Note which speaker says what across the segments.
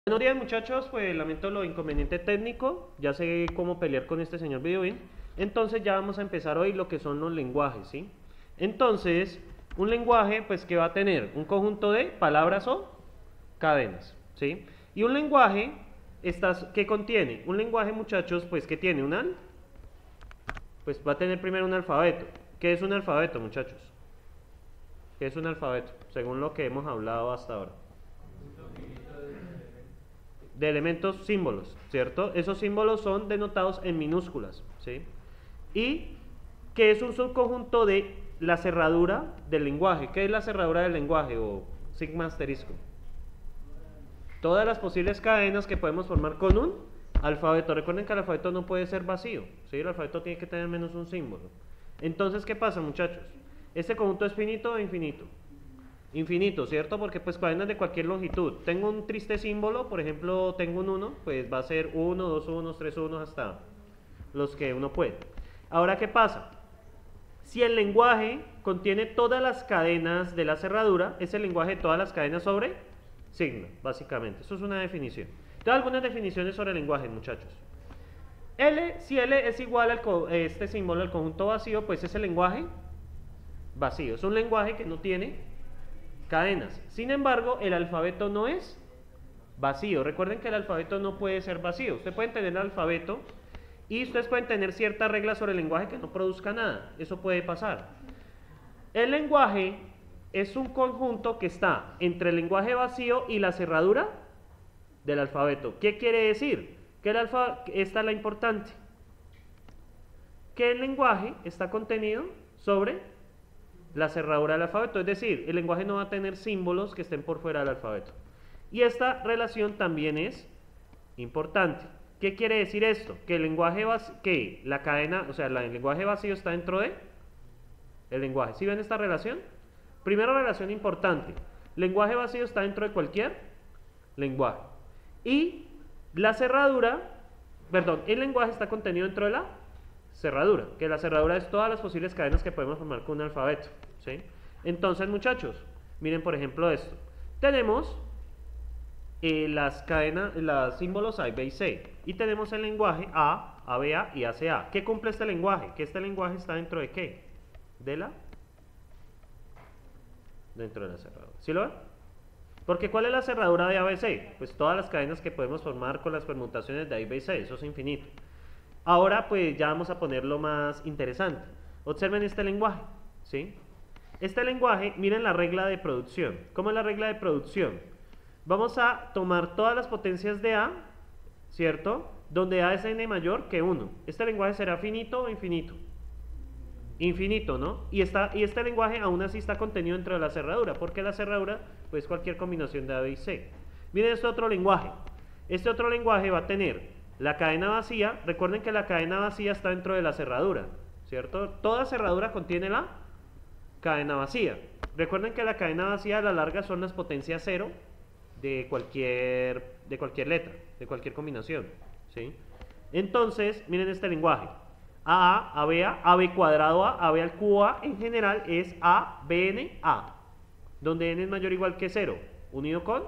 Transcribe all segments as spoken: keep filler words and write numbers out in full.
Speaker 1: Buenos días muchachos, pues lamento lo inconveniente técnico, ya sé cómo pelear con este señor Videobeam. Entonces ya vamos a empezar hoy lo que son los lenguajes, ¿sí? Entonces, un lenguaje pues que va a tener un conjunto de palabras o cadenas, ¿sí? Y un lenguaje, estas, ¿qué contiene? Un lenguaje muchachos pues que tiene un al, pues va a tener primero un alfabeto. ¿Qué es un alfabeto muchachos? ¿Qué es un alfabeto? Según lo que hemos hablado hasta ahora. De elementos símbolos, ¿cierto? Esos símbolos son denotados en minúsculas, ¿sí? Y que es un subconjunto de la cerradura del lenguaje. ¿Qué es la cerradura del lenguaje o sigma asterisco? Todas las posibles cadenas que podemos formar con un alfabeto. Recuerden que el alfabeto no puede ser vacío, ¿sí? El alfabeto tiene que tener menos un símbolo. Entonces, ¿qué pasa, muchachos? ¿Este conjunto es finito o infinito? Infinito, ¿cierto? Porque pues cadenas de cualquier longitud. Tengo un triste símbolo, por ejemplo, tengo un uno, pues va a ser uno, dos unos, tres unos, hasta los que uno puede. Ahora, ¿qué pasa? Si el lenguaje contiene todas las cadenas de la cerradura, es el lenguaje de todas las cadenas sobre signo, básicamente. Eso es una definición. Entonces, algunas definiciones sobre el lenguaje, muchachos. L, si L es igual al este símbolo, al conjunto vacío, pues es el lenguaje vacío. Es un lenguaje que no tiene cadenas. Sin embargo, el alfabeto no es vacío. Recuerden que el alfabeto no puede ser vacío. Ustedes pueden tener el alfabeto y ustedes pueden tener ciertas reglas sobre el lenguaje que no produzca nada. Eso puede pasar. El lenguaje es un conjunto que está entre el lenguaje vacío y la cerradura del alfabeto. ¿Qué quiere decir? Que el alfa, esta es la importante. Que el lenguaje está contenido sobre la cerradura del alfabeto, es decir, el lenguaje no va a tener símbolos que estén por fuera del alfabeto. Y esta relación también es importante. ¿Qué quiere decir esto? Que el lenguaje vacío, que la cadena, o sea, la, el lenguaje vacío está dentro de el lenguaje. ¿Sí ven esta relación? Primera relación importante. Lenguaje vacío está dentro de cualquier lenguaje. Y la cerradura, perdón, el lenguaje está contenido dentro de la cerradura, que la cerradura es todas las posibles cadenas que podemos formar con un alfabeto, ¿sí? Entonces, muchachos, miren por ejemplo esto. Tenemos eh, las cadenas, los símbolos A, B y C, y tenemos el lenguaje A, A B A y A C A. ¿Qué cumple este lenguaje? Que este lenguaje está dentro de ¿qué? De la dentro de la cerradura. ¿Sí lo ven? Porque ¿cuál es la cerradura de A B C? Pues todas las cadenas que podemos formar con las permutaciones de A, B y C, eso es infinito. Ahora pues ya vamos a ponerlo más interesante. Observen este lenguaje, ¿sí? Este lenguaje, miren la regla de producción. ¿Cómo es la regla de producción? Vamos a tomar todas las potencias de A, ¿cierto? Donde A es n mayor que uno. ¿Este lenguaje será finito o infinito? Infinito, ¿no? Y, está, y este lenguaje aún así está contenido dentro de la cerradura. ¿Por qué la cerradura? Pues cualquier combinación de A, B y C. Miren este otro lenguaje. Este otro lenguaje va a tener la cadena vacía. Recuerden que la cadena vacía está dentro de la cerradura, ¿cierto? Toda cerradura contiene la cadena vacía. Recuerden que la cadena vacía a la larga son las potencias cero de cualquier, de cualquier letra, de cualquier combinación, ¿sí? Entonces, miren este lenguaje. A A, A B A, A B cuadrado A, A B al cubo A, en general es A, B N, A, donde n es mayor o igual que cero, unido con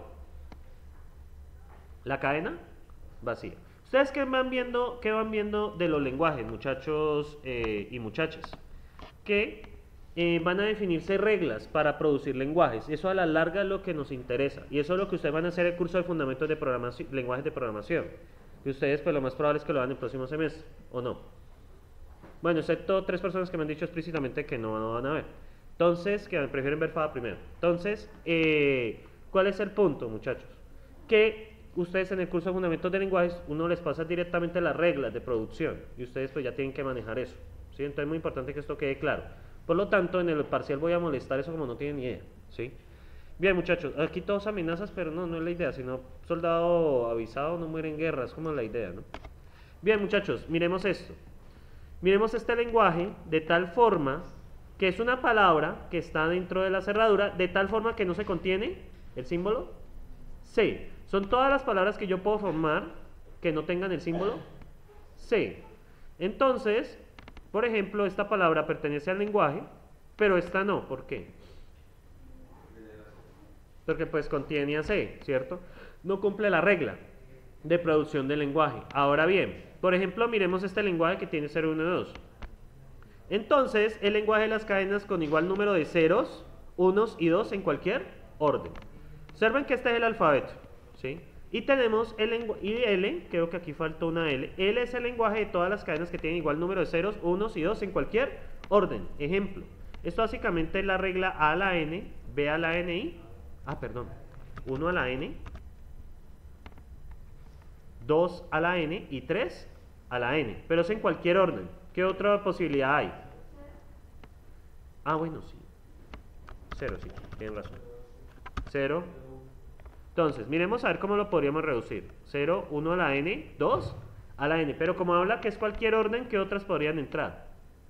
Speaker 1: la cadena vacía. ¿Ustedes qué van viendo, qué van viendo de los lenguajes, muchachos eh, y muchachas? Que eh, van a definirse reglas para producir lenguajes. Eso a la larga es lo que nos interesa. Y eso es lo que ustedes van a hacer en el curso de fundamentos de programación, lenguajes de programación. Y ustedes, pues lo más probable es que lo hagan el próximo semestre, ¿o no? Bueno, excepto tres personas que me han dicho explícitamente que no, no van a ver. Entonces, que prefieren ver F A D primero. Entonces, eh, ¿cuál es el punto, muchachos? Que ustedes en el curso de fundamentos de lenguajes, uno les pasa directamente las reglas de producción y ustedes pues ya tienen que manejar eso, ¿sí? Entonces es muy importante que esto quede claro. Por lo tanto, en el parcial voy a molestar eso como no tienen ni idea, ¿sí? Bien, muchachos, aquí todos amenazas, pero no, no es la idea, sino soldado avisado no muere en guerra, es como la idea, ¿no? Bien, muchachos, miremos esto. Miremos este lenguaje de tal forma que es una palabra que está dentro de la cerradura, de tal forma que no se contiene el símbolo C. Son todas las palabras que yo puedo formar que no tengan el símbolo C. Entonces, por ejemplo, esta palabra pertenece al lenguaje, pero esta no. ¿Por qué? Porque pues contiene a C, ¿cierto? no cumple la regla de producción del lenguaje. Ahora bien, por ejemplo, miremos este lenguaje que tiene cero, uno, dos. Entonces, el lenguaje de las cadenas con igual número de ceros, unos y dos en cualquier orden. Observen que este es el alfabeto, ¿sí? Y tenemos el lenguaje, y L, creo que aquí faltó una L. L es el lenguaje de todas las cadenas que tienen igual número de ceros, unos y dos en cualquier orden. Ejemplo, esto básicamente es la regla A a la N, B a la N y, ah, perdón, uno a la N, dos a la N y tres a la N, pero es en cualquier orden. ¿Qué otra posibilidad hay? Ah, bueno, sí. cero, sí, tienen razón. cero. Entonces, miremos a ver cómo lo podríamos reducir. cero, uno a la N, dos a la N. Pero como habla que es cualquier orden, ¿qué otras podrían entrar?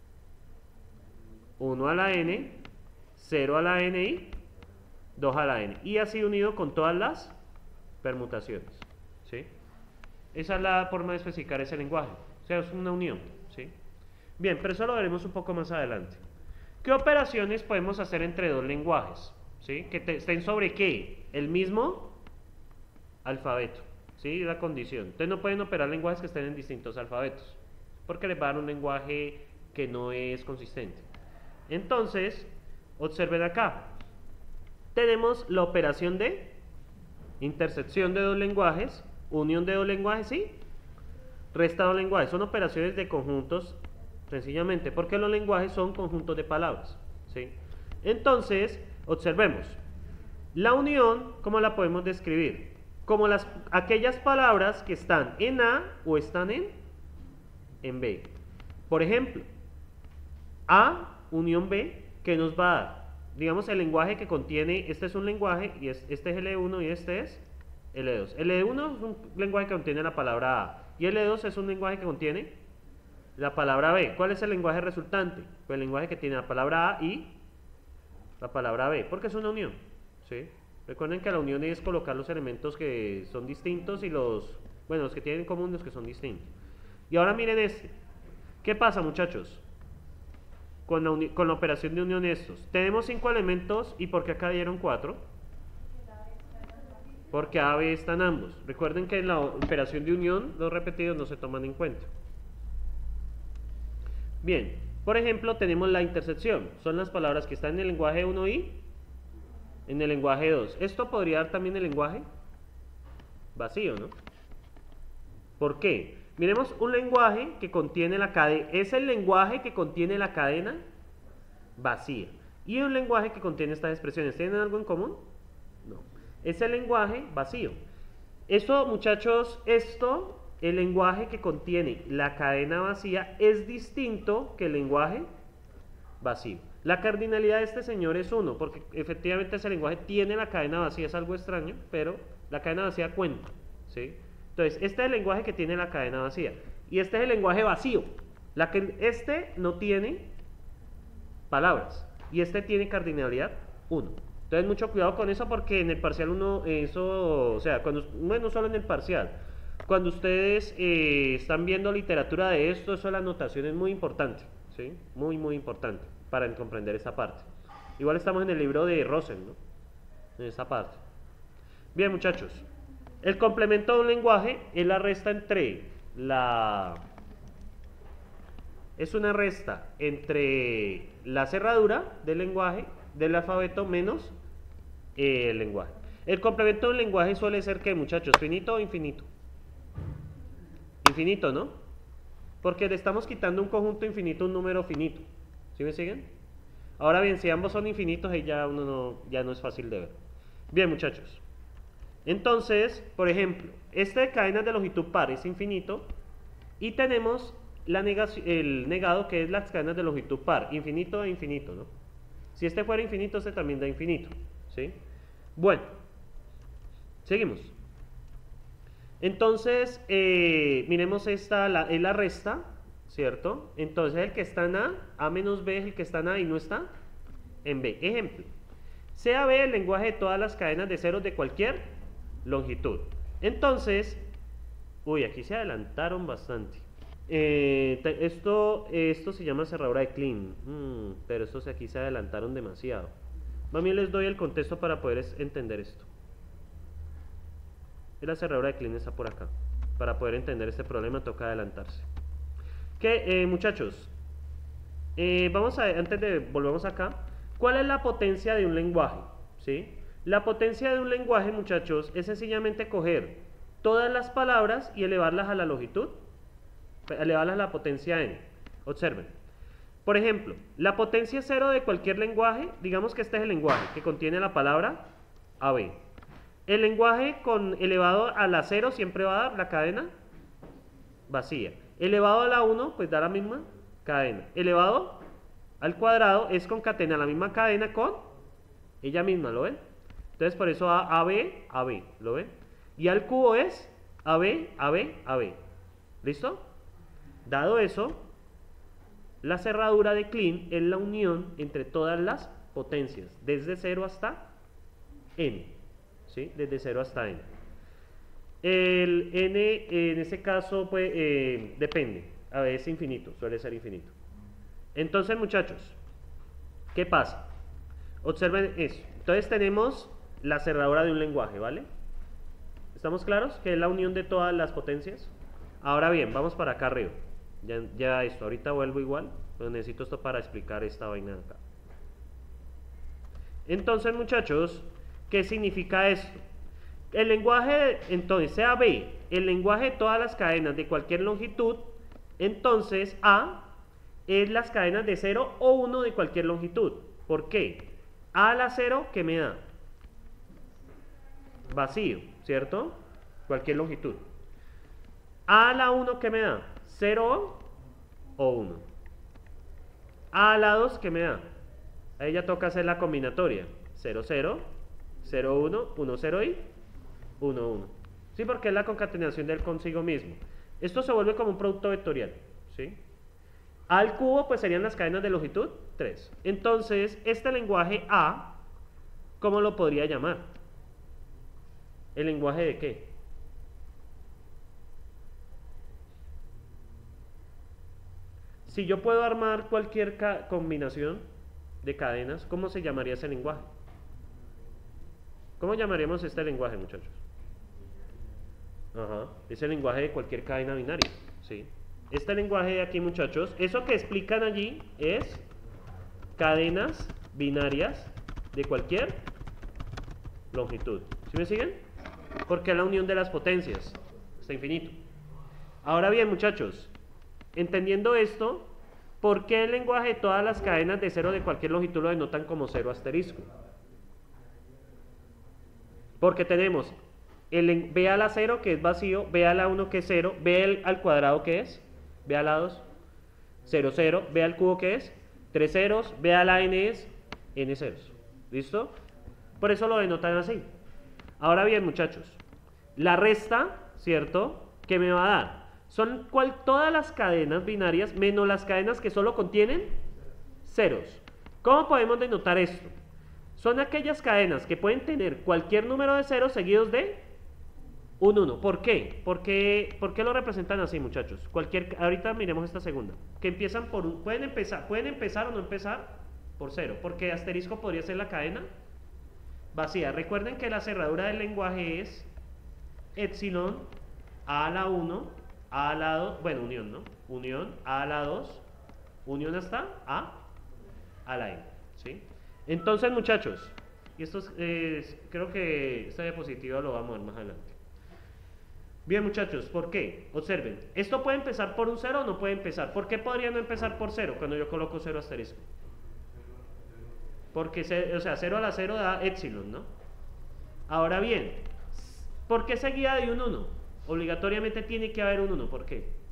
Speaker 1: uno a la N, cero a la N y dos a la N. Y así unido con todas las permutaciones, ¿sí? Esa es la forma de especificar ese lenguaje. O sea, es una unión, ¿sí? Bien, pero eso lo veremos un poco más adelante. ¿Qué operaciones podemos hacer entre dos lenguajes? ¿Sí? Que te, estén sobre qué? El mismo alfabeto, ¿sí? La condición. Entonces no pueden operar lenguajes que estén en distintos alfabetos, porque les va a dar un lenguaje que no es consistente. Entonces, observen acá. Tenemos la operación de intersección de dos lenguajes, unión de dos lenguajes y resta de dos lenguajes. Son operaciones de conjuntos, sencillamente, porque los lenguajes son conjuntos de palabras, ¿sí? Entonces, observemos. La unión, ¿cómo la podemos describir? Como las, aquellas palabras que están en A o están en, en B. Por ejemplo, A unión B, que nos va a dar, digamos, el lenguaje que contiene, este es un lenguaje, y es, este es L uno y este es L dos. L uno es un lenguaje que contiene la palabra A, y L dos es un lenguaje que contiene la palabra B. ¿Cuál es el lenguaje resultante? Pues el lenguaje que tiene la palabra A y la palabra B, porque es una unión, ¿sí? Recuerden que la unión es colocar los elementos que son distintos y los, bueno, los que tienen en común, los que son distintos. Y ahora miren este. ¿Qué pasa, muchachos? Con la, con la operación de unión estos. Tenemos cinco elementos, ¿y por qué acá dieron cuatro? Porque A, B están ambos. Recuerden que en la operación de unión los repetidos no se toman en cuenta. Bien, por ejemplo, tenemos la intersección. Son las palabras que están en el lenguaje uno y en el lenguaje dos. Esto podría dar también el lenguaje vacío, ¿no? ¿Por qué? Miremos un lenguaje que contiene la cadena. Es el lenguaje que contiene la cadena vacía. Y un lenguaje que contiene estas expresiones. ¿Tienen algo en común? No. Es el lenguaje vacío. Esto, muchachos, esto... El lenguaje que contiene la cadena vacía es distinto que el lenguaje vacío. La cardinalidad de este señor es uno, porque efectivamente ese lenguaje tiene la cadena vacía, es algo extraño, pero la cadena vacía cuenta, ¿sí? Entonces, este es el lenguaje que tiene la cadena vacía, y este es el lenguaje vacío. La que, este no tiene palabras, y este tiene cardinalidad uno. Entonces, mucho cuidado con eso, porque en el parcial uno, eso, o sea, cuando, no solo en el parcial, cuando ustedes eh, están viendo literatura de esto, eso de la notación es muy importante, ¿sí? Muy, muy importante para comprender esa parte. Igual estamos en el libro de Rosen, ¿no? En esa parte. Bien, muchachos. El complemento de un lenguaje es la resta entre la... Es una resta entre la cerradura del lenguaje, del alfabeto, menos eh, el lenguaje. El complemento de un lenguaje suele ser, ¿qué, muchachos? ¿Finito o infinito? Infinito, ¿no? Porque le estamos quitando un conjunto infinito a un número finito. ¿Sí me siguen? Ahora bien, si ambos son infinitos, ahí ya, uno no, ya no es fácil de ver. Bien, muchachos. Entonces, por ejemplo, este de cadenas de longitud par es infinito. Y tenemos la negación, el negado, que es las cadenas de longitud par. Infinito e infinito, ¿no? Si este fuera infinito, este también da infinito, ¿sí? Bueno, seguimos. Entonces, eh, miremos esta, la, es la resta, ¿cierto? Entonces el que está en A, A menos B es el que está en A y no está en B. Ejemplo, sea B el lenguaje de todas las cadenas de ceros de cualquier longitud. Entonces, uy, aquí se adelantaron bastante. Eh, esto, esto se llama cerradura de Kleene, hmm, pero estos aquí se adelantaron demasiado. Más bien les doy el contexto para poder entender esto. Y la cerradura de Kleene está por acá. Para poder entender este problema toca adelantarse. Que, eh, muchachos, eh, vamos a, antes de volvamos acá, ¿cuál es la potencia de un lenguaje? ¿Sí? La potencia de un lenguaje, muchachos, es sencillamente coger todas las palabras y elevarlas a la longitud, elevarlas a la potencia n. Observen. Por ejemplo, la potencia cero de cualquier lenguaje, digamos que este es el lenguaje que contiene la palabra A B. El lenguaje con elevado a la cero siempre va a dar la cadena vacía. Elevado a la uno, pues da la misma cadena. Elevado al cuadrado es concatenar la misma cadena con ella misma, ¿lo ven? Entonces por eso A, AB, AB, ¿lo ven? Y al cubo es AB, AB, AB. ¿Listo? Dado eso, la cerradura de Kleene es la unión entre todas las potencias, desde cero hasta n. ¿Sí? Desde cero hasta n. El n en ese caso pues eh, depende, a veces infinito, suele ser infinito. Entonces, muchachos, ¿qué pasa? Observen eso. Entonces tenemos la cerradura de un lenguaje, ¿vale? ¿Estamos claros? Que es la unión de todas las potencias. Ahora bien, vamos para acá arriba. Ya, ya esto, ahorita vuelvo igual, pero necesito esto para explicar esta vaina de acá. Entonces, muchachos, ¿qué significa esto? El lenguaje, entonces, sea B, el lenguaje de todas las cadenas de cualquier longitud, entonces A es las cadenas de cero o uno de cualquier longitud. ¿Por qué? A a la cero, ¿qué me da? Vacío, ¿cierto? Cualquier longitud. A a la uno, ¿qué me da? cero o uno. A a la dos, ¿qué me da? Ahí ya toca hacer la combinatoria. cero, cero, cero, uno, uno, cero y uno, uno. Sí, porque es la concatenación del consigo mismo. Esto se vuelve como un producto vectorial. ¿Sí? Al cubo, pues serían las cadenas de longitud tres. Entonces, este lenguaje A, ¿cómo lo podría llamar? ¿El lenguaje de qué? Si yo puedo armar cualquier combinación de cadenas, ¿cómo se llamaría ese lenguaje? ¿Cómo llamaríamos este lenguaje, muchachos? Ajá, es el lenguaje de cualquier cadena binaria, ¿sí? Este lenguaje de aquí, muchachos, eso que explican allí es cadenas binarias de cualquier longitud. ¿Sí me siguen? Porque es la unión de las potencias, está infinito. Ahora bien, muchachos, entendiendo esto, ¿por qué el lenguaje de todas las cadenas de cero de cualquier longitud lo denotan como cero asterisco? Porque tenemos el B a la cero, que es vacío, B a la uno, que es cero, B al cuadrado, que es, B a la dos, cero, cero, B al cubo, que es, tres ceros, B a la n es, n ceros. ¿Listo? Por eso lo denotan así. Ahora bien, muchachos, la resta, ¿cierto?, ¿qué me va a dar? Son cual, todas las cadenas binarias menos las cadenas que solo contienen ceros. ¿Cómo podemos denotar esto? Son aquellas cadenas que pueden tener cualquier número de ceros seguidos de un uno. ¿Por qué? Porque, ¿por qué lo representan así, muchachos? Cualquier, ahorita miremos esta segunda. Que empiezan por un, pueden empezar, pueden empezar o no empezar por cero. Porque asterisco podría ser la cadena vacía. Recuerden que la cerradura del lenguaje es epsilon a la uno, a a la dos, bueno, unión, ¿no? Unión a a la dos, unión hasta a a la n, ¿sí? Entonces, muchachos, y esto es, eh, creo que esta diapositiva lo vamos a ver más adelante. Bien, muchachos, ¿por qué? Observen, esto puede empezar por un cero o no puede empezar. ¿Por qué podría no empezar por cero cuando yo coloco cero asterisco? Porque, o sea, cero a la cero da epsilon, ¿no? Ahora bien, ¿por qué seguida de un uno? Obligatoriamente tiene que haber un uno, ¿por qué?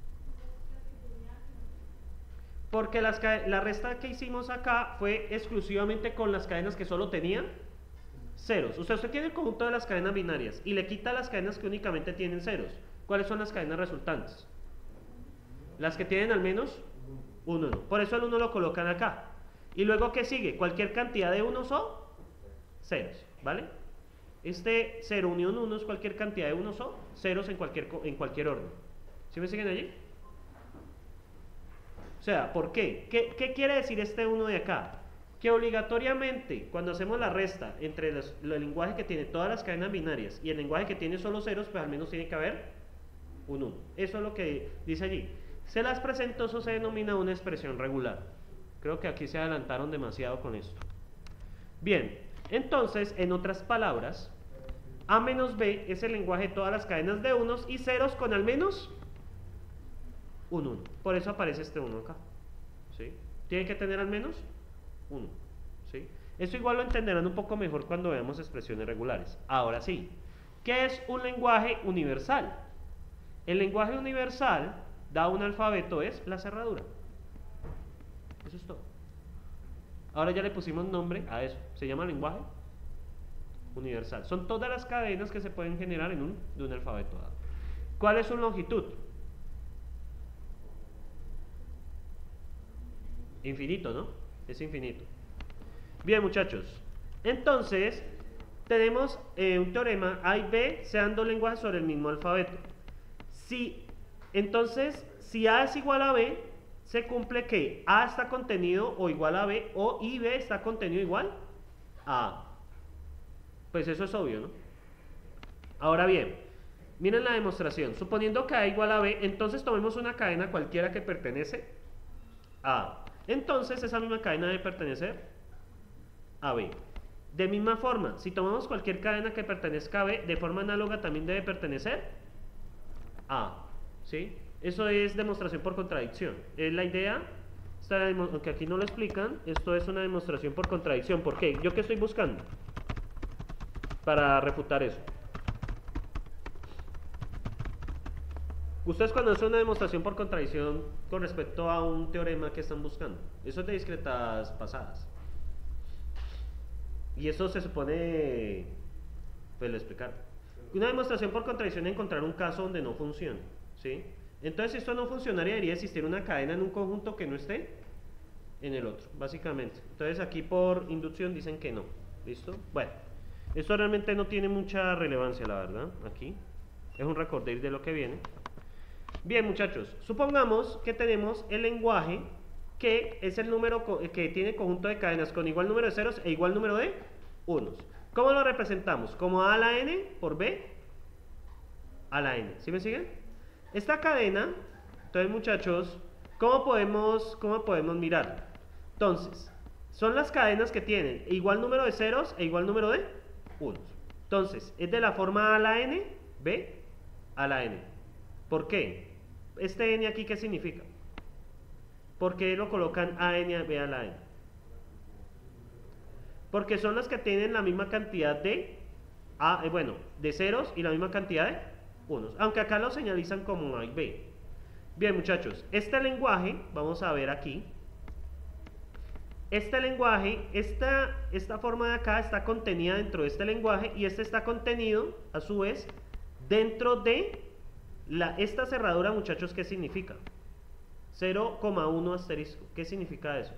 Speaker 1: Porque las, la resta que hicimos acá fue exclusivamente con las cadenas que solo tenían ceros. O sea, usted tiene el conjunto de las cadenas binarias y le quita las cadenas que únicamente tienen ceros. ¿Cuáles son las cadenas resultantes? Las que tienen al menos un uno. Por eso el uno lo colocan acá. Y luego, ¿qué sigue? Cualquier cantidad de unos o ceros, ¿vale? Este cero unión uno es cualquier cantidad de unos o ceros en cualquier, en cualquier orden. ¿Sí me siguen allí? O sea, ¿por qué? ¿Qué, qué quiere decir este uno de acá? que obligatoriamente cuando hacemos la resta entre los, el lenguaje que tiene todas las cadenas binarias y el lenguaje que tiene solo ceros, pues al menos tiene que haber un uno. Eso es lo que dice allí. Se las presento, eso se denomina una expresión regular. Creo que aquí se adelantaron demasiado con esto. Bien, entonces, en otras palabras, A menos B es el lenguaje de todas las cadenas de unos y ceros con al menos un uno. Por eso aparece este uno acá. ¿Sí? Tiene que tener al menos uno. ¿Sí? Eso igual lo entenderán un poco mejor cuando veamos expresiones regulares. Ahora sí, ¿qué es un lenguaje universal? El lenguaje universal, dado un alfabeto, es la cerradura. Eso es todo. Ahora ya le pusimos nombre a eso. Se llama lenguaje universal. Son todas las cadenas que se pueden generar en un, de un alfabeto dado. ¿Cuál es su longitud? Infinito, ¿no? Es infinito. Bien, muchachos. Entonces, tenemos eh, un teorema: A y B sean dos lenguajes sobre el mismo alfabeto. Si, entonces, si A es igual a B, se cumple que A está contenido o igual a B, o y B está contenido igual a A. Pues eso es obvio, ¿no? Ahora bien, miren la demostración. Suponiendo que A igual a B, entonces tomemos una cadena cualquiera que pertenece a A. Entonces esa misma cadena debe pertenecer a B. De misma forma, si tomamos cualquier cadena que pertenezca a B, de forma análoga también debe pertenecer a A. ¿Sí? Eso es demostración por contradicción. Es la idea, aunque aquí no lo explican, esto es una demostración por contradicción. ¿Por qué? ¿Yo qué estoy buscando para refutar eso? Ustedes cuando hacen una demostración por contradicción con respecto a un teorema que están buscando, eso es de discretas pasadas. Y eso se supone, pues lo explicar. Una demostración por contradicción es encontrar un caso donde no funcione, ¿sí? Entonces, si esto no funcionaría, debería existir una cadena en un conjunto que no esté en el otro, básicamente. Entonces, aquí por inducción dicen que no. ¿Listo? Bueno, esto realmente no tiene mucha relevancia, la verdad. Aquí es un recorder de lo que viene. Bien, muchachos, supongamos que tenemos el lenguaje que es el número que tiene conjunto de cadenas con igual número de ceros e igual número de unos. ¿Cómo lo representamos? Como A a la n por B a la n. ¿Sí me siguen? Esta cadena, entonces, muchachos, ¿cómo podemos, cómo podemos mirar? Entonces, son las cadenas que tienen igual número de ceros e igual número de unos. Entonces, es de la forma A a la n, B a la n. ¿Por qué? Este n aquí, ¿qué significa? ¿Por qué lo colocan A n, B a la n? Porque son las que tienen la misma cantidad de, A, eh, bueno, de ceros y la misma cantidad de unos, aunque acá lo señalizan como A y B. Bien, muchachos, este lenguaje, vamos a ver aquí, este lenguaje, esta, esta forma de acá está contenida dentro de este lenguaje y este está contenido, a su vez, dentro de la, esta cerradura, muchachos. ¿Qué significa? cero coma uno asterisco. ¿Qué significa eso?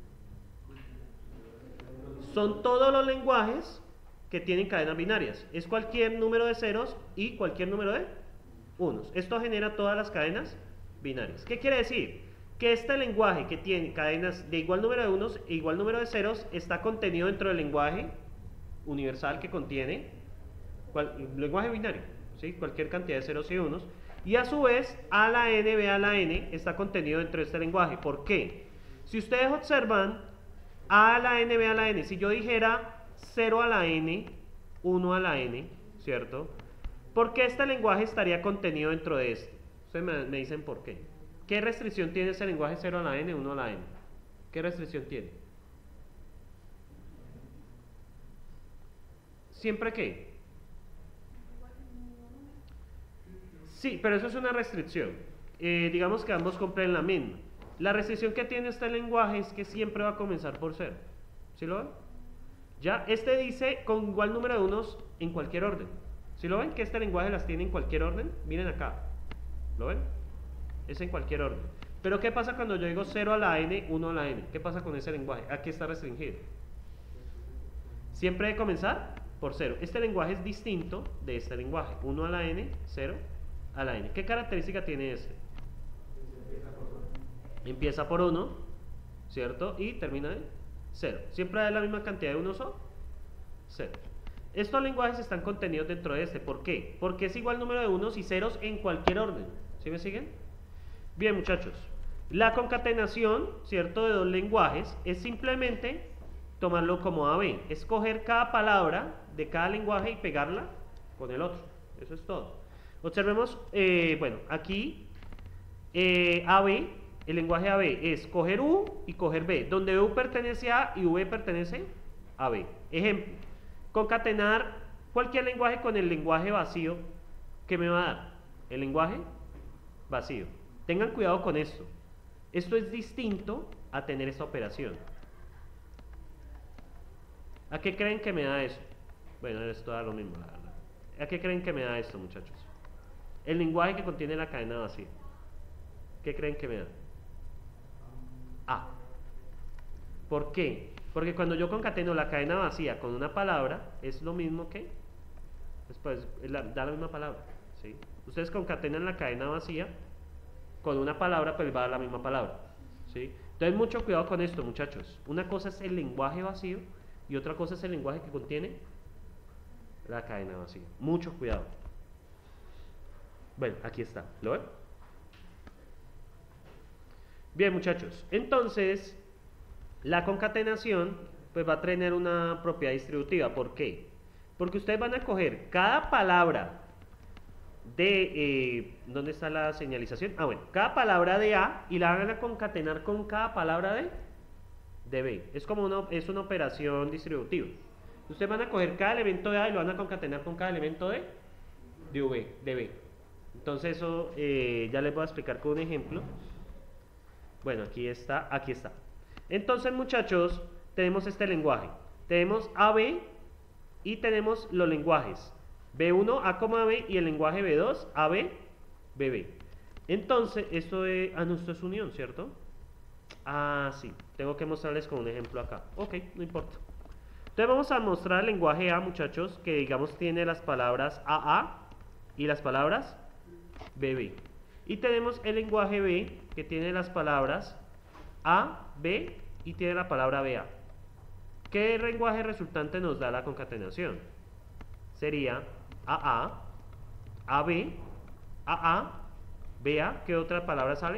Speaker 1: Son todos los lenguajes que tienen cadenas binarias. Es cualquier número de ceros y cualquier número de unos. Esto genera todas las cadenas binarias. ¿Qué quiere decir? Que este lenguaje que tiene cadenas de igual número de unos e igual número de ceros está contenido dentro del lenguaje universal que contiene cual, lenguaje binario, ¿sí? Cualquier cantidad de ceros y unos. Y a su vez, A a la n, B a la n está contenido dentro de este lenguaje. ¿Por qué? Si ustedes observan, A a la n, B a la n, si yo dijera cero a la n, uno a la n, ¿cierto? ¿Por qué este lenguaje estaría contenido dentro de este? Ustedes me, me dicen por qué. ¿Qué restricción tiene ese lenguaje cero a la n, uno a la n? ¿Qué restricción tiene? ¿Siempre qué? Sí, pero eso es una restricción. Eh, digamos que ambos cumplen la misma. La restricción que tiene este lenguaje es que siempre va a comenzar por cero. ¿Sí lo ven? Ya, este dice con igual número de unos en cualquier orden. ¿Sí lo ven? Que este lenguaje las tiene en cualquier orden. Miren acá. ¿Lo ven? Es en cualquier orden. Pero ¿qué pasa cuando yo digo cero a la n, uno a la n? ¿Qué pasa con ese lenguaje? Aquí está restringido. Siempre debe comenzar por cero. Este lenguaje es distinto de este lenguaje. uno a la n, cero a la n. ¿Qué característica tiene este? Empieza por uno, ¿cierto? Y termina en cero. Siempre hay la misma cantidad de unos o cero. Estos lenguajes están contenidos dentro de este. ¿Por qué? Porque es igual número de unos y ceros en cualquier orden. ¿Sí me siguen? Bien, muchachos. La concatenación, ¿cierto?, de dos lenguajes es simplemente tomarlo como A B. Escoger cada palabra de cada lenguaje y pegarla con el otro. Eso es todo. Observemos, eh, bueno, aquí eh, A B, el lenguaje A B es coger U y coger B, donde U pertenece a A y V pertenece a B. Ejemplo, concatenar cualquier lenguaje con el lenguaje vacío, ¿qué me va a dar? El lenguaje vacío. Tengan cuidado con esto. Esto es distinto a tener esta operación. ¿A qué creen que me da eso? Bueno, esto da lo mismo, la verdad. ¿A qué creen que me da esto, muchachos? El lenguaje que contiene la cadena vacía. ¿Qué creen que me da? A. ¿Por qué? Porque cuando yo concateno la cadena vacía con una palabra, es lo mismo que... Después, la, da la misma palabra, ¿sí? Ustedes concatenan la cadena vacía con una palabra, pues va a dar la misma palabra, ¿sí? Entonces, mucho cuidado con esto, muchachos. Una cosa es el lenguaje vacío y otra cosa es el lenguaje que contiene la cadena vacía. Mucho cuidado. Bueno, aquí está. ¿Lo ven? Bien, muchachos. Entonces, la concatenación pues va a tener una propiedad distributiva. ¿Por qué? Porque ustedes van a coger cada palabra de... Eh, ¿dónde está la señalización? Ah, bueno. Cada palabra de A y la van a concatenar con cada palabra de, de B. Es como una, es una operación distributiva. Ustedes van a coger cada elemento de A y lo van a concatenar con cada elemento de, de, v, de B. Entonces eso eh, ya les voy a explicar con un ejemplo. Bueno, aquí está, aquí está. Entonces, muchachos, tenemos este lenguaje. Tenemos A B y tenemos los lenguajes B uno, A, B y el lenguaje B dos, A B, B B. Entonces, esto es... Ah, no, esto es unión, ¿cierto? Ah, sí. Tengo que mostrarles con un ejemplo acá. Ok, no importa. Entonces vamos a mostrar el lenguaje A, muchachos, que digamos tiene las palabras A A y las palabras B B. Y tenemos el lenguaje B, que tiene las palabras A, B y tiene la palabra B A. ¿Qué lenguaje resultante nos da la concatenación? Sería A A, A B, A A, B A. ¿Qué otra palabra sale?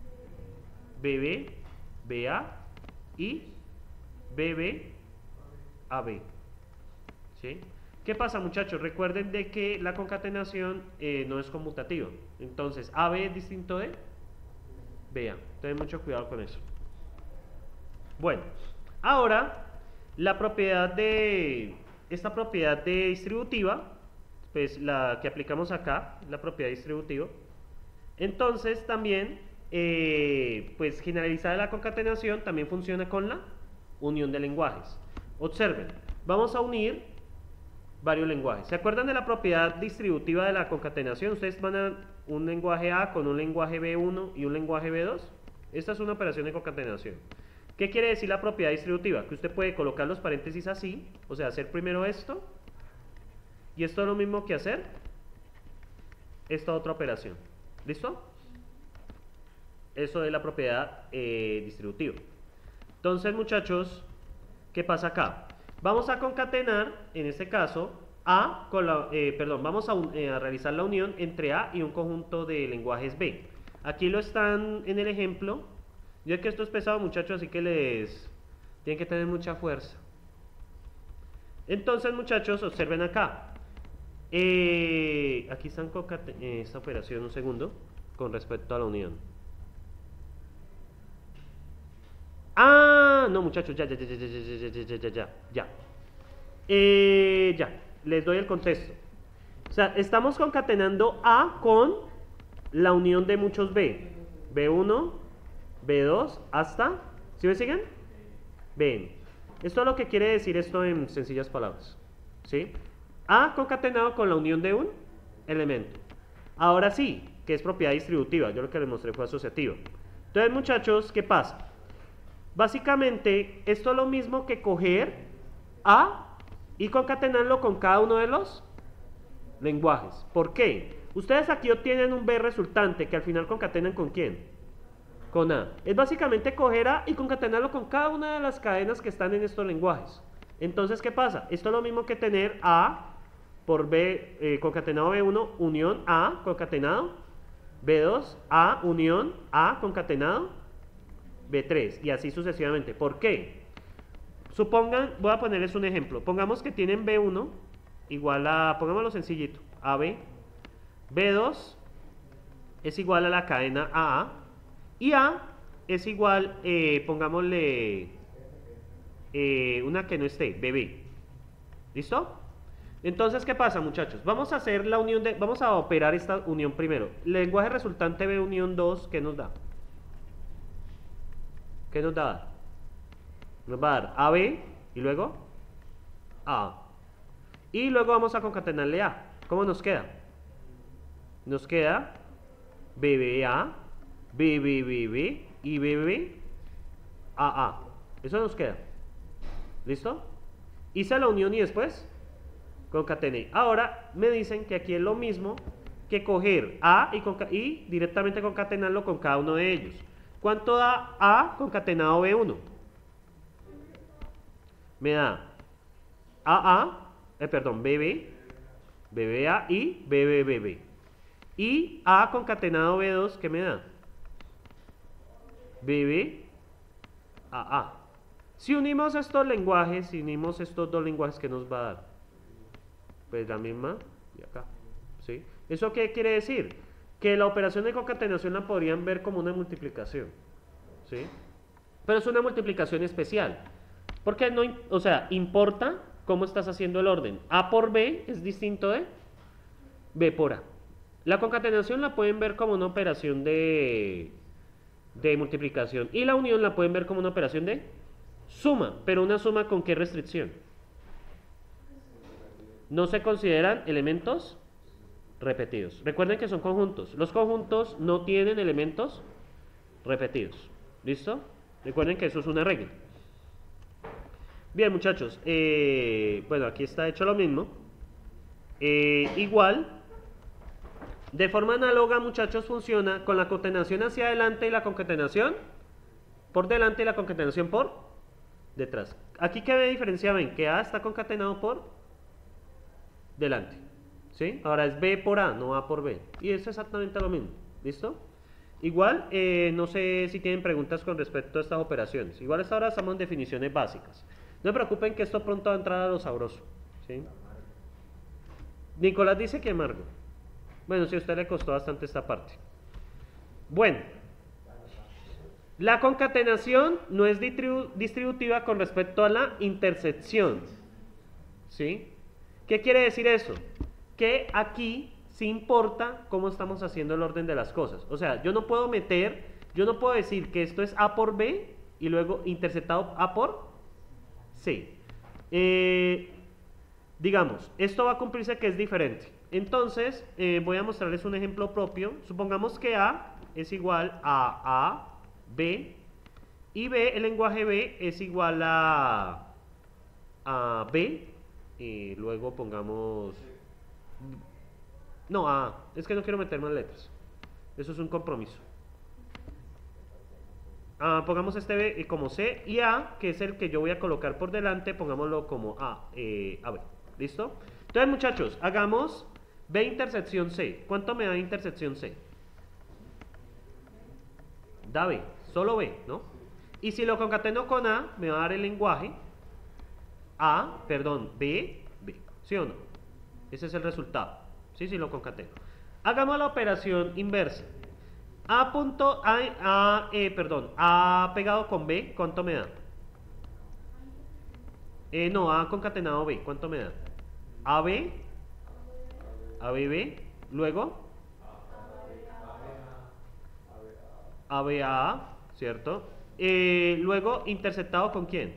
Speaker 1: B B, B A y B B, A B. ¿Sí? ¿Qué pasa, muchachos? Recuerden de que la concatenación eh, no es conmutativa. Entonces, A B es distinto de B A. Tengan mucho cuidado con eso. Bueno, ahora la propiedad de esta propiedad de distributiva, pues la que aplicamos acá, la propiedad distributiva. Entonces, también, eh, pues generalizada la concatenación también funciona con la unión de lenguajes. Observen, vamos a unir varios lenguajes. ¿Se acuerdan de la propiedad distributiva de la concatenación? Ustedes van a un lenguaje A con un lenguaje B uno y un lenguaje B dos. Esta es una operación de concatenación. ¿Qué quiere decir la propiedad distributiva? Que usted puede colocar los paréntesis así, o sea, hacer primero esto, y esto es lo mismo que hacer esta otra operación. ¿Listo? Eso es la propiedad eh, distributiva. Entonces, muchachos, ¿qué pasa acá? Vamos a concatenar, en este caso, A con la, eh, perdón, vamos a, un, eh, a realizar la unión entre A y un conjunto de lenguajes B. Aquí lo están en el ejemplo. Yo sé que esto es pesado, muchachos, así que les tienen que tener mucha fuerza. Entonces, muchachos, observen acá. Eh, aquí están eh, esta operación, un segundo, con respecto a la unión. Ah, no, muchachos, ya, ya, ya, ya, ya, ya, ya, ya, ya, ya, ya. Eh, ya, les doy el contexto. O sea, estamos concatenando A con la unión de muchos B. B uno, B dos, hasta... ¿Sí me siguen? Bien. Esto es lo que quiere decir esto en sencillas palabras. ¿Sí? A concatenado con la unión de un elemento. Ahora sí, que es propiedad distributiva. Yo lo que les mostré fue asociativa. Entonces, muchachos, ¿qué pasa? Básicamente, esto es lo mismo que coger A y concatenarlo con cada uno de los lenguajes. ¿Por qué? Ustedes aquí obtienen un B resultante que al final concatenan ¿con quién? con A. Es básicamente coger A y concatenarlo con cada una de las cadenas que están en estos lenguajes. Entonces, ¿qué pasa? Esto es lo mismo que tener A por B, eh, concatenado B uno, unión A, concatenado B dos, A, unión A, concatenado B tres, y así sucesivamente. ¿Por qué? Supongan, voy a ponerles un ejemplo. Pongamos que tienen B uno igual a, pongámoslo sencillito, A B. B dos es igual a la cadena A A. Y A es igual, eh, pongámosle eh, una que no esté, B B. ¿Listo? Entonces, ¿qué pasa, muchachos? Vamos a hacer la unión de, vamos a operar esta unión primero. El lenguaje resultante B unión dos, ¿qué nos da? ¿Qué nos da? Nos va a dar A B y luego A. Y luego vamos a concatenarle A. ¿Cómo nos queda? Nos queda B B A, B B B B y B B A A. Eso nos queda. ¿Listo? Hice la unión y después concatené. Ahora me dicen que aquí es lo mismo que coger A y, y directamente concatenarlo con cada uno de ellos. ¿Cuánto da A concatenado B uno? Me da A A, eh, perdón, B B, B B A y B B B B. Y A concatenado B dos, ¿qué me da? B B A A. Si unimos estos lenguajes, si unimos estos dos lenguajes, ¿qué nos va a dar? Pues la misma de acá, ¿sí? ¿Eso qué quiere decir? Que la operación de concatenación la podrían ver como una multiplicación, ¿sí? Pero es una multiplicación especial, porque no, o sea, importa cómo estás haciendo el orden. A por B es distinto de B por A. La concatenación la pueden ver como una operación de, de multiplicación, y la unión la pueden ver como una operación de suma, pero una suma ¿con qué restricción? No se consideran elementos repetidos. Recuerden que son conjuntos. Los conjuntos no tienen elementos repetidos. ¿Listo? Recuerden que eso es una regla. Bien, muchachos. Eh, bueno, aquí está hecho lo mismo. Eh, igual, de forma análoga, muchachos, funciona con la concatenación hacia adelante y la concatenación por delante y la concatenación por detrás. Aquí, ¿qué diferencia ven? Que A está concatenado por delante, ¿sí? Ahora es B por A, no A por B. Y es exactamente lo mismo, ¿listo? Igual, eh, no sé si tienen preguntas con respecto a estas operaciones. Igual hasta ahora estamos en definiciones básicas. No se preocupen que esto pronto va a entrar a lo sabroso, ¿sí? Nicolás dice que amargo. Bueno, si a usted le costó bastante esta parte. Bueno, la concatenación no es distribu distributiva con respecto a la intersección, ¿sí? ¿Qué quiere decir eso? Que aquí sí importa cómo estamos haciendo el orden de las cosas. O sea, yo no puedo meter, yo no puedo decir que esto es A por B y luego interceptado A por C. Eh, digamos, esto va a cumplirse que es diferente. Entonces, eh, voy a mostrarles un ejemplo propio. Supongamos que A es igual a A, B, y B, el lenguaje B es igual a, a B, y luego pongamos, no, A, es que no quiero meter más letras, eso es un compromiso. Ah, pongamos este B como C, y A, que es el que yo voy a colocar por delante, pongámoslo como A, eh, A B, ¿listo? Entonces, muchachos, hagamos B intersección C. ¿Cuánto me da intersección C? Da B, solo B, ¿no? Y si lo concateno con A, me va a dar el lenguaje A, perdón, B, B, ¿sí o no? Ese es el resultado, ¿sí? Si lo concateno. Hagamos la operación inversa. A punto, A, A eh, perdón, A pegado con B, ¿cuánto me da? Eh, no, A concatenado B, ¿cuánto me da? A B, A B, B, luego A B, A, ¿cierto? Eh, luego interceptado con quién?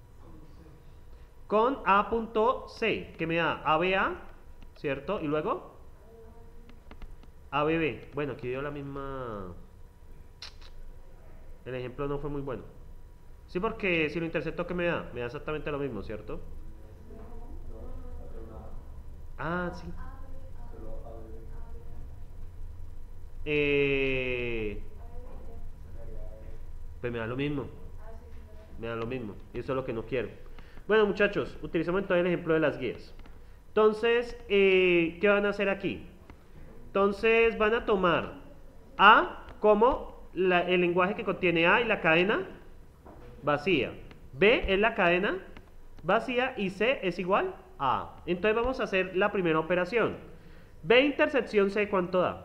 Speaker 1: Con A punto C, que me da A B A, ¿cierto? Y luego A B B. Bueno, aquí dio la misma. El ejemplo no fue muy bueno. Sí, porque si lo intercepto, ¿qué me da? Me da exactamente lo mismo, ¿cierto? Ah, sí. Eh... Pues me da lo mismo. Me da lo mismo. Y eso es lo que no quiero. Bueno, muchachos, utilicemos entonces el ejemplo de las guías. Entonces, eh, ¿qué van a hacer aquí? Entonces, van a tomar A como la, el lenguaje que contiene A y la cadena vacía. B es la cadena vacía y C es igual a A. Entonces, vamos a hacer la primera operación. B intersección C, ¿cuánto da?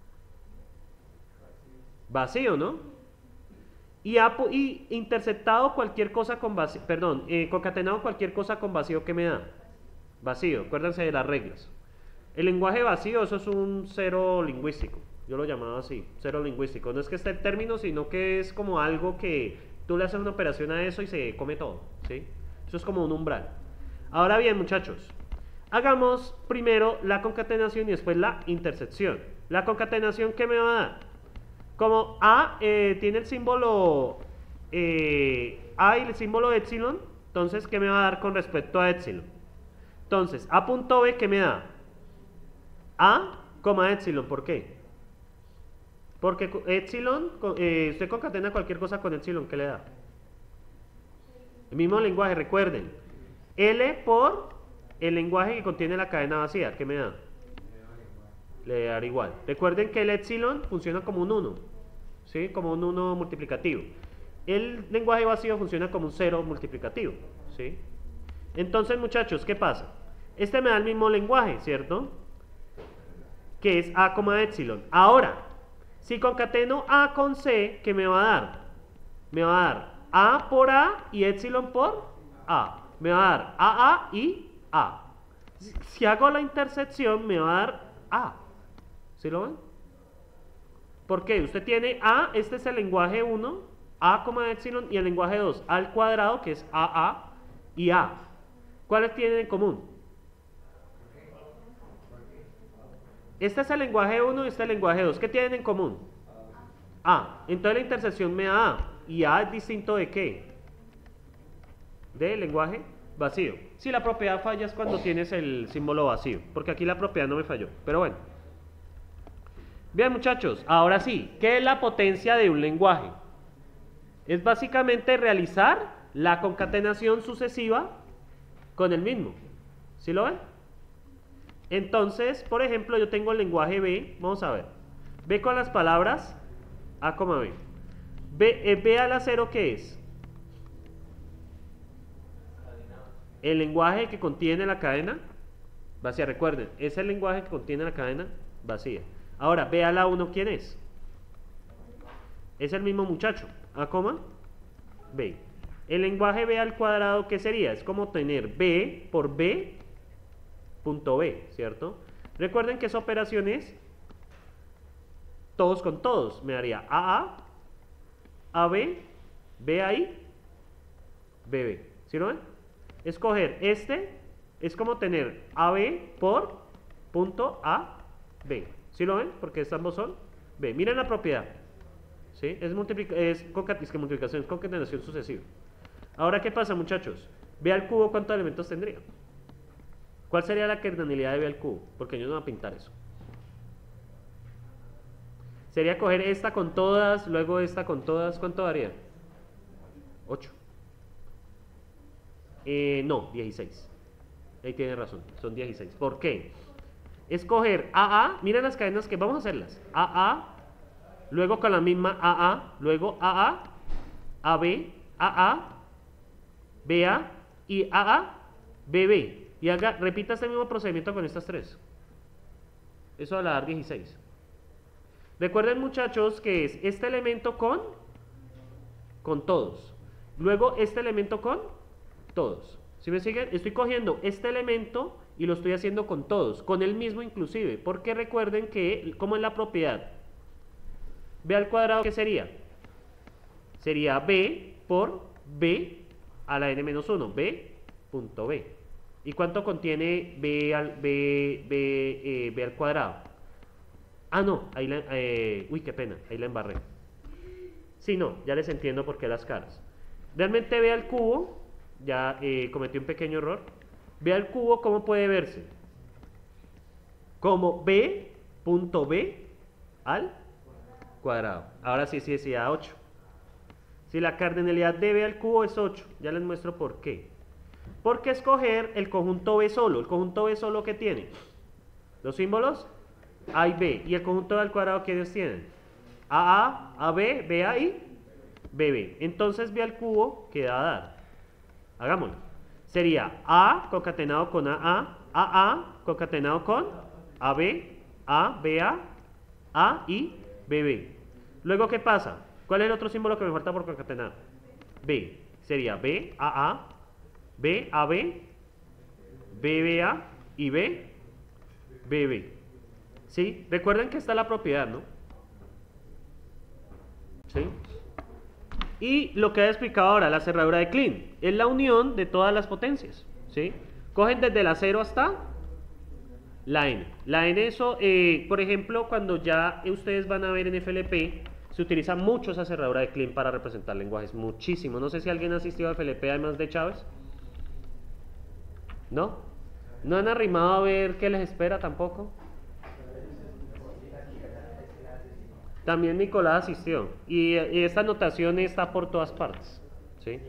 Speaker 1: Vacío, ¿no? Y, A, y interceptado cualquier cosa con vacío, perdón, eh, concatenado cualquier cosa con vacío, ¿qué me da? Vacío, acuérdense de las reglas. El lenguaje vacío, eso es un cero lingüístico. Yo lo llamaba así, cero lingüístico. No es que esté el término, sino que es como algo que tú le haces una operación a eso y se come todo, ¿sí? Eso es como un umbral. Ahora bien, muchachos, hagamos primero la concatenación y después la intersección. La concatenación, ¿qué me va a dar? Como A eh, tiene el símbolo eh, A y el símbolo epsilon, entonces, ¿qué me va a dar con respecto a epsilon? Entonces, A punto B, ¿qué me da? A, epsilon, ¿por qué? Porque epsilon, eh, usted concatena cualquier cosa con epsilon, ¿qué le da? El mismo lenguaje, recuerden. L por el lenguaje que contiene la cadena vacía, ¿qué me da? Le dará igual. Recuerden que el epsilon funciona como un uno, ¿sí? Como un uno multiplicativo. El lenguaje vacío funciona como un cero multiplicativo, ¿sí? Entonces, muchachos, ¿qué pasa? Este me da el mismo lenguaje, ¿cierto? Que es A, epsilon. Ahora, si concateno A con C, ¿qué me va a dar? Me va a dar A por A y epsilon por A. Me va a dar A A y A. Si hago la intersección, me va a dar A. ¿Sí lo ven? ¿Por qué? Usted tiene A, este es el lenguaje uno, A, epsilon, y el lenguaje dos, A al cuadrado, que es A A y A. ¿Cuáles tienen en común? Este es el lenguaje uno y este es el lenguaje dos. ¿Qué tienen en común? A. Entonces la intersección me da A. ¿Y A es distinto de qué? De lenguaje vacío. Si la propiedad falla es cuando tienes el símbolo vacío, porque aquí la propiedad no me falló. Pero bueno. Bien, muchachos, ahora sí, ¿qué es la potencia de un lenguaje? Es básicamente realizar la concatenación sucesiva con el mismo. ¿Sí lo ven? Entonces, por ejemplo, yo tengo el lenguaje B, vamos a ver. B con las palabras A, B. B, eh, B a la cero, ¿qué es? El lenguaje que contiene la cadena vacía. Recuerden, es el lenguaje que contiene la cadena vacía. Ahora, B a la uno, ¿quién es? Es el mismo muchacho. A, B. El lenguaje B al cuadrado, ¿qué sería? Es como tener B por B punto B, ¿cierto? Recuerden que esa operación es todos con todos. Me daría A A, A B, B ahí, B B. ¿Sí lo ven? Escoger este es como tener A B por punto A B. ¿Sí lo ven? Porque estos ambos son B. Miren la propiedad. ¿Sí? Es, es, es que multiplicación, es concatenación sucesiva. Ahora, ¿qué pasa, muchachos? B al cubo, ¿cuántos elementos tendría? ¿Cuál sería la cardinalidad de B al cubo? Porque yo no voy a pintar eso. Sería coger esta con todas, luego esta con todas. ¿Cuánto daría? ocho. Eh, no, dieciséis. Ahí tiene razón, son dieciséis. ¿Por qué? Escoger A A, miren las cadenas que vamos a hacerlas. A A, luego con la misma A A, luego A A, A B, A A, B A y A A, B B. Y haga, repita este mismo procedimiento con estas tres. Eso va a dar dieciséis. Recuerden, muchachos, que es este elemento con con todos. Luego este elemento con todos. ¿Sí me siguen? Estoy cogiendo este elemento y lo estoy haciendo con todos, con el mismo inclusive, porque recuerden que, como es la propiedad, B al cuadrado, ¿qué sería? Sería B por B a la n menos uno, B punto B. ¿Y cuánto contiene B al, B, B, eh, B al cuadrado? Ah, no, ahí la, eh, uy, qué pena, ahí la embarré. Sí, no, ya les entiendo por qué las caras. Realmente B al cubo, ya eh, cometí un pequeño error. B al cubo, ¿cómo puede verse? Como B punto B al cuadrado. Ahora sí, sí decía ocho. Si la cardinalidad de B al cubo es ocho, ya les muestro por qué. Porque escoger el conjunto B solo. ¿El conjunto B solo qué tiene? Los símbolos A y B. ¿Y el conjunto B al cuadrado qué ellos tienen? A A, A B, B A y B B. Entonces B al cubo queda a dar. Hagámoslo. Sería A concatenado con A A, A A concatenado con A B, A, B A, A y B B. Luego, ¿qué pasa? ¿Cuál es el otro símbolo que me falta por concatenar? B. Sería B, A A, B, A B, B, B A y B, B B. ¿Sí? Recuerden que está la propiedad, ¿no? ¿Sí? Y lo que he explicado ahora, la cerradura de Klein, es la unión de todas las potencias. ¿Sí? Cogen desde la cero hasta la n. La n, eso, eh, por ejemplo, cuando ya ustedes van a ver en F L P, se utiliza mucho esa cerradura de Klein para representar lenguajes, muchísimo. No sé si alguien ha asistido a F L P además de Chávez. ¿No? ¿No han arrimado a ver qué les espera tampoco? También Nicolás asistió. Y, y esta notación está por todas partes. ¿Sí?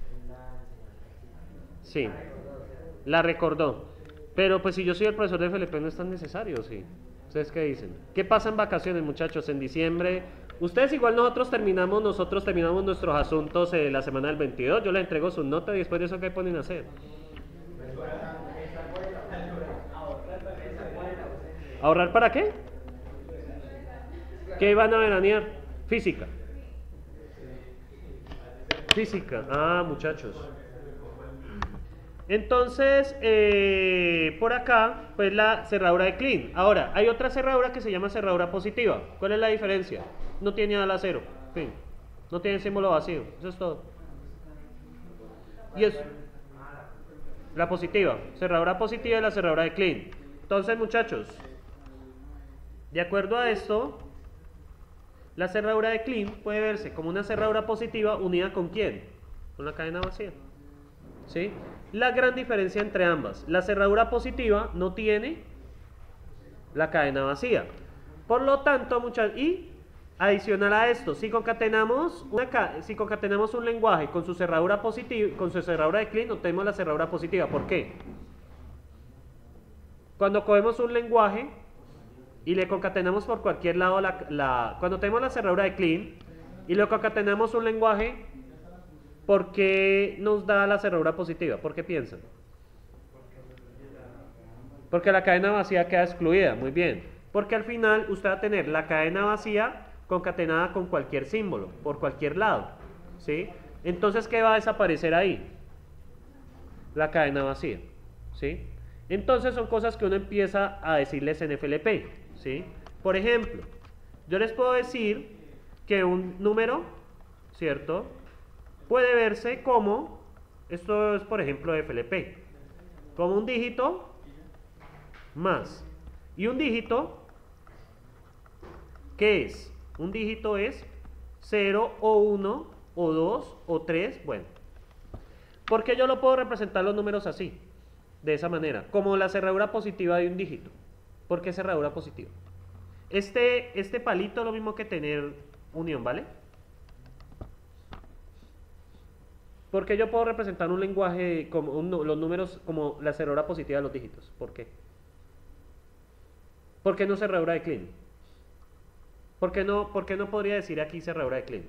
Speaker 1: Sí. La recordó. Pero pues si yo soy el profesor de F L P no es tan necesario, ¿sí? ¿Ustedes qué dicen? ¿Qué pasa en vacaciones, muchachos? En diciembre. Ustedes igual nosotros terminamos, nosotros terminamos nuestros asuntos eh, la semana del veintidós. Yo les entrego sus notas y después de eso, ¿qué ponen a hacer? ¿Ahorrar para qué? ¿Qué van a veranear? Física. Física. Ah, muchachos. Entonces, eh, por acá, pues la cerradura de Klein. Ahora, hay otra cerradura que se llama cerradura positiva. ¿Cuál es la diferencia? No tiene ala cero. Fin. No tiene símbolo vacío. Eso es todo. Y es la positiva. Cerradura positiva y la cerradura de Klein. Entonces, muchachos, de acuerdo a esto, la cerradura de Klein puede verse como una cerradura positiva unida con ¿quién? Con la cadena vacía. ¿Sí? La gran diferencia entre ambas, la cerradura positiva no tiene la cadena vacía. Por lo tanto, muchachos, y adicional a esto, si concatenamos, una, si concatenamos un lenguaje con su cerradura positiva, con su cerradura de Klein, obtenemos la cerradura positiva. ¿Por qué? Cuando cogemos un lenguaje y le concatenamos por cualquier lado la, la cuando tenemos la cerradura de Klein y le concatenamos un lenguaje, ¿por qué nos da la cerradura positiva? ¿Por qué piensan? Porque la cadena vacía queda excluida, muy bien. Porque al final usted va a tener la cadena vacía concatenada con cualquier símbolo, por cualquier lado, ¿sí? Entonces, ¿qué va a desaparecer ahí? La cadena vacía, ¿sí? Entonces son cosas que uno empieza a decirles en F L P, ¿sí? Por ejemplo, yo les puedo decir que un número, ¿cierto?, puede verse como, esto es por ejemplo F L P, como un dígito más. Y un dígito, ¿qué es? Un dígito es cero o uno o dos o tres, bueno. ¿Por qué yo lo puedo representar los números así? De esa manera, como la cerradura positiva de un dígito. ¿Por qué cerradura positiva? Este, este palito es lo mismo que tener unión, ¿vale? Porque yo puedo representar un lenguaje como un, los números como la cerradura positiva de los dígitos. ¿Por qué? ¿Por qué no cerradura de Klein? ¿Por qué no, por qué no podría decir aquí cerradura de Klein?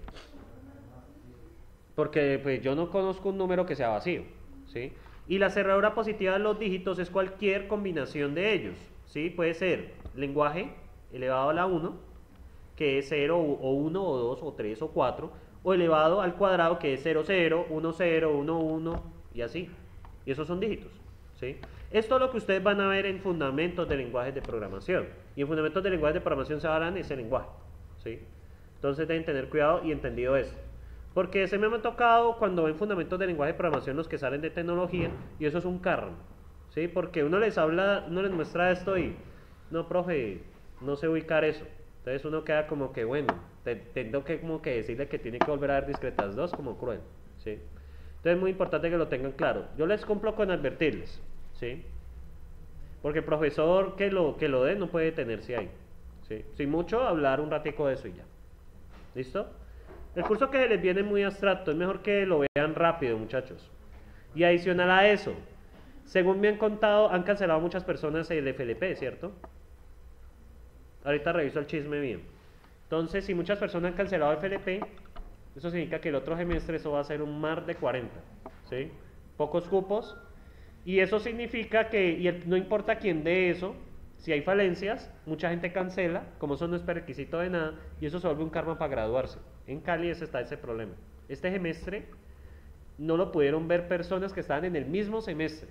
Speaker 1: Porque pues, yo no conozco un número que sea vacío, ¿sí? Y la cerradura positiva de los dígitos es cualquier combinación de ellos, ¿sí? Puede ser lenguaje elevado a la uno, que es cero o uno o dos o tres o cuatro, o elevado al cuadrado, que es cero, cero, uno, cero, uno, uno, y así. Y esos son dígitos, ¿sí? Esto es lo que ustedes van a ver en fundamentos de lenguajes de programación. Y en fundamentos de lenguajes de programación se verán ese lenguaje, ¿sí? Entonces deben tener cuidado y entendido esto. Porque se me ha tocado cuando ven fundamentos de lenguaje de programación los que salen de tecnología, y eso es un carro, ¿sí? Porque uno les habla, uno les muestra esto y, no, profe, no sé ubicar eso. Entonces uno queda como que, bueno, te, tengo que como que decirle que tiene que volver a ver discretas dos como cruel, ¿sí? Entonces es muy importante que lo tengan claro. Yo les cumplo con advertirles, ¿sí? Porque el profesor que lo, que lo dé no puede detenerse ahí, ¿sí? Sin mucho hablar un ratico de eso y ya. ¿Listo? El curso que se les viene es muy abstracto, es mejor que lo vean rápido, muchachos. Y adicional a eso, según me han contado, han cancelado muchas personas el F L P, ¿cierto? Ahorita reviso el chisme bien. Entonces, si muchas personas han cancelado el F L P, eso significa que el otro semestre eso va a ser un mar de cuarenta, ¿sí? Pocos cupos. Y eso significa que, y el, no importa quién dé eso, si hay falencias, mucha gente cancela, como eso no es prerequisito de nada, y eso se vuelve un karma para graduarse. En Cali ese está ese problema. Este semestre no lo pudieron ver personas que estaban en el mismo semestre,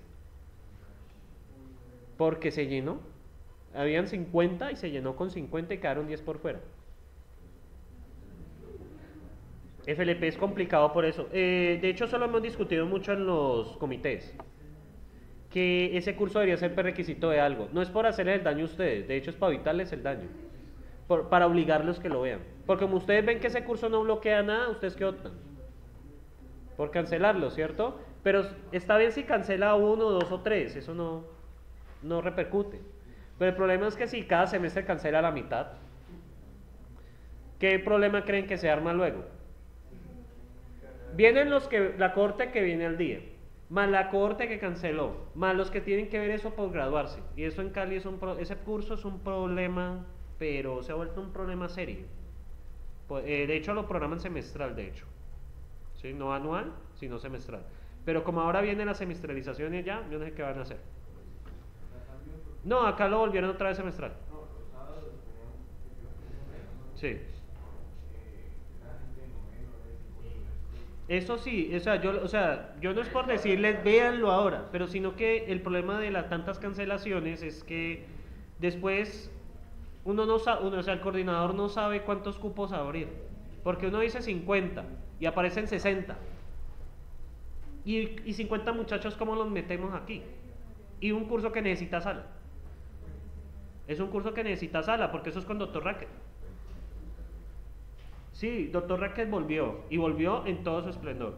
Speaker 1: porque se llenó. Habían cincuenta y se llenó con cincuenta y quedaron diez por fuera. F L P es complicado por eso. Eh, de hecho, eso lo hemos discutido mucho en los comités. Que ese curso debería ser prerequisito de algo. No es por hacerles el daño a ustedes, de hecho es para evitarles el daño. Por, para obligarlos que lo vean. Porque como ustedes ven que ese curso no bloquea nada, ¿ustedes qué optan? Por cancelarlo, ¿cierto? Pero está bien si cancela uno, dos o tres, eso no, no repercute. Pero el problema es que si cada semestre cancela la mitad, ¿qué problema creen que se arma luego? Vienen los que, la corte que viene al día, más la corte que canceló, más los que tienen que ver eso por graduarse. Y eso en Cali es un pro, ese curso es un problema, pero se ha vuelto un problema serio. Pues, eh, de hecho lo programan semestral, de hecho. ¿Sí? No anual, sino semestral. Pero como ahora vienen las semestralizaciones ya, yo no sé qué van a hacer. No, acá lo volvieron otra vez semestral. Sí. Eso sí, o sea, yo, o sea, yo no es por decirles véanlo ahora, pero sino que el problema de las tantas cancelaciones es que después uno no sabe, uno, o sea, el coordinador no sabe cuántos cupos abrir, porque uno dice cincuenta y aparecen sesenta. Y, y cincuenta muchachos, ¿cómo los metemos aquí? Y un curso que necesita sala. Es un curso que necesita sala, porque eso es con doctor Raquel. Sí, doctor Raquel volvió, y volvió en todo su esplendor.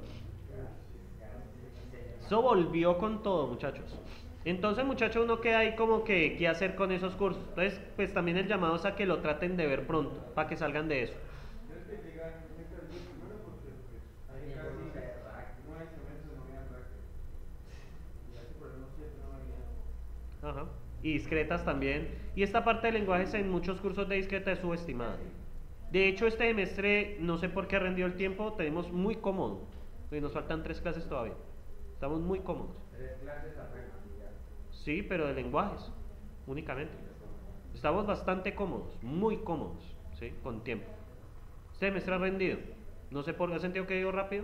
Speaker 1: Eso volvió con todo, muchachos. Entonces, muchachos, uno queda ahí como que, ¿qué hacer con esos cursos? Entonces, pues también el llamado es a que lo traten de ver pronto, para que salgan de eso. Ajá. Y discretas también. Y esta parte de lenguajes en muchos cursos de discreta es subestimada. De hecho, este semestre, no sé por qué ha rendido el tiempo, tenemos muy cómodo. Y nos faltan tres clases todavía. Estamos muy cómodos. ¿Tres clases apenas? Sí, pero de lenguajes, únicamente. Estamos bastante cómodos, muy cómodos, ¿sí? Con tiempo. Este semestre ha rendido. No sé por qué, ¿has sentido que digo rápido?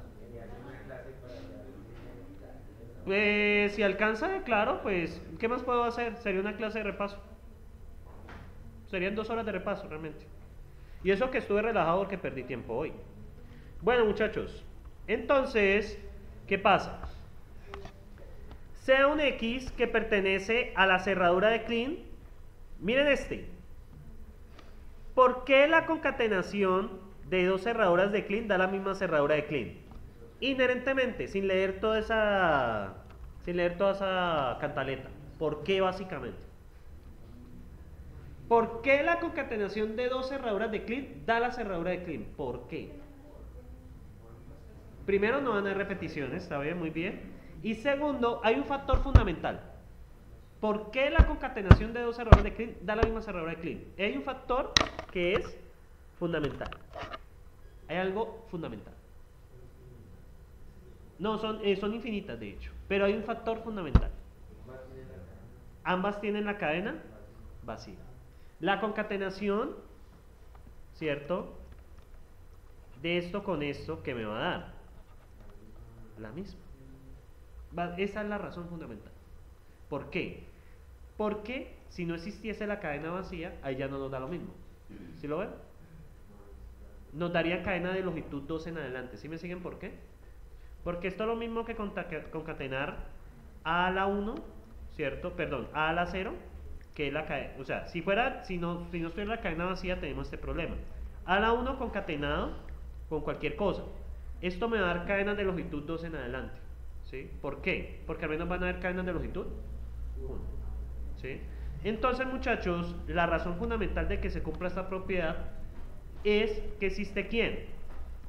Speaker 1: Eh, si alcanza, claro, pues, ¿qué más puedo hacer? Sería una clase de repaso. Serían dos horas de repaso, realmente. Y eso que estuve relajado porque perdí tiempo hoy. Bueno, muchachos, entonces, ¿qué pasa? Sea un X que pertenece a la cerradura de Kleene. Miren este. ¿Por qué la concatenación de dos cerraduras de Kleene da la misma cerradura de Kleene? Inherentemente, sin leer toda esa, sin leer toda esa cantaleta. ¿Por qué básicamente? ¿Por qué la concatenación de dos cerraduras de Kleene da la cerradura de Kleene? ¿Por qué? Primero, no van a haber repeticiones, está bien, muy bien. Y segundo, hay un factor fundamental. ¿Por qué la concatenación de dos cerraduras de Kleene da la misma cerradura de Kleene? Hay un factor que es fundamental. Hay algo fundamental. No, son, eh, son infinitas de hecho, pero hay un factor fundamental. Ambas tienen la cadena vacía. La concatenación, ¿cierto? De esto con esto, ¿qué me va a dar? La misma. Esa es la razón fundamental. ¿Por qué? Porque si no existiese la cadena vacía, ahí ya no nos da lo mismo. ¿Sí lo ven? Nos daría cadena de longitud dos en adelante. ¿Sí me siguen por qué? Porque esto es lo mismo que concatenar A a la uno, ¿cierto? Perdón, A a la cero, que es la cadena. O sea, si fuera, si no, si no estuviera la cadena vacía, tenemos este problema. A a la uno concatenado con cualquier cosa. Esto me va a dar cadenas de longitud dos en adelante. ¿Sí? ¿Por qué? Porque al menos van a haber cadenas de longitud uno. ¿Sí? Entonces, muchachos, la razón fundamental de que se cumpla esta propiedad es que existe ¿quién?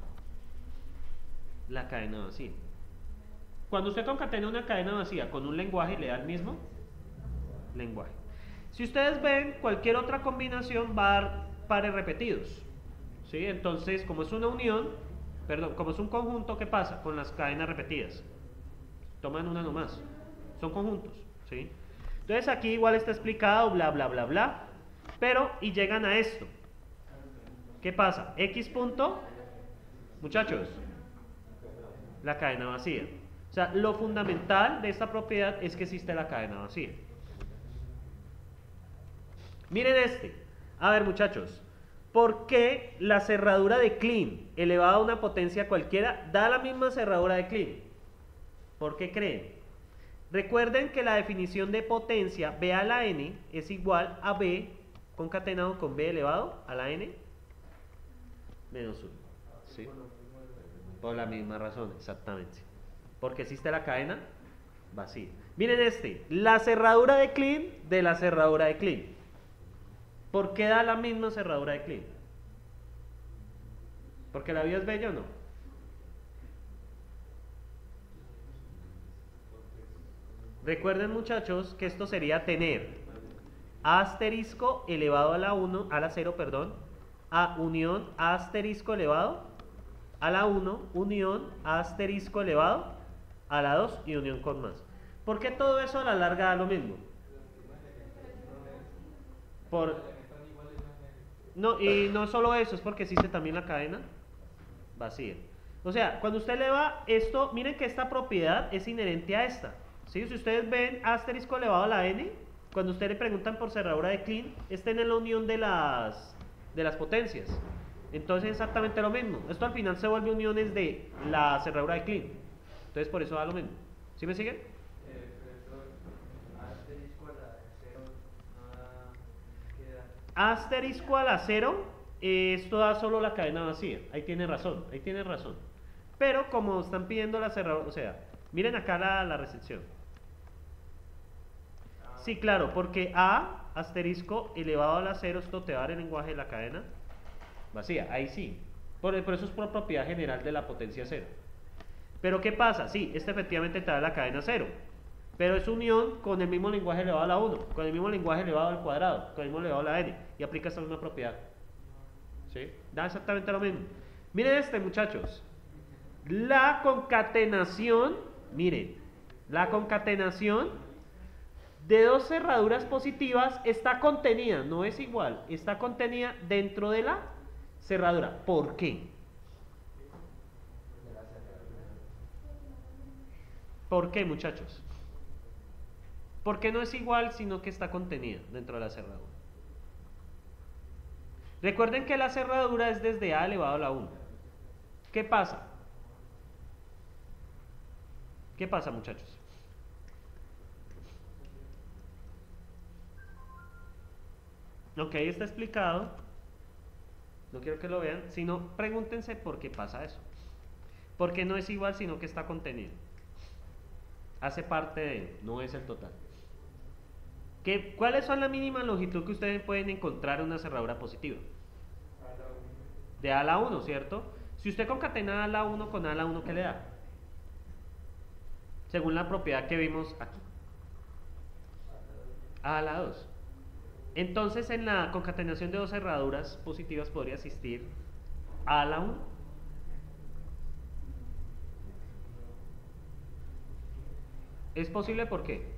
Speaker 1: la cadena vacía. Cuando usted concatena una cadena vacía con un lenguaje, le da el mismo lenguaje. Si ustedes ven, cualquier otra combinación va a dar pares repetidos, ¿sí? Entonces, como es una unión, perdón, como es un conjunto, ¿qué pasa con las cadenas repetidas? Toman una nomás, son conjuntos, ¿sí? Entonces aquí igual está explicado, bla, bla, bla, bla, pero, y llegan a esto. ¿Qué pasa? X punto, muchachos, la cadena vacía. O sea, lo fundamental de esta propiedad es que existe la cadena vacía. Miren este. A ver, muchachos, ¿por qué la cerradura de Kleene elevada a una potencia cualquiera da la misma cerradura de Kleene? ¿Por qué creen? Recuerden que la definición de potencia B a la n es igual a B concatenado con B elevado a la n menos uno. ¿Sí? Por la misma razón, exactamente. Porque existe la cadena vacía. Miren este, la cerradura de Kleene de la cerradura de Kleene. ¿Por qué da la misma cerradura de Kleene? ¿Porque la vida es bella o no? Recuerden, muchachos, que esto sería tener A asterisco elevado a la uno, a la cero, perdón, A unión A asterisco elevado a la uno, unión A asterisco elevado a la dos y unión con más. ¿Por qué todo eso a la larga da lo mismo? Por... No, y no solo eso, es porque existe también la cadena vacía. O sea, cuando usted eleva esto, miren que esta propiedad es inherente a esta, ¿sí? Si ustedes ven asterisco elevado a la n, cuando ustedes le preguntan por cerradura de Kleene, está en la unión de las, de las potencias. Entonces es exactamente lo mismo. Esto al final se vuelve uniones de la cerradura de Kleene. Entonces por eso da lo mismo. ¿Sí me siguen?
Speaker 2: Eh, profesor, asterisco a la cero, nada queda.
Speaker 1: Asterisco a la cero, eh, esto da solo la cadena vacía. Ahí tiene razón, ahí tiene razón. Pero como están pidiendo la cerradura, o sea, miren acá la, la recepción. Sí, claro, porque A asterisco elevado a la cero, esto te va a dar el lenguaje de la cadena vacía. Ahí sí. Por, por eso es por propiedad general de la potencia cero. Pero ¿qué pasa? Sí, este efectivamente te da la cadena cero. Pero es unión con el mismo lenguaje elevado a la uno, con el mismo lenguaje elevado al cuadrado, con el mismo elevado a la n. Y aplica esta misma propiedad. ¿Sí? Da exactamente lo mismo. Miren este, muchachos. La concatenación, miren, la concatenación de dos cerraduras positivas está contenida, no es igual, está contenida dentro de la cerradura. ¿Por qué? ¿Por qué, muchachos? ¿Por qué no es igual, sino que está contenida dentro de la cerradura? Recuerden que la cerradura es desde A elevado a la uno. ¿Qué pasa? ¿Qué pasa, muchachos? Ok, está explicado. No quiero que lo vean, sino pregúntense por qué pasa eso. Porque no es igual, sino que está contenido. Hace parte de, no es el total. ¿Qué, ¿Cuáles son la mínima longitud que ustedes pueden encontrar en una cerradura positiva? De A a la uno, ¿cierto? Si usted concatena A a la uno con A a la uno, ¿qué le da? Según la propiedad que vimos aquí. A a la dos. Entonces, en la concatenación de dos cerraduras positivas podría existir A a la uno. ¿Es posible? ¿Por qué?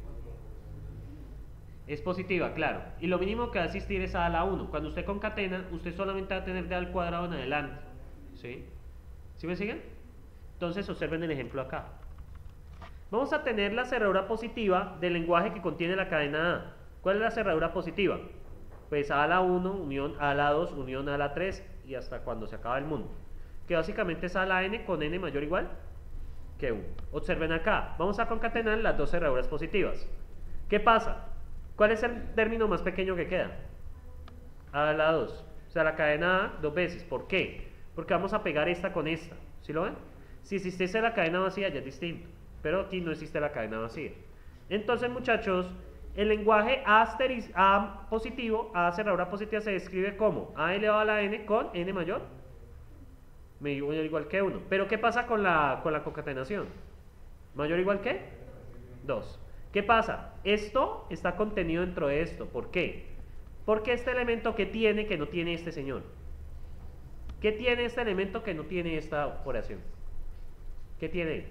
Speaker 1: Es positiva, claro. Y lo mínimo que va a existir es A a la uno. Cuando usted concatena, usted solamente va a tener de al cuadrado en adelante. ¿Sí? ¿Sí me siguen? Entonces, observen el ejemplo acá. Vamos a tener la cerradura positiva del lenguaje que contiene la cadena A. ¿Cuál es la cerradura positiva? Pues A a la uno, unión A a la dos, unión A a la tres y hasta cuando se acaba el mundo. Que básicamente es A a la n con n mayor o igual que uno. Observen acá, vamos a concatenar las dos cerraduras positivas. ¿Qué pasa? ¿Cuál es el término más pequeño que queda? A a la dos. O sea, la cadena A dos veces. ¿Por qué? Porque vamos a pegar esta con esta. ¿Sí lo ven? Si existiese la cadena vacía ya es distinto. Pero aquí no existe la cadena vacía. Entonces, muchachos, el lenguaje A, asteris, A positivo, A cerradura positiva se describe como A elevado a la n con n mayor mayor o igual que uno. Pero ¿qué pasa con la, con la concatenación? ¿Mayor o igual que? dos. ¿Qué pasa? Esto está contenido dentro de esto. ¿Por qué? Porque este elemento que tiene que no tiene este señor. ¿Qué tiene este elemento que no tiene esta operación? ¿Qué tiene?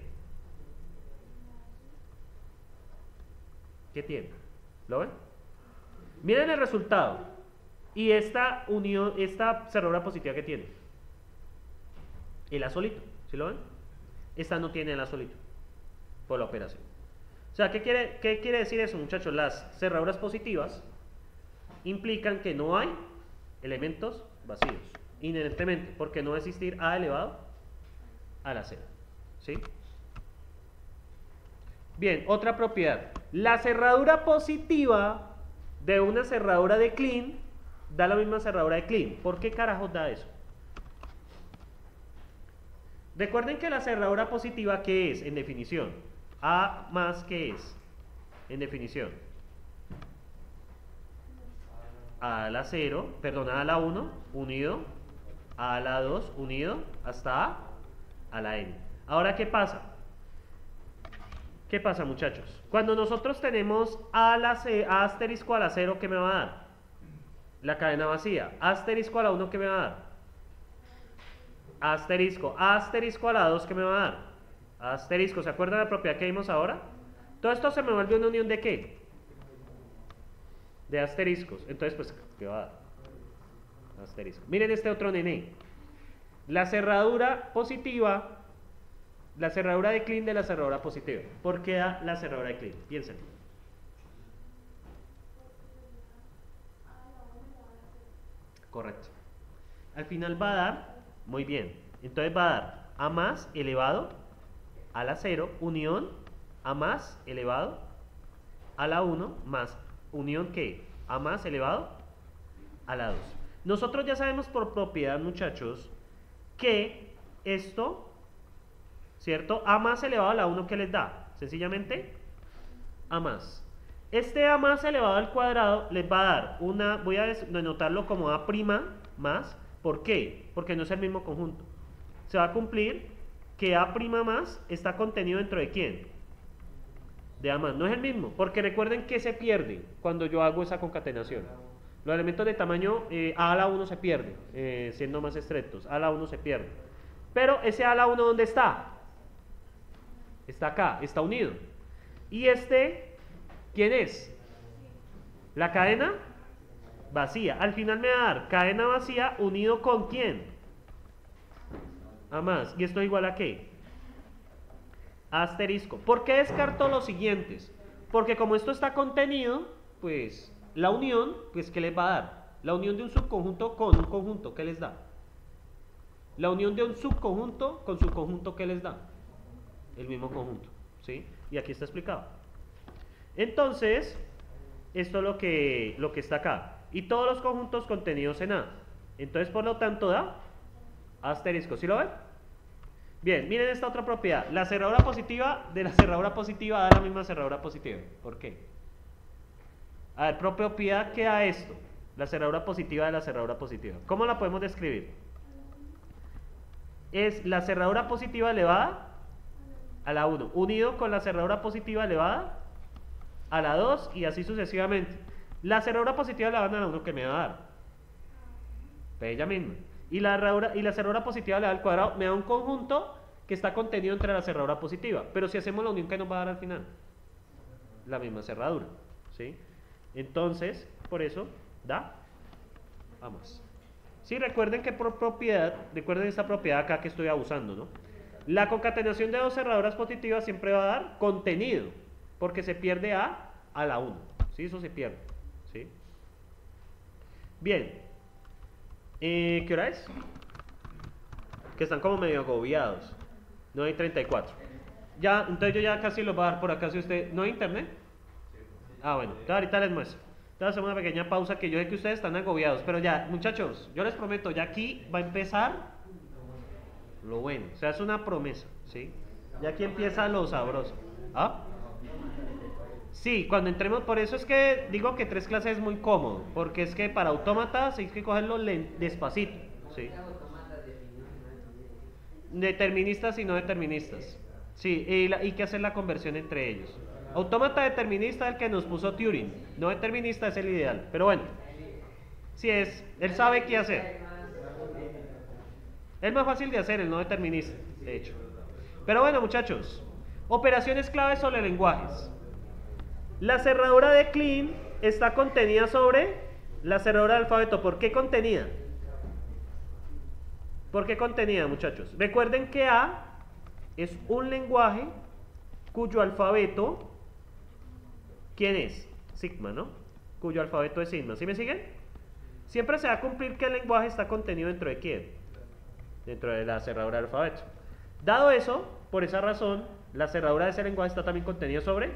Speaker 1: ¿Qué tiene? ¿Lo ven? Miren el resultado. Y esta unión, esta cerradura positiva que tiene. El A solito. ¿Sí lo ven? Esta no tiene el A solito. Por la operación. O sea, ¿qué quiere, qué quiere decir eso, muchachos? Las cerraduras positivas implican que no hay elementos vacíos. Inherentemente. Porque no va a existir A elevado a la cero. ¿Sí? Bien, otra propiedad. La cerradura positiva de una cerradura de Kleene da la misma cerradura de Kleene. ¿Por qué carajos da eso? Recuerden que la cerradura positiva, ¿qué es? En definición. A más, ¿qué es? En definición. A a la cero, perdón, A a la uno, unido. A a la dos, unido. Hasta A a la N. Ahora, ¿qué pasa? ¿Qué pasa, muchachos? Cuando nosotros tenemos A, a la C, A asterisco a la cero, ¿qué me va a dar? La cadena vacía. A asterisco a la uno, ¿qué me va a dar? A asterisco. A asterisco a la dos, ¿qué me va a dar? A asterisco. ¿Se acuerdan de la propiedad que vimos ahora? Todo esto se me vuelve una unión ¿de qué? De asteriscos. Entonces, pues, ¿qué va a dar? Asterisco. Miren este otro nene. La cerradura positiva... La cerradura de Kleene de la cerradura positiva. ¿Por qué da la cerradura de Kleene? Piensen. Correcto. Al final va a dar, muy bien. Entonces va a dar A más elevado a la cero, unión A más elevado a la uno, más unión ¿qué? A más elevado a la dos. Nosotros ya sabemos por propiedad, muchachos, que esto... ¿Cierto? A más elevado a la uno, ¿qué les da? Sencillamente, A más. Este A más elevado al cuadrado les va a dar una, voy a denotarlo como A prima más. ¿Por qué? Porque no es el mismo conjunto. Se va a cumplir que A prima más está contenido dentro de ¿quién? De A más. No es el mismo, porque recuerden que se pierde cuando yo hago esa concatenación. Los elementos de tamaño eh, A a la uno se pierden, eh, siendo más estrictos. A a la uno se pierde. Pero ese A a la uno, ¿dónde está? Está acá, está unido. ¿Y este quién es? La cadena vacía. Al final me va a dar cadena vacía unido con ¿quién? A más. ¿Y esto es igual a qué? Asterisco. ¿Por qué descarto los siguientes? Porque como esto está contenido, pues la unión, pues ¿qué les va a dar? La unión de un subconjunto con un conjunto, ¿qué les da? La unión de un subconjunto con subconjunto, ¿qué les da? El mismo conjunto, ¿sí? Y aquí está explicado. Entonces, esto es lo que, lo que está acá. Y todos los conjuntos contenidos en A. Entonces, por lo tanto, da asterisco. ¿Sí lo ven? Bien, miren esta otra propiedad. La cerradura positiva de la cerradura positiva da la misma cerradura positiva. ¿Por qué? A ver, propiedad que da esto. La cerradura positiva de la cerradura positiva. ¿Cómo la podemos describir? Es la cerradura positiva elevada a la uno, unido con la cerradura positiva elevada a la dos y así sucesivamente. La cerradura positiva elevada a la uno, que me va a dar ella misma. Y la, cerradura, y la cerradura positiva elevada al cuadrado me da un conjunto que está contenido entre la cerradura positiva. Pero si hacemos la unión, ¿qué nos va a dar al final? La misma cerradura, ¿sí? Entonces, por eso da vamos. Sí, recuerden que por propiedad, recuerden esta propiedad acá que estoy abusando, ¿no? La concatenación de dos cerraduras positivas siempre va a dar contenido, porque se pierde A a la uno, ¿sí? Eso se pierde, ¿sí? Bien, eh, ¿qué hora es? Que están como medio agobiados. No hay treinta y cuatro. Ya, entonces yo ya casi los voy a dar por acá. Si usted, ¿no hay internet? Ah, bueno, entonces ahorita les muestro. Entonces hacemos una pequeña pausa, que yo sé que ustedes están agobiados, pero ya, muchachos, yo les prometo, ya aquí va a empezar lo bueno, o sea, es una promesa, ¿sí? Ya aquí empieza lo sabroso. ¿Ah? Sí, cuando entremos, por eso es que digo que tres clases es muy cómodo, porque es que para autómatas hay que cogerlo despacito, ¿sí? Deterministas y no deterministas. Sí, y, la, y que hacer la conversión entre ellos. Autómata determinista es el que nos puso Turing. No determinista es el ideal. Pero bueno, sí es, él sabe qué hacer. Es más fácil de hacer el no determinista, de hecho. Pero bueno, muchachos, operaciones claves sobre lenguajes. La cerradura de Kleene está contenida sobre la cerradura de alfabeto. ¿Por qué contenida? ¿Por qué contenida, muchachos? Recuerden que A es un lenguaje cuyo alfabeto, ¿quién es? Sigma, ¿no? Cuyo alfabeto es Sigma. ¿Sí me siguen? Siempre se va a cumplir que el lenguaje está contenido dentro de quién. Dentro de la cerradura del alfabeto. Dado eso, por esa razón, la cerradura de ese lenguaje está también contenida sobre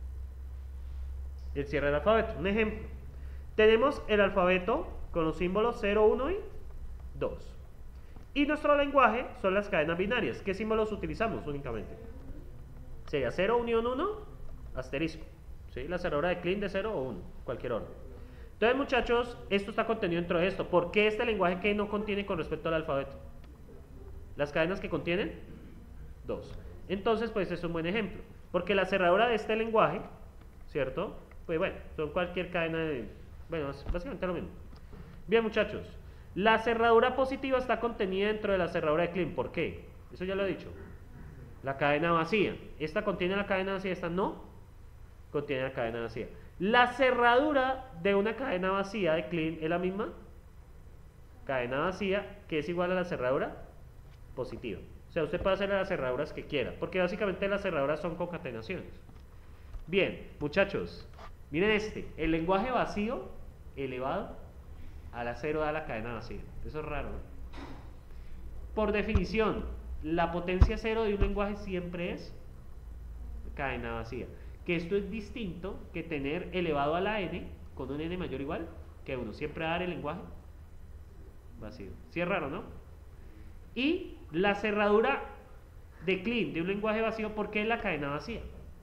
Speaker 1: el cierre del alfabeto. Un ejemplo. Tenemos el alfabeto con los símbolos cero, uno y dos. Y nuestro lenguaje son las cadenas binarias. ¿Qué símbolos utilizamos únicamente? Sería cero, unión uno, asterisco. ¿Sí? La cerradura de Kleene de cero o uno, cualquier orden. Entonces, muchachos, esto está contenido dentro de esto. ¿Por qué este lenguaje que no contiene con respecto al alfabeto? Las cadenas que contienen dos. Entonces, pues es un buen ejemplo. Porque la cerradura de este lenguaje, ¿cierto? Pues bueno, son cualquier cadena de... Bueno, es básicamente lo mismo. Bien, muchachos. La cerradura positiva está contenida dentro de la cerradura de Kleene. ¿Por qué? Eso ya lo he dicho. La cadena vacía. ¿Esta contiene la cadena vacía? ¿Esta no? Contiene la cadena vacía. La cerradura de una cadena vacía de Kleene es la misma cadena vacía, que es igual a la cerradura positiva. O sea, usted puede hacer las cerraduras que quiera, porque básicamente las cerraduras son concatenaciones. Bien, muchachos, miren este, el lenguaje vacío elevado a la cero da la cadena vacía. Eso es raro, ¿no? Por definición, la potencia cero de un lenguaje siempre es cadena vacía. Que esto es distinto que tener elevado a la n con un n mayor o igual que uno. Siempre va a dar el lenguaje vacío. Sí es raro, ¿no? Y la cerradura de Kleene de un lenguaje vacío, ¿por qué es la cadena vacía?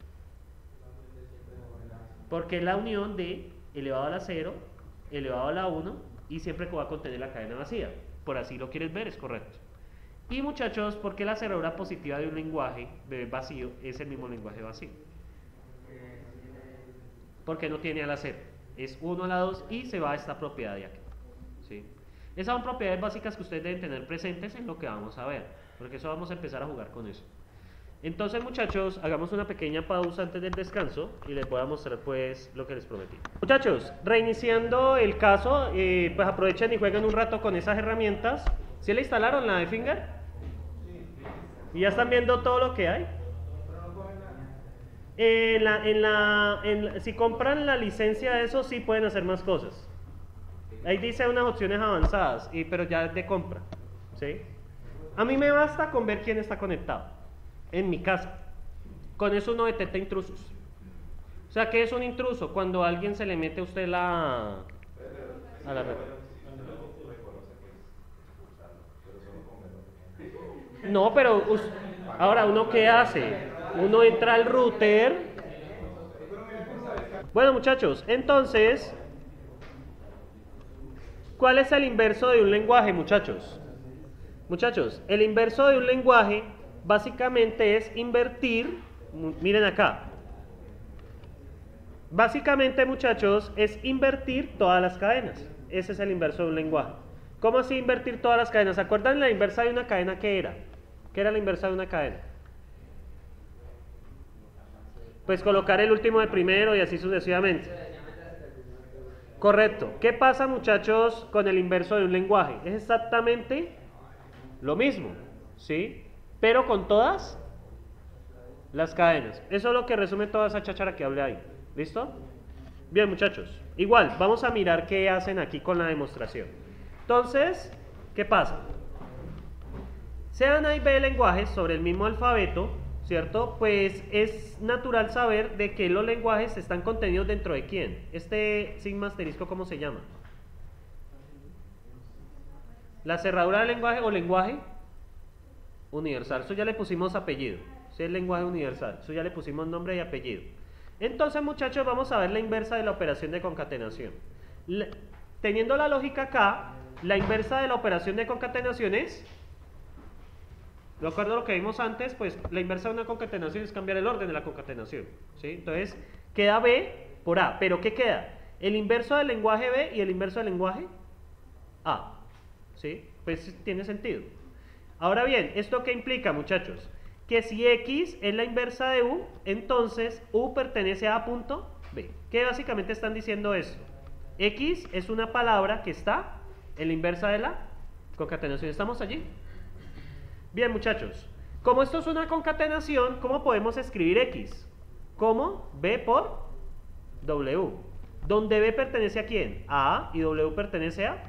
Speaker 1: Porque es la unión de elevado a la cero, elevado a la uno y siempre va a contener la cadena vacía. Por así lo quieres ver, es correcto. Y muchachos, ¿por qué la cerradura positiva de un lenguaje vacío es el mismo lenguaje vacío? Porque no tiene a la cero. Es uno a la dos y se va a esta propiedad de aquí. ¿Sí? Esas son propiedades básicas que ustedes deben tener presentes en lo que vamos a ver. Porque eso vamos a empezar a jugar con eso. Entonces, muchachos, hagamos una pequeña pausa antes del descanso y les voy a mostrar pues lo que les prometí. Muchachos, reiniciando el caso, eh, pues aprovechen y jueguen un rato con esas herramientas. ¿Sí le instalaron la de Finger? ¿Y ya están viendo todo lo que hay? En la, en la, en, si compran la licencia de eso, sí pueden hacer más cosas. Ahí dice unas opciones avanzadas, y, pero ya de compra. ¿Sí? A mí me basta con ver quién está conectado en mi casa. Con eso uno detecta intrusos. O sea, ¿qué es un intruso? Cuando a alguien se le mete a usted la, a la red. No, pero ahora uno ¿qué hace? Uno entra al router. Bueno, muchachos, entonces, ¿cuál es el inverso de un lenguaje, muchachos? Muchachos, el inverso de un lenguaje básicamente es invertir. Miren acá. Básicamente, muchachos, es invertir todas las cadenas. Ese es el inverso de un lenguaje. ¿Cómo así invertir todas las cadenas? ¿Se acuerdan la inversa de una cadena qué era? ¿Qué era la inversa de una cadena? Pues colocar el último de primero y así sucesivamente. Correcto. ¿Qué pasa, muchachos, con el inverso de un lenguaje? Es exactamente lo mismo, ¿sí? Pero con todas las cadenas. Eso es lo que resume toda esa cháchara que hablé ahí. ¿Listo? Bien, muchachos. Igual, vamos a mirar qué hacen aquí con la demostración. Entonces, ¿qué pasa? Sean A y B lenguajes sobre el mismo alfabeto, ¿cierto? Pues es natural saber de que los lenguajes están contenidos dentro de quién. Este sigma asterisco, ¿cómo se llama? La cerradura del lenguaje o lenguaje universal. Eso ya le pusimos apellido. Ese es el lenguaje universal. Eso ya le pusimos nombre y apellido. Entonces, muchachos, vamos a ver la inversa de la operación de concatenación. Le, teniendo la lógica acá, la inversa de la operación de concatenación es De acuerdo a lo que vimos antes, pues la inversa de una concatenación es cambiar el orden de la concatenación, ¿sí? Entonces, queda B por A, pero ¿qué queda? El inverso del lenguaje B y el inverso del lenguaje A, ¿sí? Pues tiene sentido. Ahora bien, ¿esto qué implica, muchachos? Que si X es la inversa de U, entonces U pertenece a A punto B. ¿Qué básicamente están diciendo esto? X es una palabra que está en la inversa de la concatenación. ¿Estamos allí? Bien, muchachos. Como esto es una concatenación, ¿cómo podemos escribir X? Como B por W. Donde B pertenece a quién? A A y W pertenece a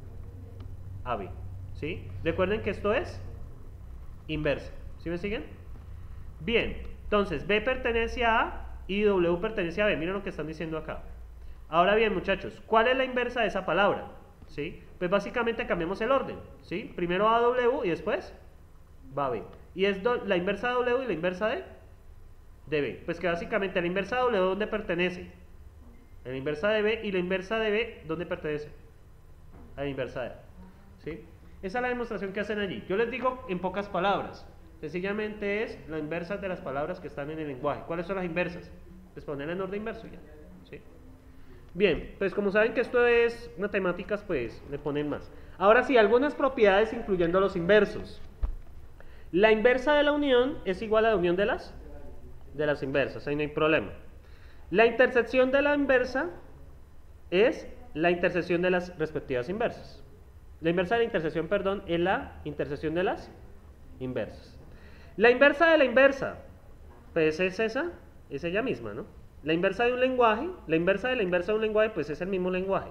Speaker 1: A B. ¿Sí? Recuerden que esto es inversa. ¿Sí me siguen? Bien, entonces B pertenece a A y W pertenece a B. Miren lo que están diciendo acá. Ahora bien, muchachos, ¿cuál es la inversa de esa palabra? ¿Sí? Pues básicamente cambiamos el orden. ¿Sí? Primero A W y después va a B. Y es la inversa de W y la inversa de, de B. Pues que básicamente la inversa de W, ¿dónde pertenece? A la inversa de B. Y la inversa de B, ¿dónde pertenece? A la inversa de A. ¿Sí? Esa es la demostración que hacen allí. Yo les digo en pocas palabras. Sencillamente es la inversa de las palabras que están en el lenguaje. ¿Cuáles son las inversas? Pues ponerla en orden inverso ya. ¿Sí? Bien, pues como saben que esto es matemáticas, pues le ponen más. Ahora sí, algunas propiedades incluyendo los inversos. La inversa de la unión es igual a la unión de las, de las inversas, ahí no hay problema. La intersección de la inversa es la intersección de las respectivas inversas. La inversa de la intersección, perdón, es la intersección de las inversas. La inversa de la inversa, pues es esa, es ella misma, ¿no? La inversa de un lenguaje, la inversa de la inversa de un lenguaje, pues es el mismo lenguaje.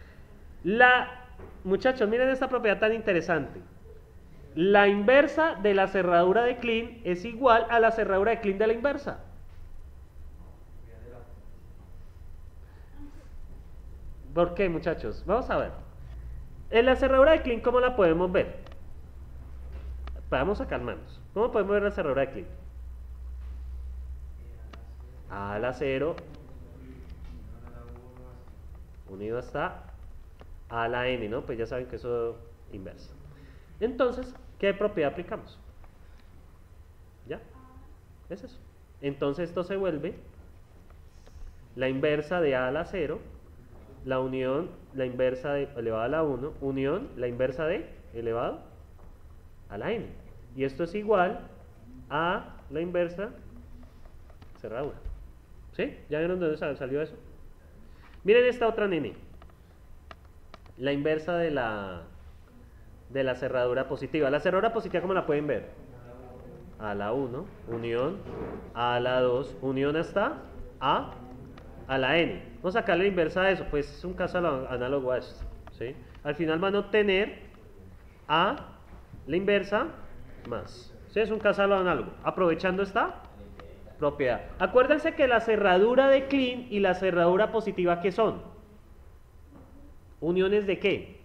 Speaker 1: La, muchachos, miren esta propiedad tan interesante. La inversa de la cerradura de Kleene es igual a la cerradura de Kleene de la inversa. ¿Por qué, muchachos? Vamos a ver. En la cerradura de Kleene, ¿cómo la podemos ver? Vamos a calmarnos. ¿Cómo podemos ver la cerradura de Kleene? A a la cero unido hasta a la n, ¿no? Pues ya saben que eso es inversa. Entonces, ¿qué propiedad aplicamos? ¿Ya? Es eso. Entonces esto se vuelve la inversa de a a la cero, la unión, la inversa de elevado a la uno, unión, la inversa de elevado a la n. Y esto es igual a la inversa cerradura. ¿Sí? ¿Ya vieron de dónde salió eso? Miren esta otra nene. La inversa de la, de la cerradura positiva. La cerradura positiva, ¿cómo la pueden ver? A la uno, unión, a la dos, unión hasta a, a la n. Vamos a sacarle la inversa de eso, pues es un caso análogo a esto. ¿Sí? Al final van a obtener a la inversa más. ¿Sí? Es un caso análogo. Aprovechando esta propiedad. Acuérdense que la cerradura de Kleene y la cerradura positiva, ¿qué son? ¿Uniones de qué?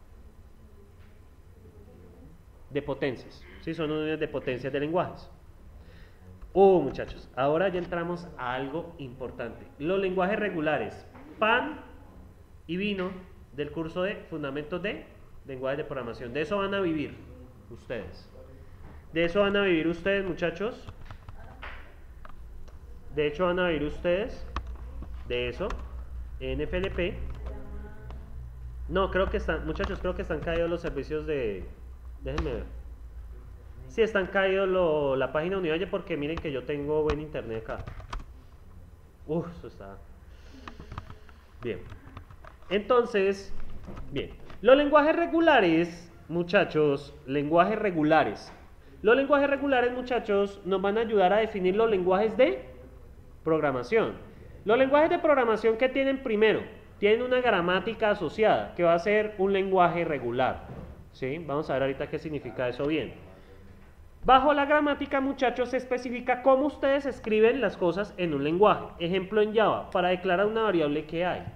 Speaker 1: De potencias. ¿Sí? Son uniones de potencias de lenguajes. Oh, muchachos, ahora ya entramos a algo importante. Los lenguajes regulares. Pan y vino del curso de Fundamentos de Lenguajes de Programación. De eso van a vivir ustedes. De eso van a vivir ustedes, muchachos. De hecho van a vivir ustedes de eso en F L P. No, creo que están, muchachos, creo que están caídos los servicios de... Déjenme ver. Sí, están caídos lo, la página Univalle porque miren que yo tengo buen internet acá. Uf, eso está... Bien. Entonces, bien. Los lenguajes regulares, muchachos, lenguajes regulares. Los lenguajes regulares, muchachos, nos van a ayudar a definir los lenguajes de programación. Los lenguajes de programación, ¿qué tienen primero? Tienen una gramática asociada, que va a ser un lenguaje regular. ¿Sí? Vamos a ver ahorita qué significa eso bien. Bajo la gramática, muchachos, se especifica cómo ustedes escriben las cosas en un lenguaje. Ejemplo en Java, para declarar una variable que hay.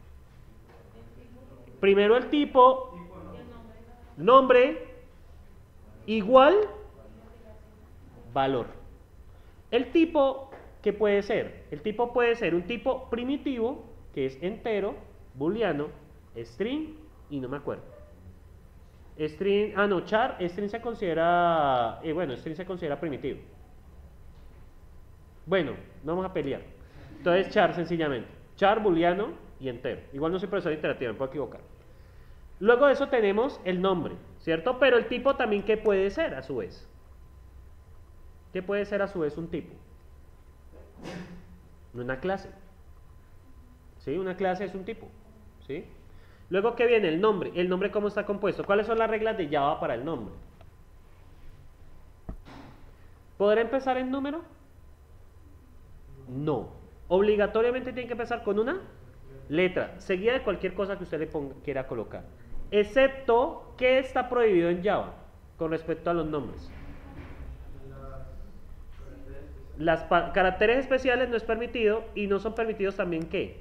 Speaker 1: Primero el tipo, nombre, igual, valor. El tipo, ¿qué puede ser? El tipo puede ser un tipo primitivo, que es entero, booleano, string y no me acuerdo. String, ah no, char, string se considera, eh, bueno, string se considera primitivo. Bueno, no vamos a pelear. Entonces char sencillamente, char, booleano y entero. Igual no soy profesor interactivo, me puedo equivocar. Luego de eso tenemos el nombre, ¿cierto? Pero el tipo también, ¿qué puede ser a su vez? ¿Qué puede ser a su vez un tipo? Una clase. ¿Sí? Una clase es un tipo. ¿Sí? Luego, ¿qué viene? El nombre. ¿El nombre cómo está compuesto? ¿Cuáles son las reglas de Java para el nombre? ¿Podrá empezar en número? No. Obligatoriamente tiene que empezar con una letra, seguida de cualquier cosa que usted le ponga, quiera colocar. Excepto, ¿qué está prohibido en Java con respecto a los nombres? Las caracteres especiales no es permitido y no son permitidos también ¿qué?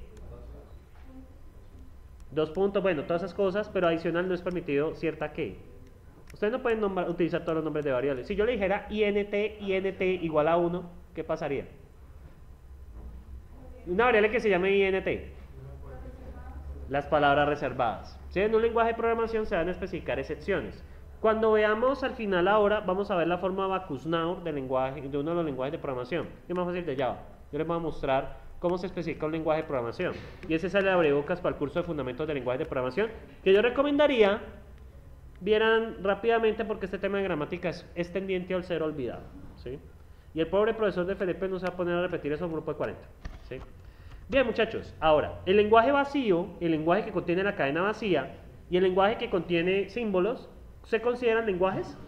Speaker 1: Dos puntos, bueno, todas esas cosas, pero adicional no es permitido cierta ¿qué? Ustedes no pueden nombrar, utilizar todos los nombres de variables. Si yo le dijera int, int igual a uno, ¿qué pasaría? Una variable que se llame int. Las palabras reservadas. ¿Sí? En un lenguaje de programación se van a especificar excepciones. Cuando veamos al final ahora, vamos a ver la forma Bacchus-Naur del lenguaje, de uno de los lenguajes de programación. Es más fácil de Java. Yo les voy a mostrar cómo se especifica un lenguaje de programación. Y ese sale de abrebocas para el curso de fundamentos del lenguaje de programación, que yo recomendaría vieran rápidamente porque este tema de gramática es, es tendiente al ser olvidado. ¿Sí? Y el pobre profesor de Felipe no se va a poner a repetir eso en un grupo de cuarenta. ¿Sí? Bien, muchachos, ahora, el lenguaje vacío, el lenguaje que contiene la cadena vacía y el lenguaje que contiene símbolos, ¿se consideran lenguajes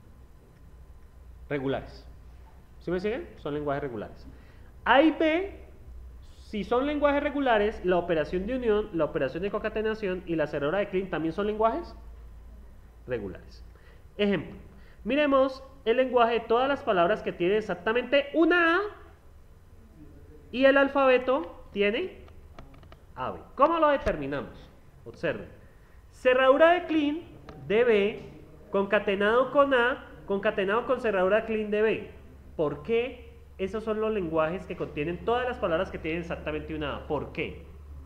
Speaker 1: regulares? ¿Sí me siguen? Son lenguajes regulares. A y B, si son lenguajes regulares, la operación de unión, la operación de concatenación y la cerradura de Kleene también son lenguajes regulares. Ejemplo, miremos el lenguaje de todas las palabras que tiene exactamente una A y el alfabeto tiene A B. ¿Cómo lo determinamos? Observen. Cerradura de Kleene de B concatenado con A, concatenado con cerradura de Kleene de B. ¿Por qué esos son los lenguajes que contienen todas las palabras que tienen exactamente una A? ¿Por qué?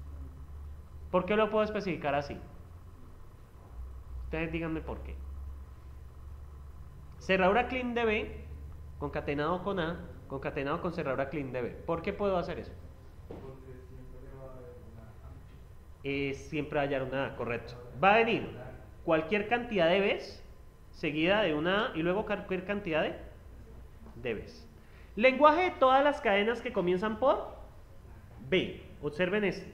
Speaker 1: ¿Por qué lo puedo especificar así? Ustedes díganme por qué. Cerradura Kleene de B concatenado con A, concatenado con cerradura Kleene de B. ¿Por qué puedo hacer eso?
Speaker 2: Porque siempre va a haber una A.
Speaker 1: Eh, siempre va a hallar una A, correcto. Va a venir cualquier cantidad de Bs seguida de una A y luego cualquier cantidad de Bs. Lenguaje de todas las cadenas que comienzan por B. Observen esto.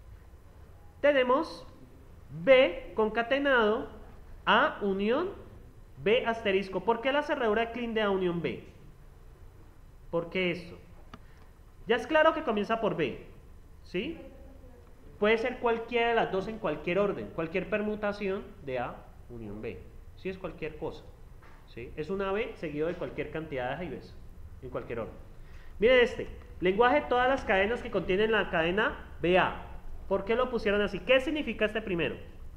Speaker 1: Tenemos B concatenado A unión B asterisco. ¿Por qué la cerradura de Kleene de A unión B? ¿Por qué esto? Ya es claro que comienza por B, ¿sí? Puede ser cualquiera de las dos en cualquier orden, cualquier permutación de A unión B. Sí, es cualquier cosa, ¿sí? Es una B seguido de cualquier cantidad de A y B, en cualquier orden. Miren este, lenguaje de todas las cadenas que contienen la cadena B A. ¿Por qué lo pusieron así? ¿Qué significa este primero?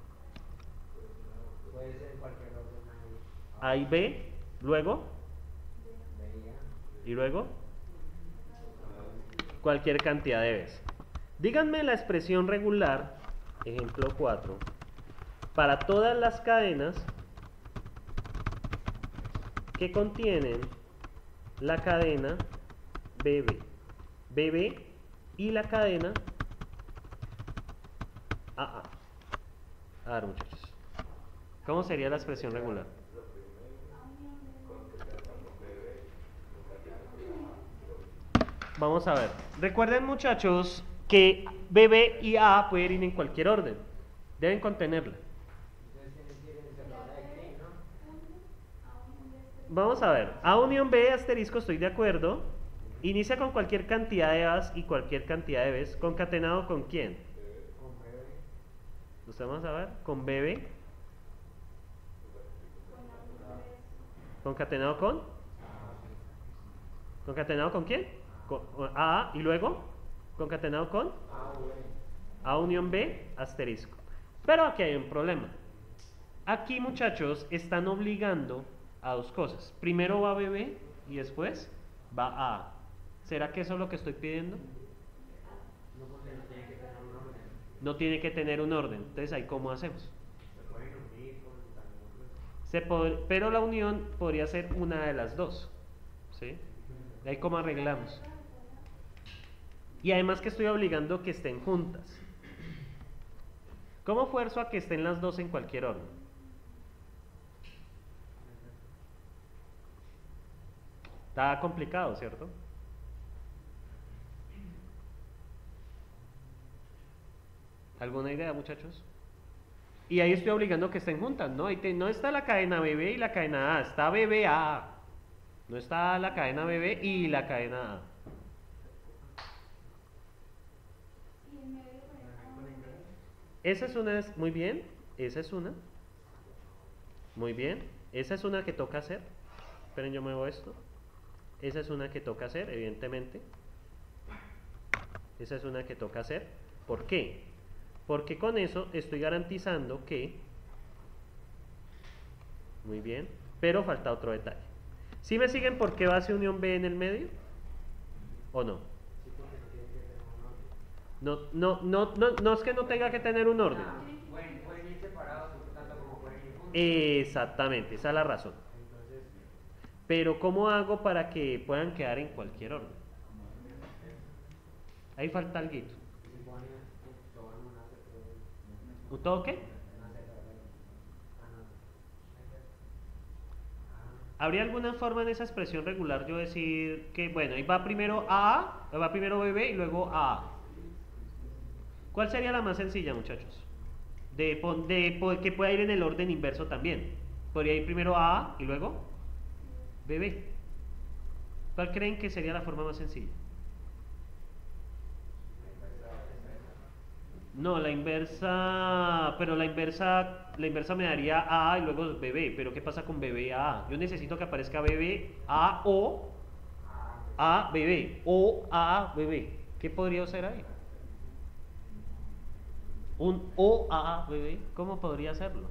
Speaker 2: Puede ser cualquier orden ahí.
Speaker 1: A y B, luego,
Speaker 2: B y A.
Speaker 1: y luego, cualquier cantidad de Bs. Díganme la expresión regular, ejemplo cuatro, para todas las cadenas que contienen la cadena B B. B B y la cadena A A. A ver, muchachos. ¿Cómo sería la expresión regular? Vamos a ver. Recuerden, muchachos, que B B y A pueden ir en cualquier orden. Deben contenerla. Vamos a ver. A unión B asterisco, estoy de acuerdo. Inicia con cualquier cantidad de A's y cualquier cantidad de B's. ¿Concatenado con quién?
Speaker 2: Con B B.
Speaker 1: Entonces vamos a ver. Con B B. ¿Concatenado con? ¿Concatenado con quién? Con A y luego concatenado con A unión B asterisco. Pero aquí hay un problema. Aquí, muchachos, están obligando a dos cosas. Primero va B B y después va A. ¿Será que eso es lo que estoy pidiendo?
Speaker 2: No, porque no tiene que tener un orden.
Speaker 1: No tiene que tener un orden. Entonces, ¿ahí cómo hacemos?
Speaker 2: Se pueden unir con también otros
Speaker 1: Se pod- pero la unión podría ser una de las dos. ¿Sí? De ahí cómo arreglamos. Y además que estoy obligando que estén juntas. ¿Cómo fuerzo a que estén las dos en cualquier orden? Está complicado, ¿cierto? ¿Alguna idea, muchachos? Y ahí estoy obligando que estén juntas, ¿no? Ahí te- no está la cadena B B y la cadena A, está B B A. No está la cadena B B y la cadena A. Esa es una, es- muy bien, esa es una. Muy bien, esa es una que toca hacer. Esperen, yo muevo esto. Esa es una que toca hacer, evidentemente. Esa es una que toca hacer. ¿Por qué? Porque con eso estoy garantizando que... Muy bien, pero falta otro detalle. ¿Sí me siguen por qué va hacia unión B en el medio? ¿O no? No, no, no, no, no es que no tenga que tener un orden.
Speaker 3: Pueden, pueden ir separados tanto como pueden ir juntos.
Speaker 1: Exactamente, esa es la razón.
Speaker 3: Entonces,
Speaker 1: Pero ¿cómo hago para que puedan quedar en cualquier orden? Ahí falta algo.
Speaker 3: si ponen toman una separación.
Speaker 1: ¿Un todo qué?
Speaker 3: Una separación. Ah, no.
Speaker 1: ¿Habría alguna forma en esa expresión regular yo decir que, bueno, ahí va primero A, va primero B B y luego A? ¿Cuál sería la más sencilla, muchachos? De, pon- de po- que pueda ir en el orden inverso también. Podría ir primero A y luego B B. ¿Cuál creen que sería la forma más sencilla? No, la inversa, pero la inversa, la inversa me daría A y luego B B, pero ¿qué pasa con B B A? Yo necesito que aparezca B B A o A B B o A B B. ¿Qué podría ser ahí? Un O A B B, ¿cómo podría hacerlo?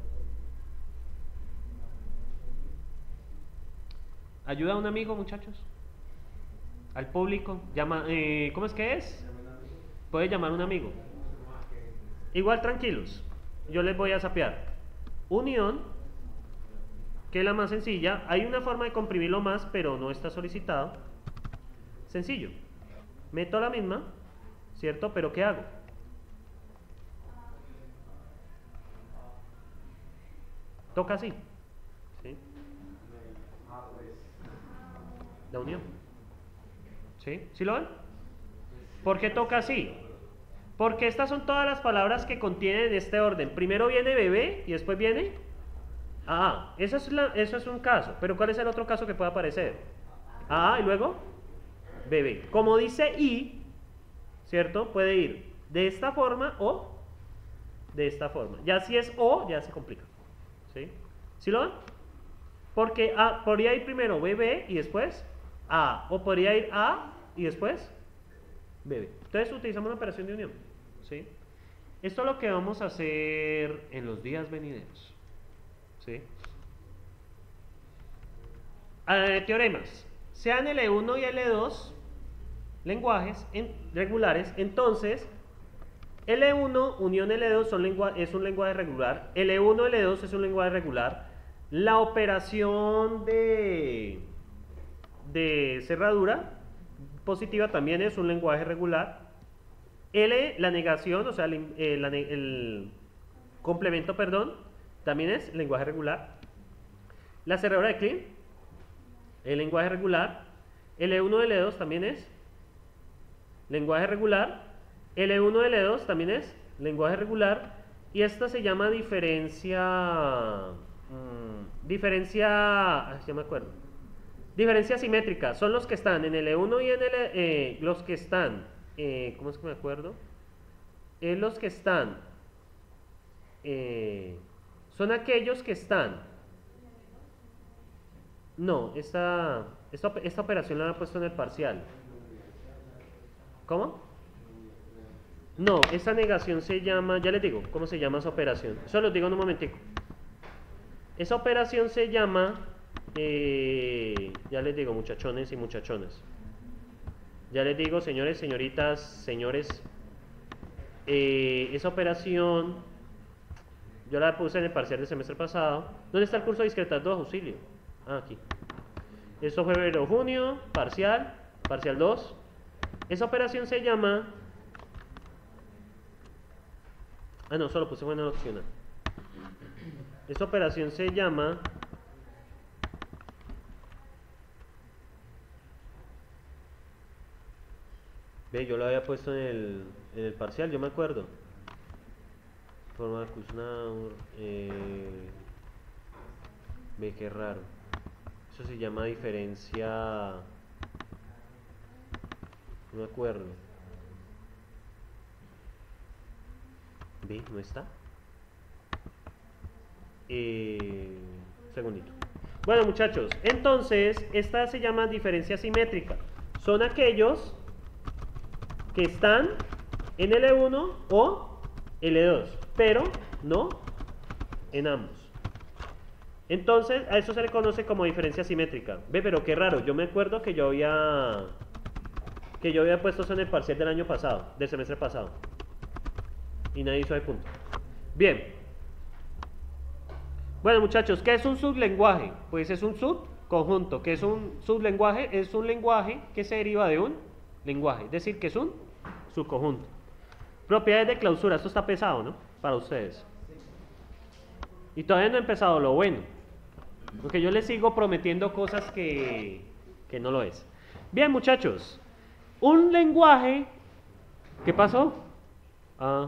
Speaker 1: ¿Ayuda a un amigo, muchachos? ¿Al público? Llama, eh, ¿cómo es que es? Puede llamar a un amigo. Igual tranquilos, yo les voy a sapear. Unión, que es la más sencilla. Hay una forma de comprimirlo más, pero no está solicitado. Sencillo. Meto la misma, ¿cierto? Pero ¿qué hago? Toca así. ¿Sí? La unión. ¿Sí? ¿Sí lo ven? ¿Por qué toca así? Porque estas son todas las palabras que contienen este orden. Primero viene bebé y después viene A. Eso es, la, eso es un caso. Pero ¿cuál es el otro caso que puede aparecer? A y luego bebé. Como dice I, ¿cierto? Puede ir de esta forma o de esta forma. Ya si es O, ya se complica. ¿Sí? ¿Sí lo ven? Porque A, podría ir primero bebé y después A. O podría ir A y después bebé. Entonces utilizamos una operación de unión. ¿Sí? Esto es lo que vamos a hacer en los días venideros. ¿Sí? Eh, teoremas. Sean L uno y L dos lenguajes en, regulares, entonces L uno unión L dos son lengua, es un lenguaje regular, L uno L dos es un lenguaje regular. La operación de, de cerradura positiva también es un lenguaje regular. L, la negación, o sea, el, el, el complemento, perdón, también es lenguaje regular. La cerradura de Kleene, el lenguaje regular. L uno L dos también es lenguaje regular. L uno L dos también es lenguaje regular. Y esta se llama diferencia... Mmm, diferencia... Ay, ya me acuerdo. Diferencia simétrica. Son los que están en L uno y en L... Eh, los que están... Eh, ¿Cómo es que me acuerdo? Eh, los que están... Eh, son aquellos que están... No, esta, esta, esta operación la he puesto en el parcial. ¿Cómo? No, esta negación se llama... Ya les digo, ¿cómo se llama esa operación? Solo os digo en un momentico. Esa operación se llama... Eh, ya les digo, muchachones y muchachonas. Ya les digo, señores, señoritas, señores. Eh, esa operación... Yo la puse en el parcial del semestre pasado. ¿Dónde está el curso de discretas dos, auxilio? Ah, aquí. Esto fue febrero, junio, parcial, parcial dos. Esa operación se llama... Ah, no, solo puse buena opcional. Esta operación se llama... Ve, yo lo había puesto en el, en el parcial, yo me acuerdo. Forma de Kuznaur. Eh, ve, qué raro. Eso se llama diferencia... No me acuerdo. Ve, ¿no está? Eh, segundito. Bueno, muchachos, entonces, esta se llama diferencia simétrica. Son aquellos que están en L uno o L dos, pero no en ambos. Entonces, a eso se le conoce como diferencia simétrica. Ve, pero qué raro, yo me acuerdo que yo había que yo había puesto eso en el parcial del año pasado, del semestre pasado. Y nadie hizo el punto. Bien. Bueno, muchachos, ¿qué es un sublenguaje? Pues es un subconjunto. ¿Qué es un sublenguaje? Es un lenguaje que se deriva de un lenguaje, es decir, que es un subconjunto. Propiedades de clausura, esto está pesado, ¿no? Para ustedes. Y todavía no he empezado lo bueno, porque yo les sigo prometiendo cosas que, que no lo es. Bien, muchachos, un lenguaje... ¿Qué pasó? Ah,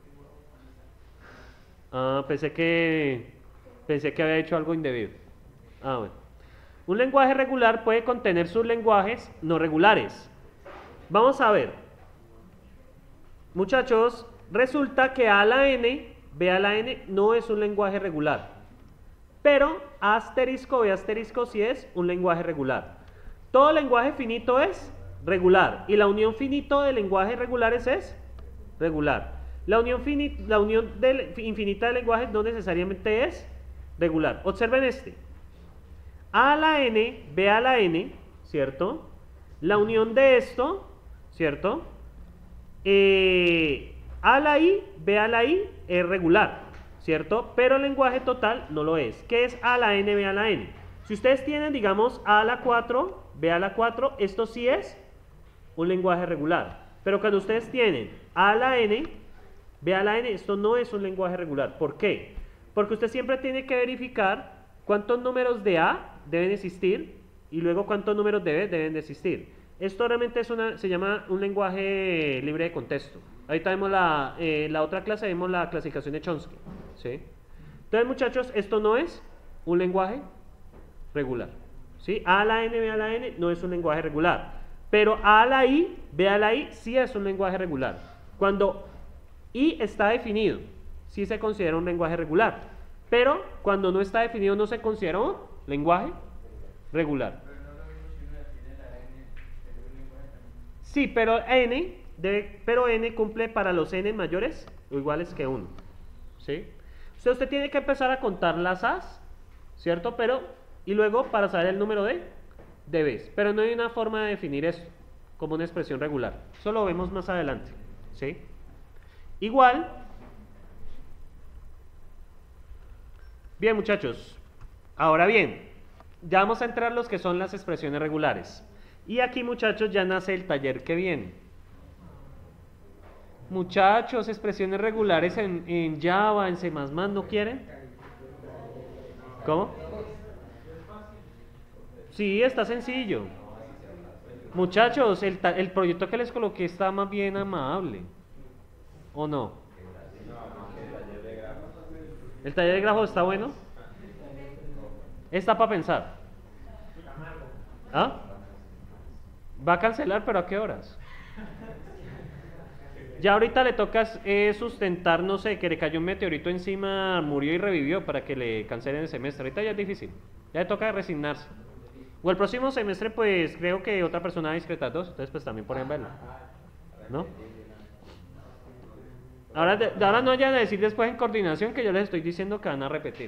Speaker 1: ah pensé que... Pensé que había hecho algo indebido. Ah, bueno. Un lenguaje regular puede contener sublenguajes no regulares. Vamos a ver. Muchachos, resulta que A a la N, B a la N no es un lenguaje regular. Pero A asterisco, B asterisco sí es un lenguaje regular. Todo lenguaje finito es regular. Y la unión finito de lenguajes regulares es regular. La unión, finita, la unión de, infinita de lenguajes no necesariamente es regular. Observen este. A a la N, B a la N, ¿cierto? La unión de esto, ¿cierto? Eh, A a la I, B a la I es regular, ¿cierto? Pero el lenguaje total no lo es. ¿Qué es A a la N, B a la N? Si ustedes tienen, digamos, A a la cuatro, B a la cuatro, esto sí es un lenguaje regular. Pero cuando ustedes tienen A a la N, B a la N, esto no es un lenguaje regular. ¿Por qué? Porque usted siempre tiene que verificar cuántos números de A deben existir y luego cuántos números de B deben de existir. Esto realmente es una, se llama un lenguaje libre de contexto. Ahorita vemos la, eh, la otra clase, vemos la clasificación de Chomsky, ¿sí? Entonces, muchachos, esto no es un lenguaje regular, ¿sí? A a la N, B a la N no es un lenguaje regular, pero A a la I, B a la I sí es un lenguaje regular. Cuando I está definido, sí se considera un lenguaje regular, pero cuando no está definido no se considera un lenguaje regular.
Speaker 2: Pero no es lo mismo si uno define la N, pero un lenguaje también.
Speaker 1: Sí, pero N, debe, pero N cumple para los N mayores o iguales que uno, ¿sí? O sea, usted tiene que empezar a contar las A's, ¿cierto? Pero, y luego para saber el número de, de B's, pero no hay una forma de definir esto como una expresión regular, eso lo vemos más adelante, ¿sí? Igual. Bien, muchachos, ahora bien, ya vamos a entrar los que son las expresiones regulares. Y aquí, muchachos, ya nace el taller que viene. Muchachos, expresiones regulares en, en Java, en C más más, ¿no quieren? ¿Cómo? Sí, está sencillo. Muchachos, el, el proyecto que les coloqué está más bien amable. ¿O no? ¿El taller de grafos está bueno? Está para pensar. ¿Ah? Va a cancelar, pero ¿a qué horas? Ya ahorita le toca eh, sustentar, no sé, que le cayó un meteorito encima, murió y revivió para que le cancelen el semestre. Ahorita ya es difícil. Ya le toca resignarse. O el próximo semestre, pues creo que otra persona va a discretar dos, entonces pues también pueden verlo. ¿No? Ahora, de, ahora no vayan a decir después en coordinación que yo les estoy diciendo que van a repetir.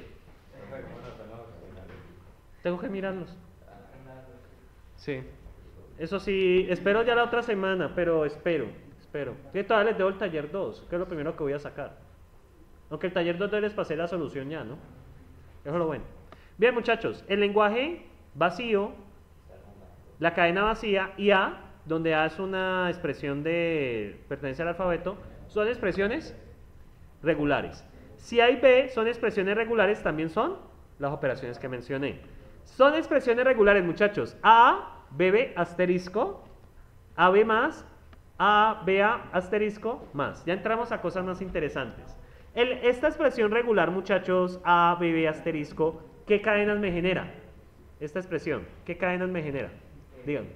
Speaker 1: Tengo que mirarlos. Sí. Eso sí, espero ya la otra semana, pero espero, espero. Yo todavía les debo el taller dos, que es lo primero que voy a sacar. Aunque el taller dos les pasé la solución ya, ¿no? Eso es lo bueno. Bien, muchachos, el lenguaje vacío, la cadena vacía y A, donde A es una expresión de pertenencia al alfabeto, son expresiones regulares. Si A y B son expresiones regulares, también son las operaciones que mencioné. Son expresiones regulares, muchachos. A, B B, asterisco, A B más, A, B A, asterisco, más. Ya entramos a cosas más interesantes. El, esta expresión regular, muchachos, A, B B, asterisco, ¿qué cadenas me genera? Esta expresión, ¿qué cadenas me genera? Díganme.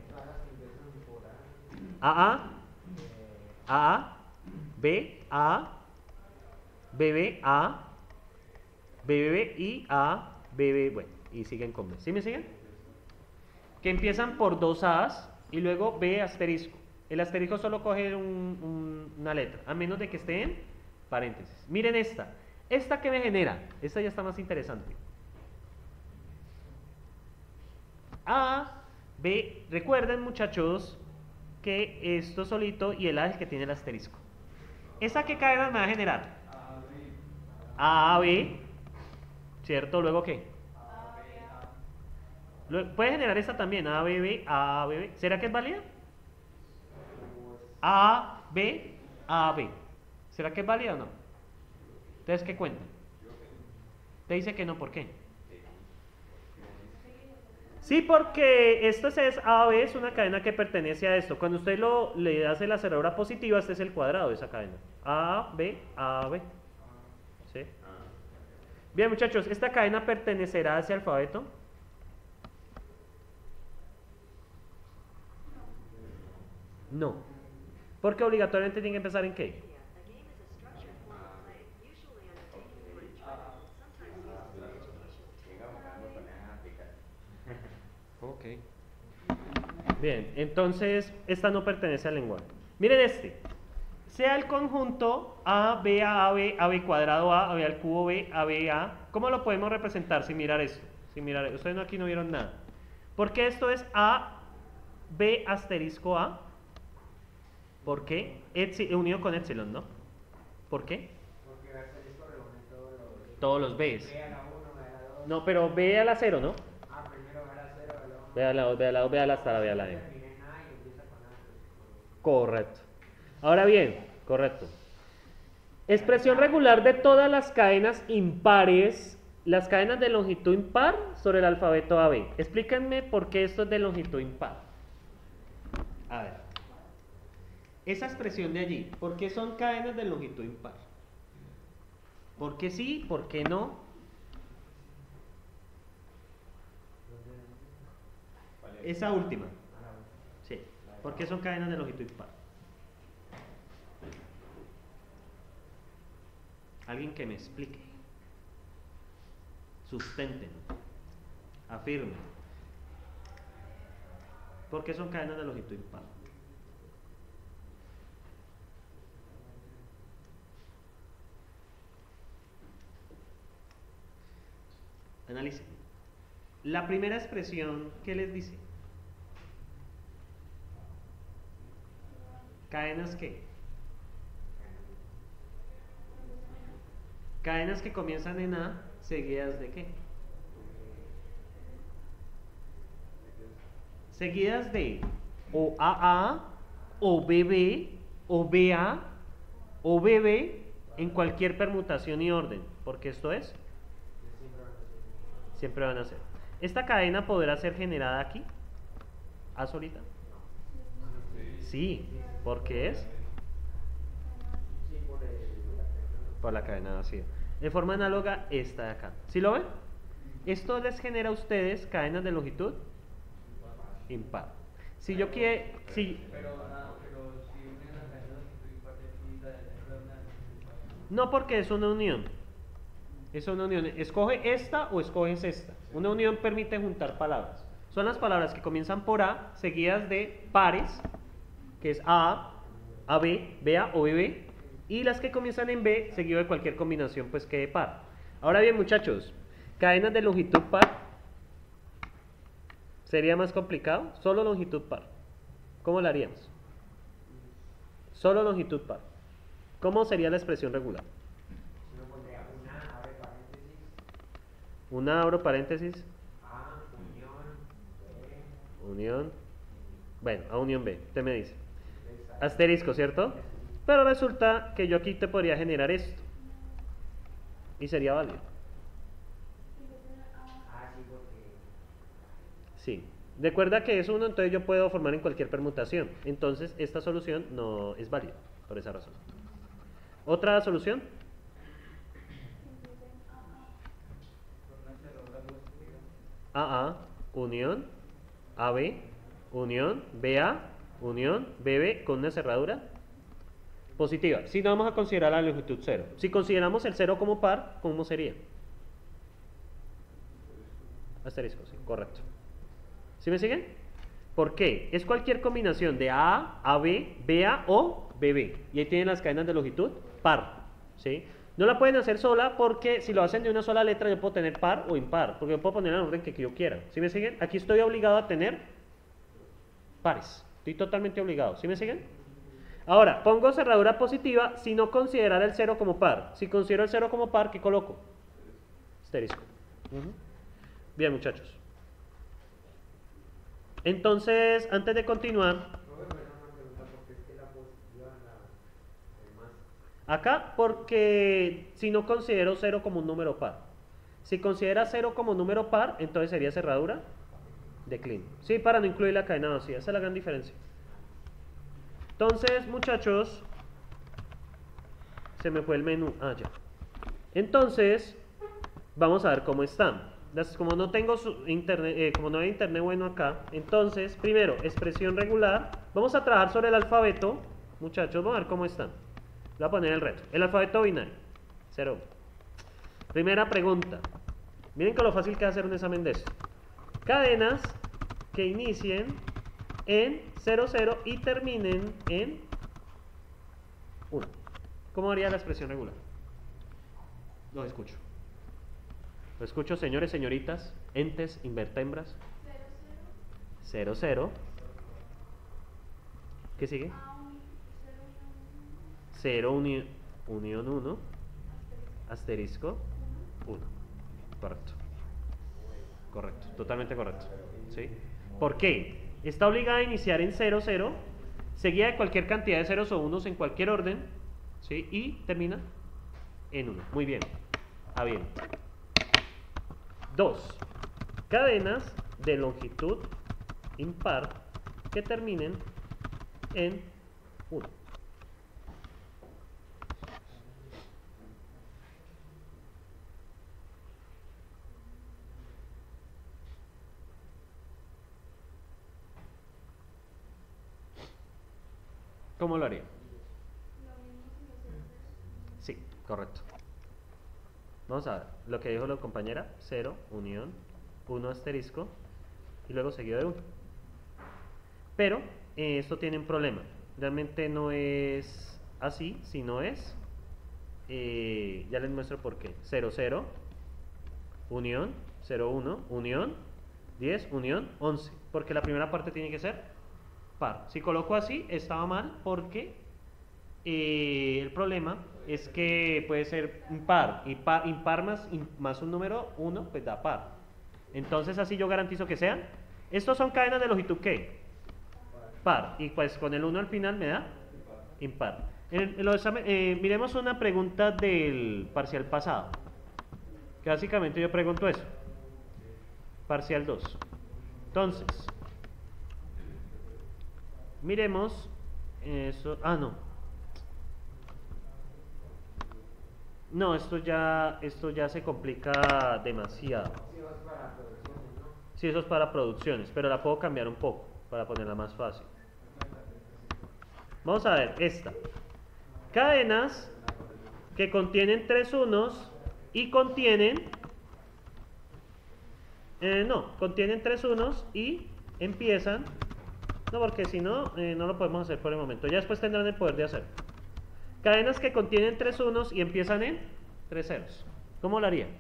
Speaker 1: A A, A A, B A, B B A, B B B y A, B B, bueno, y siguen con B. ¿Sí me siguen? Que empiezan por dos A's y luego B asterisco. El asterisco solo coge un, un, una letra, a menos de que esté en paréntesis. Miren esta. ¿Esta qué me genera? Esta ya está más interesante. A, B, recuerden muchachos que esto solito y el A es el que tiene el asterisco. ¿Esa qué cadena me va a generar? A, B, ¿cierto? ¿Luego qué? Luego, puede generar esta también, A, B, B, A, B, B. ¿Será que es válida? A, B, A, B. ¿Será que es válida o no? Entonces, ¿qué cuenta? Te dice que no, ¿por qué? Sí, porque esto es A B, es una cadena que pertenece a esto. Cuando usted lo, le hace la cerradura positiva, este es el cuadrado de esa cadena. A, B, A, B. ¿Sí? Bien, muchachos, ¿esta cadena pertenecerá a ese alfabeto? No. Porque obligatoriamente tiene que empezar en qué? Ok. Bien, entonces esta no pertenece al lenguaje. Miren este. Sea el conjunto A, B, A, A, B, A, B cuadrado A, A, B al cubo B, A, B, A. ¿Cómo lo podemos representar sin mirar esto? Sin mirar, ustedes no, aquí no vieron nada. ¿Por qué esto es A, B asterisco A? ¿Por qué? Epsi, unido con epsilon, ¿no? ¿Por qué?
Speaker 3: Porque asterisco reúne todos los...
Speaker 1: Todos los B's.
Speaker 3: B a la uno, B a la dos.
Speaker 1: No, pero B a la cero, ¿no?
Speaker 3: Ah, primero B a la cero, B a la uno.
Speaker 1: B a la dos, B a la dos, B a la hasta la B a la M.
Speaker 3: Termina en A y empieza con A.
Speaker 1: Correcto. Ahora bien, correcto. Expresión regular de todas las cadenas impares, las cadenas de longitud impar sobre el alfabeto A B. Explíquenme por qué esto es de longitud impar. A ver. Esa expresión de allí, ¿por qué son cadenas de longitud impar? ¿Por qué sí? ¿Por qué no? Esa última. Sí. ¿Por qué son cadenas de longitud impar? Alguien que me explique. Sustenten. Afirmen. ¿Por qué son cadenas de longitud impar? Analicen. La primera expresión, ¿qué les dice? ¿Cadenas qué? Cadenas que comienzan en A, seguidas de qué? Seguidas de o A A, o B B, o B A, o B B, en cualquier permutación y orden, porque esto es... Siempre van a ser. ¿Esta cadena podrá ser generada aquí? ¿A solita? Sí, porque es por la cadena vacía. De forma análoga esta de acá. ¿Sí lo ven? Esto les genera a ustedes cadenas de longitud impar. Si yo quiero... Si,
Speaker 2: Pero, ah, pero si unen las cadenas de longitud impar de aquí, la de la una de longitud impar.
Speaker 1: no, porque es una unión. Es una unión. Escoge esta o escoges esta. Una unión permite juntar palabras. Son las palabras que comienzan por A, seguidas de pares, que es A, A, B, B, A o B, B, y las que comienzan en B, seguido de cualquier combinación, pues que de par. Ahora bien, muchachos, cadenas de longitud par, ¿sería más complicado? Solo longitud par. ¿Cómo lo haríamos? Solo longitud par. ¿Cómo sería la expresión regular?
Speaker 3: Uno pondría
Speaker 1: Una abro paréntesis,
Speaker 3: A, unión, B,
Speaker 1: unión, bueno, a unión B, usted me dice.
Speaker 3: exacto.
Speaker 1: Asterisco, ¿cierto? Pero resulta que yo aquí te podría generar esto. Y sería válido.
Speaker 3: Ah, sí, porque
Speaker 1: Sí. Recuerda que es uno, entonces yo puedo formar en cualquier permutación. Entonces esta solución no es válida, por esa razón. ¿Otra solución?
Speaker 2: Con una cerradura positiva.
Speaker 1: A A, unión, A B, unión, B A, unión, B B con una cerradura positiva. Si no vamos a considerar la longitud cero. Si consideramos el cero como par, ¿cómo sería? Asterisco, sí, correcto. ¿Sí me siguen? ¿Por qué? Es cualquier combinación de A A, A B, B A o B B. Y ahí tienen las cadenas de longitud par. ¿Sí? No la pueden hacer sola porque si lo hacen de una sola letra yo puedo tener par o impar. Porque yo puedo poner en el orden que yo quiera. ¿Sí me siguen? Aquí estoy obligado a tener pares. Estoy totalmente obligado. ¿Sí me siguen? Ahora, pongo cerradura positiva si no considerar el cero como par. Si considero el cero como par, ¿qué coloco? Asterisco. Ujú. Bien, muchachos. Entonces, antes de continuar,
Speaker 3: profe, me da una pregunta, porque es que la positiva la además.
Speaker 1: acá porque si no considero cero como un número par. Si considera cero como número par, entonces sería cerradura declino. Sí, para no incluir la cadena vacía. Esa es la gran diferencia. Entonces, muchachos, se me fue el menú. Ah, ya. Entonces, vamos a ver cómo están. Las- Como no tengo su internet, eh, como no hay internet bueno acá, entonces, primero, expresión regular. Vamos a trabajar sobre el alfabeto, muchachos. Vamos a ver cómo están. Le voy a poner el reto. El alfabeto binario. cero. Primera pregunta. Miren con lo fácil que es hacer un examen de esto. Cadenas que inicien en cero cero y terminen en uno. ¿Cómo haría la expresión regular? Lo escucho. Lo escucho, señores, señoritas, entes, invertembras. cero cero. ¿Qué sigue? cero uni unión uno. Asterisco uno. Correcto. Correcto, totalmente correcto. ¿Sí? ¿Por qué? Está obligada a iniciar en cero cero, seguida de cualquier cantidad de ceros o unos en cualquier orden, ¿sí? Y termina en uno. Muy bien. Ah, bien. Dos. Cadenas de longitud impar que terminen en uno. ¿Cómo lo haría? Sí, correcto. Vamos a ver lo que dijo la compañera: cero, unión, uno asterisco y luego seguido de uno. Pero eh, esto tiene un problema. Realmente no es así, sino es, eh, ya les muestro por qué. cero cero, unión, cero uno, unión, diez, unión, once. Porque la primera parte tiene que ser par. Si coloco así, estaba mal porque eh, el problema es que puede ser impar. Impar, impar más, im- más un número uno, pues da par. Entonces así yo garantizo que sean. Estos son cadenas de longitud ¿qué? Par. Y pues con el uno al final me da impar. En, en los examen- eh, miremos una pregunta del parcial pasado. Que básicamente yo pregunto eso. Parcial dos. Entonces, miremos eso. Ah, no. No, esto ya, esto ya se complica demasiado.
Speaker 3: Sí, vas para producciones, ¿no?
Speaker 1: Sí, eso es para producciones, pero la puedo cambiar un poco para ponerla más fácil. Vamos a ver esta. Cadenas que contienen tres unos y contienen... eh, no, contienen tres unos y empiezan... No, porque si no, eh, no lo podemos hacer por el momento. Ya después tendrán el poder de hacer. Cadenas que contienen tres unos y empiezan en tres ceros. ¿Cómo lo haría?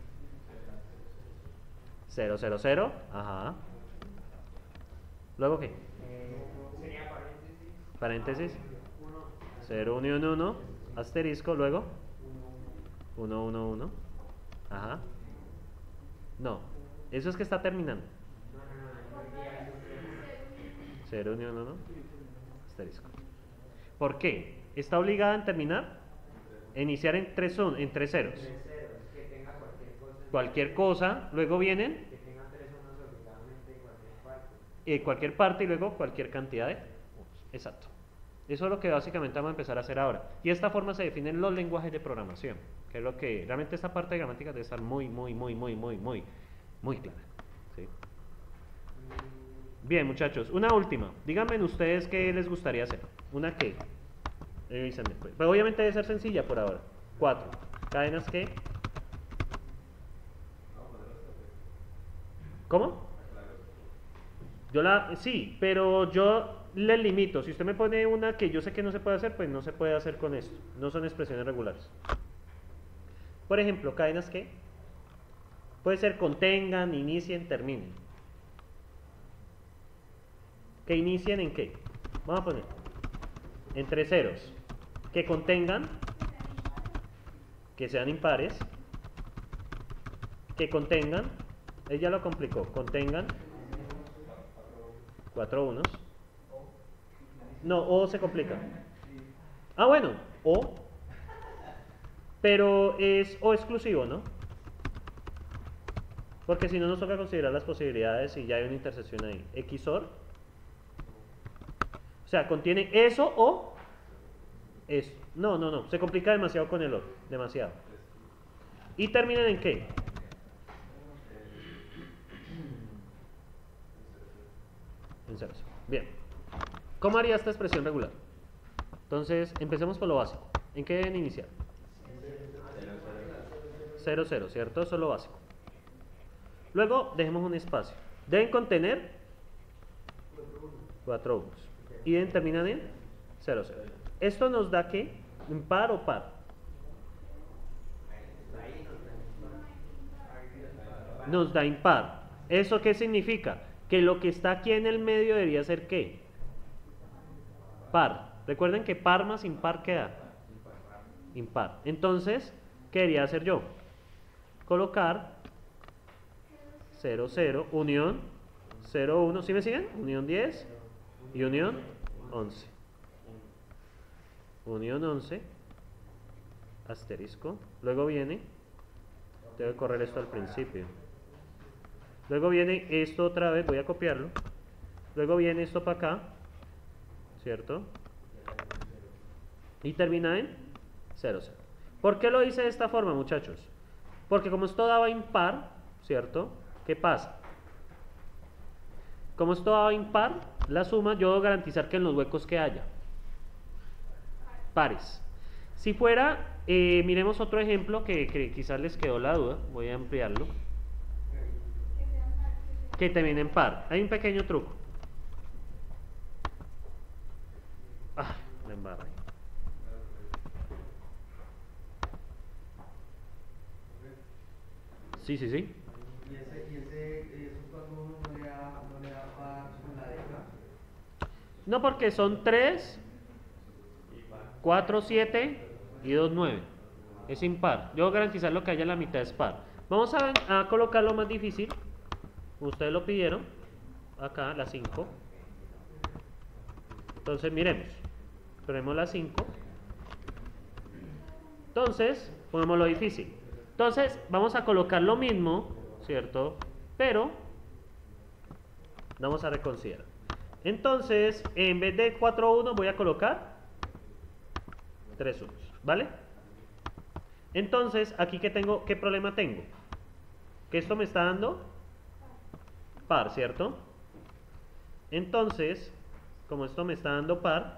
Speaker 1: cero, cero, cero. Ajá. ¿Luego qué?
Speaker 3: Eh, sería paréntesis.
Speaker 1: Paréntesis.
Speaker 3: Uno,
Speaker 1: cero, unión, uno. Asterisco. Luego. uno, uno, uno. Ajá. No, eso es que está terminando.
Speaker 3: No, no, no, no iría a eso.
Speaker 1: Cero unión uno, asterisco. ¿Por qué? ¿Está obligada en terminar? Iniciar en tres, un- en tres ceros.
Speaker 3: Tres ceros, que tenga cualquier cosa. en-
Speaker 1: Cualquier cosa, luego vienen
Speaker 3: Que tenga tres unos obligadamente en cualquier parte.
Speaker 1: eh, cualquier parte y luego cualquier cantidad de unos. Exacto. Eso es lo que básicamente vamos a empezar a hacer ahora. Y de esta forma se definen los lenguajes de programación, que es lo que realmente esta parte de gramática debe estar muy, muy, muy, muy, muy, muy, muy clara. ¿Sí? Bien, muchachos, una última. Díganme ustedes qué les gustaría hacer. ¿Una qué? Revísenme, pues. Pero obviamente debe ser sencilla por ahora. Cuatro. ¿Cadenas qué? ¿Cómo? Yo la, sí, pero yo le limito. Si usted me pone una que yo sé que no se puede hacer, pues no se puede hacer con esto. No son expresiones regulares. Por ejemplo, cadenas que puede ser contengan, inicien, terminen. ¿Que inicien en qué? Vamos a poner entre ceros. Que contengan, que sean impares. Que contengan, ella lo complicó, contengan cuatro unos. No, o se complica. Ah, bueno, o. Pero es o exclusivo, ¿no? Porque si no nos toca considerar las posibilidades y ya hay una intersección ahí. X O R. O sea, contiene eso o eso. No, no, no. Se complica demasiado con el O R. Demasiado. ¿Y terminan en qué? En ceros. Bien. ¿Cómo haría esta expresión regular? Entonces, empecemos por lo básico. ¿En qué deben iniciar? cero, cero, ¿cierto? Eso es lo básico. Luego, dejemos un espacio. Deben contener cuatro unos. Y deben terminar en cero, cero. Esto nos da ¿qué? ¿Impar o par? Nos da impar. ¿Eso qué significa? Que lo que está aquí en el medio debería ser ¿qué? Par. Recuerden que par más impar queda impar. Entonces, ¿qué debería hacer yo? Colocar cero, cero, unión cero, uno, ¿sí me siguen? Unión diez y unión once. Unión once, asterisco. Luego viene, debe correr esto al principio. Luego viene esto otra vez, voy a copiarlo. Luego viene esto para acá, ¿cierto? Y termina en cero, cero. ¿Por qué lo hice de esta forma, muchachos? Porque como esto daba impar, ¿cierto? ¿Qué pasa? Como esto daba impar, la suma, yo debo garantizar que en los huecos que haya pares. Si fuera, eh, miremos otro ejemplo que, que quizás les quedó la duda, voy a ampliarlo. Que termine en par. Hay un pequeño truco. Ah, la embarré. Sí, sí, sí.
Speaker 2: ¿Y ese, y ese, eso cuando uno no le da, no le da par con la deca?
Speaker 1: No, porque son tres, cuatro, siete y dos, nueve. Es impar. Yo voy a garantizar lo que haya en la mitad es par. Vamos a, a colocar lo más difícil. Ustedes lo pidieron. Acá, la cinco. Entonces, miremos. Ponemos la cinco. Entonces, ponemos lo difícil. Entonces, vamos a colocar lo mismo, ¿cierto? Pero, vamos a reconsiderar. Entonces, en vez de cuatro uno, voy a colocar tres unos, ¿vale? Entonces, aquí, ¿qué tengo? ¿Qué problema tengo? Que esto me está dando par, ¿cierto? Entonces, como esto me está dando par,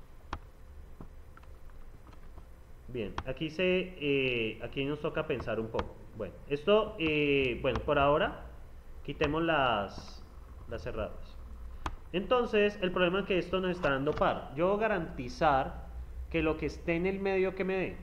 Speaker 1: bien, aquí se, eh, aquí nos toca pensar un poco. Bueno, esto, eh, bueno, por ahora, quitemos las, las cerradas. Entonces, el problema es que esto nos está dando par. Yo voy a garantizar que lo que esté en el medio que me dé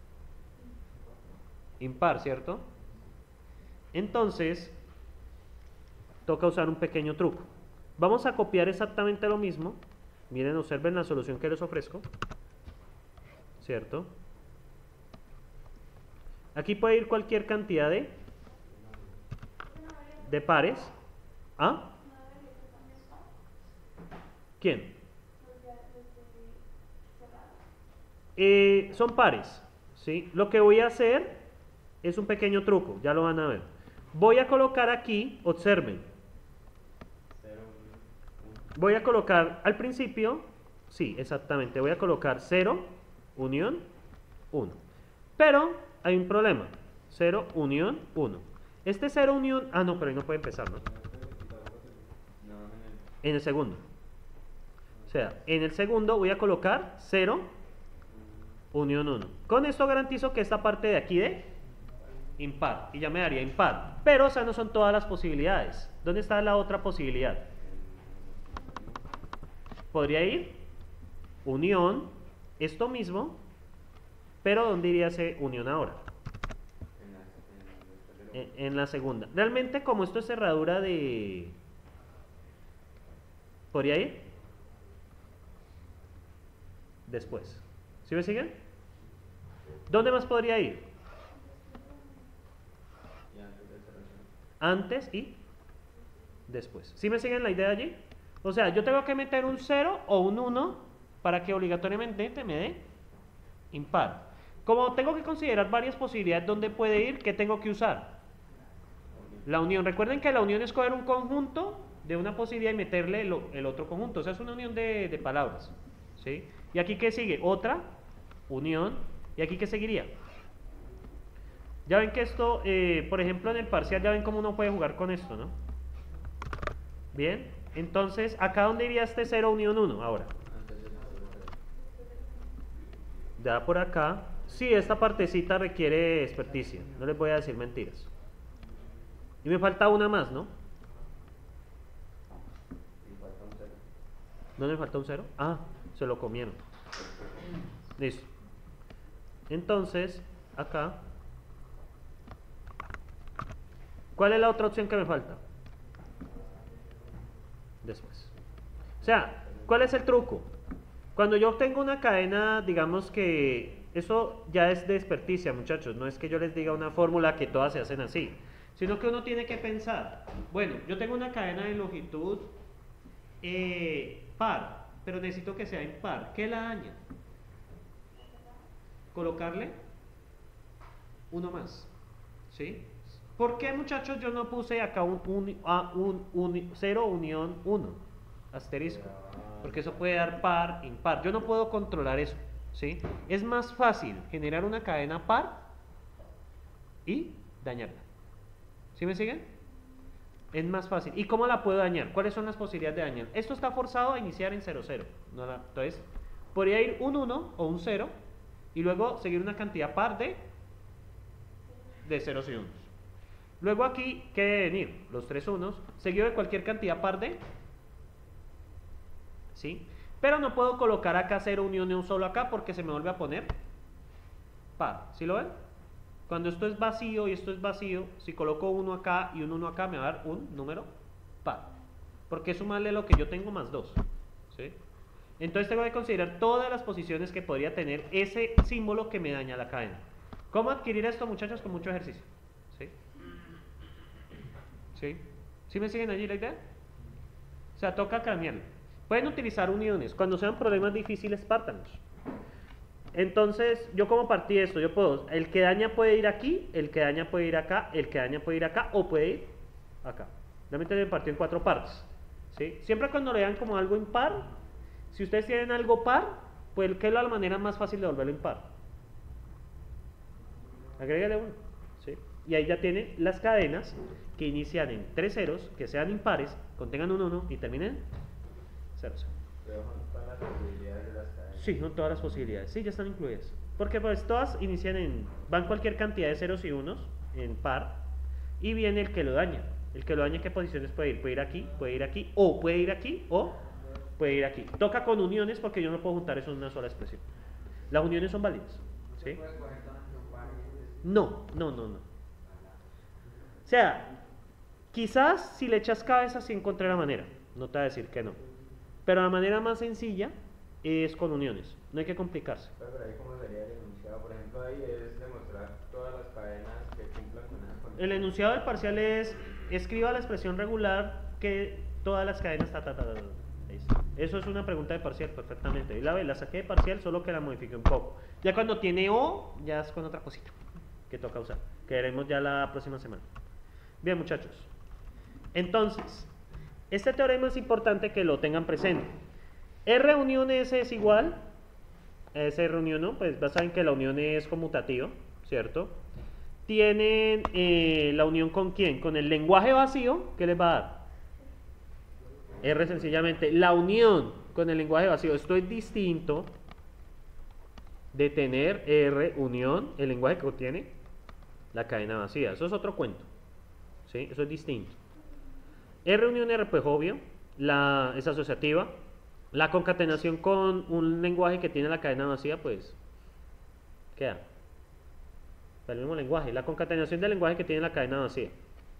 Speaker 1: impar, ¿cierto? Entonces, toca usar un pequeño truco. Vamos a copiar exactamente lo mismo. Miren, observen la solución que les ofrezco, ¿cierto? Aquí puede ir cualquier cantidad de de pares. ¿Ah? ¿Quién? Eh, son pares, ¿sí? Lo que voy a hacer es un pequeño truco, ya lo van a ver. Voy a colocar aquí, observen. Voy a colocar al principio, sí, exactamente, voy a colocar cero, unión, uno. Pero hay un problema, cero, unión, uno. Este cero, unión, ah no, pero ahí no puede empezar, ¿no? En el segundo. O sea, en el segundo voy a colocar cero, unión uno. Con esto garantizo que esta parte de aquí de impar, y ya me daría impar. Pero esas no son todas las posibilidades. ¿Dónde está la otra posibilidad? Podría ir unión, esto mismo, pero ¿dónde iría ese unión ahora? En, en la segunda. Realmente, como esto es cerradura de... ¿Podría ir? Después. ¿Sí me siguen? ¿Dónde más podría ir? Antes y después. ¿Sí me siguen la idea allí? O sea, yo tengo que meter un cero o un uno para que obligatoriamente me dé impar. Como tengo que considerar varias posibilidades donde puede ir, ¿qué tengo que usar? La unión. Recuerden que la unión es coger un conjunto de una posibilidad y meterle el, el otro conjunto. O sea, es una unión de, de palabras. ¿Sí? ¿Y aquí qué sigue? Otra unión. ¿Y aquí qué seguiría? Ya ven que esto, eh, por ejemplo, en el parcial, ya ven cómo uno puede jugar con esto, ¿no? Bien. Entonces, ¿acá dónde iría este cero unión uno ahora? Ya por acá. Sí, esta partecita requiere experticia. No les voy a decir mentiras. Y me falta una más, ¿no? ¿No me falta un cero? Ah, se lo comieron. Listo. Entonces, acá. ¿Cuál es la otra opción que me falta? Después. O sea, ¿cuál es el truco? Cuando yo obtengo una cadena, digamos que eso ya es de experticia, muchachos. No es que yo les diga una fórmula que todas se hacen así, sino que uno tiene que pensar, bueno, yo tengo una cadena de longitud eh, par, pero necesito que sea impar. ¿Qué la daña? Colocarle uno más, ¿sí? ¿Por qué, muchachos, yo no puse acá un, un, un, un cero unión uno? Asterisco. Porque eso puede dar par, impar. Yo no puedo controlar eso, ¿sí? Es más fácil generar una cadena par y dañarla. ¿Sí me siguen? Es más fácil. ¿Y cómo la puedo dañar? ¿Cuáles son las posibilidades de dañar? Esto está forzado a iniciar en cero, cero. No la, entonces, podría ir un uno o un cero y luego seguir una cantidad par de, de ceros y unos. Luego aquí, ¿qué deben ir? Los tres unos, seguido de cualquier cantidad par de... ¿Sí? Pero no puedo colocar acá cero unión un solo acá porque se me vuelve a poner par. ¿Sí lo ven? Cuando esto es vacío y esto es vacío, si coloco uno acá y un uno acá, me va a dar un número par. Porque es sumarle lo que yo tengo más dos. ¿Sí? Entonces tengo que considerar todas las posiciones que podría tener ese símbolo que me daña la cadena. ¿Cómo adquirir esto, muchachos? Con mucho ejercicio. ¿Sí? ¿Sí? ¿Sí me siguen allí la idea? O sea, toca cambiarlo. Pueden utilizar uniones. Cuando sean problemas difíciles, pártanlos. Entonces, yo como partí esto, yo puedo, el que daña puede ir aquí, el que daña puede ir acá, el que daña puede ir acá, o puede ir acá. Realmente me partió en cuatro partes. ¿Sí? Siempre cuando le dan como algo impar, si ustedes tienen algo par, pues ¿qué es la manera más fácil de volverlo impar? Agrégale uno. ¿Sí? Y ahí ya tiene las cadenas que inician en tres ceros, que sean impares, contengan un uno y terminen en cero, cero.
Speaker 3: Pero son todas las posibilidades de las cadenas.
Speaker 1: Sí, son todas las posibilidades. Sí, ya están incluidas. Porque pues todas inician en... van cualquier cantidad de ceros y unos en par. Y viene el que lo daña. El que lo daña, ¿qué posiciones puede ir? Puede ir aquí, puede ir aquí, o puede ir aquí, o puede ir aquí. Toca con uniones porque yo no puedo juntar eso en una sola expresión. Las uniones son válidas. ¿Sí? No, no, no, no. O sea, quizás si le echas cabeza sí encontré la manera. No te voy a decir que no. Pero la manera más sencilla es con uniones. No hay que complicarse.
Speaker 3: Pero ahí cómo sería el enunciado. Por ejemplo, ahí es demostrar todas las cadenas que cumplan con esa condición.
Speaker 1: El enunciado del parcial es escriba la expresión regular que todas las cadenas ta, ta, ta, ta, ta. Listo. Eso es una pregunta de parcial perfectamente. Y la, la saqué de parcial, solo que la modifiqué un poco. Ya cuando tiene O, ya es con otra cosita que toca usar, que veremos ya la próxima semana. Bien, muchachos. Entonces, este teorema es importante que lo tengan presente. R unión S es igual a S R unión uno, pues ya saben que la unión es conmutativa, ¿cierto? Tienen eh, la unión con quién, con el lenguaje vacío, ¿qué les va a dar? R sencillamente, la unión con el lenguaje vacío. Esto es distinto de tener R unión, el lenguaje que contiene la cadena vacía. Eso es otro cuento, ¿sí? Eso es distinto. R unión R, pues obvio, la, es asociativa. La concatenación con un lenguaje que tiene la cadena vacía, pues queda el mismo lenguaje. La concatenación del lenguaje que tiene la cadena vacía.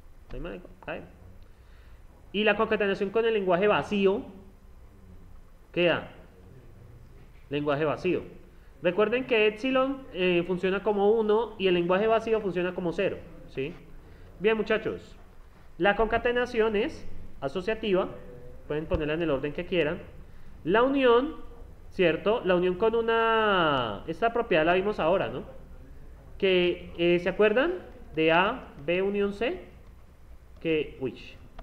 Speaker 1: Y la concatenación con el lenguaje vacío queda lenguaje vacío. Recuerden que epsilon eh, funciona como uno y el lenguaje vacío funciona como cero, ¿sí? Bien, muchachos, la concatenación es asociativa, pueden ponerla en el orden que quieran. La unión, ¿cierto? La unión con una... Esta propiedad la vimos ahora, ¿no? Que, eh, ¿se acuerdan? De A, B unión C, que... Uy.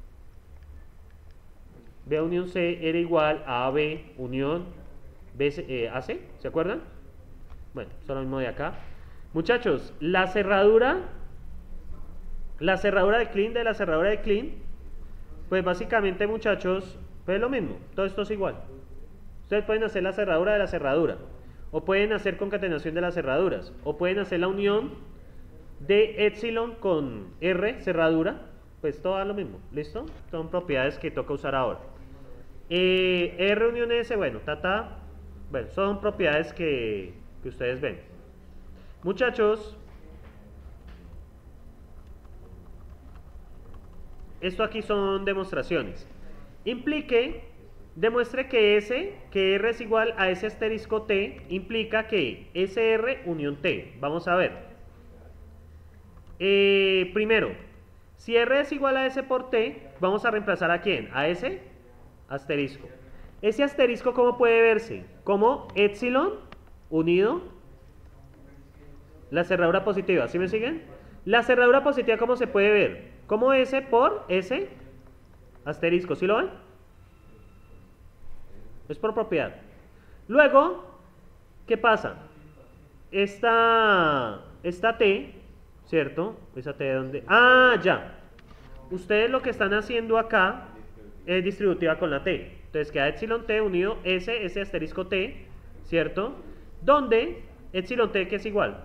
Speaker 1: B unión C era igual a A B unión B C, eh, A C, ¿se acuerdan? Bueno, eso es lo mismo de acá. Muchachos, la cerradura, la cerradura de Klein de la cerradura de Klein, pues básicamente, muchachos, pues es lo mismo, todo esto es igual. Ustedes pueden hacer la cerradura de la cerradura, o pueden hacer concatenación de las cerraduras, o pueden hacer la unión de epsilon con R, cerradura, pues todo es lo mismo, ¿listo? Son propiedades que toca usar ahora. Eh, R unión S, bueno, tata, bueno, son propiedades que, que ustedes ven. Muchachos, esto aquí son demostraciones. Implique, demuestre que S, que R es igual a S asterisco T, implica que S R unión T. Vamos a ver. Eh, primero, si R es igual a S por T, vamos a reemplazar a quién, a S asterisco. Ese asterisco, ¿cómo puede verse? Como epsilon unido la cerradura positiva. ¿Sí me siguen? La cerradura positiva, ¿cómo se puede ver? Como S por S asterisco. ¿Sí lo ven? Es por propiedad. Luego, ¿qué pasa? Esta, esta T, ¿cierto? ¿Esa T de dónde? Ah, ya. Ustedes lo que están haciendo acá es distributiva con la T. Entonces queda epsilon T unido S, S asterisco T, ¿cierto? Donde epsilon T que es igual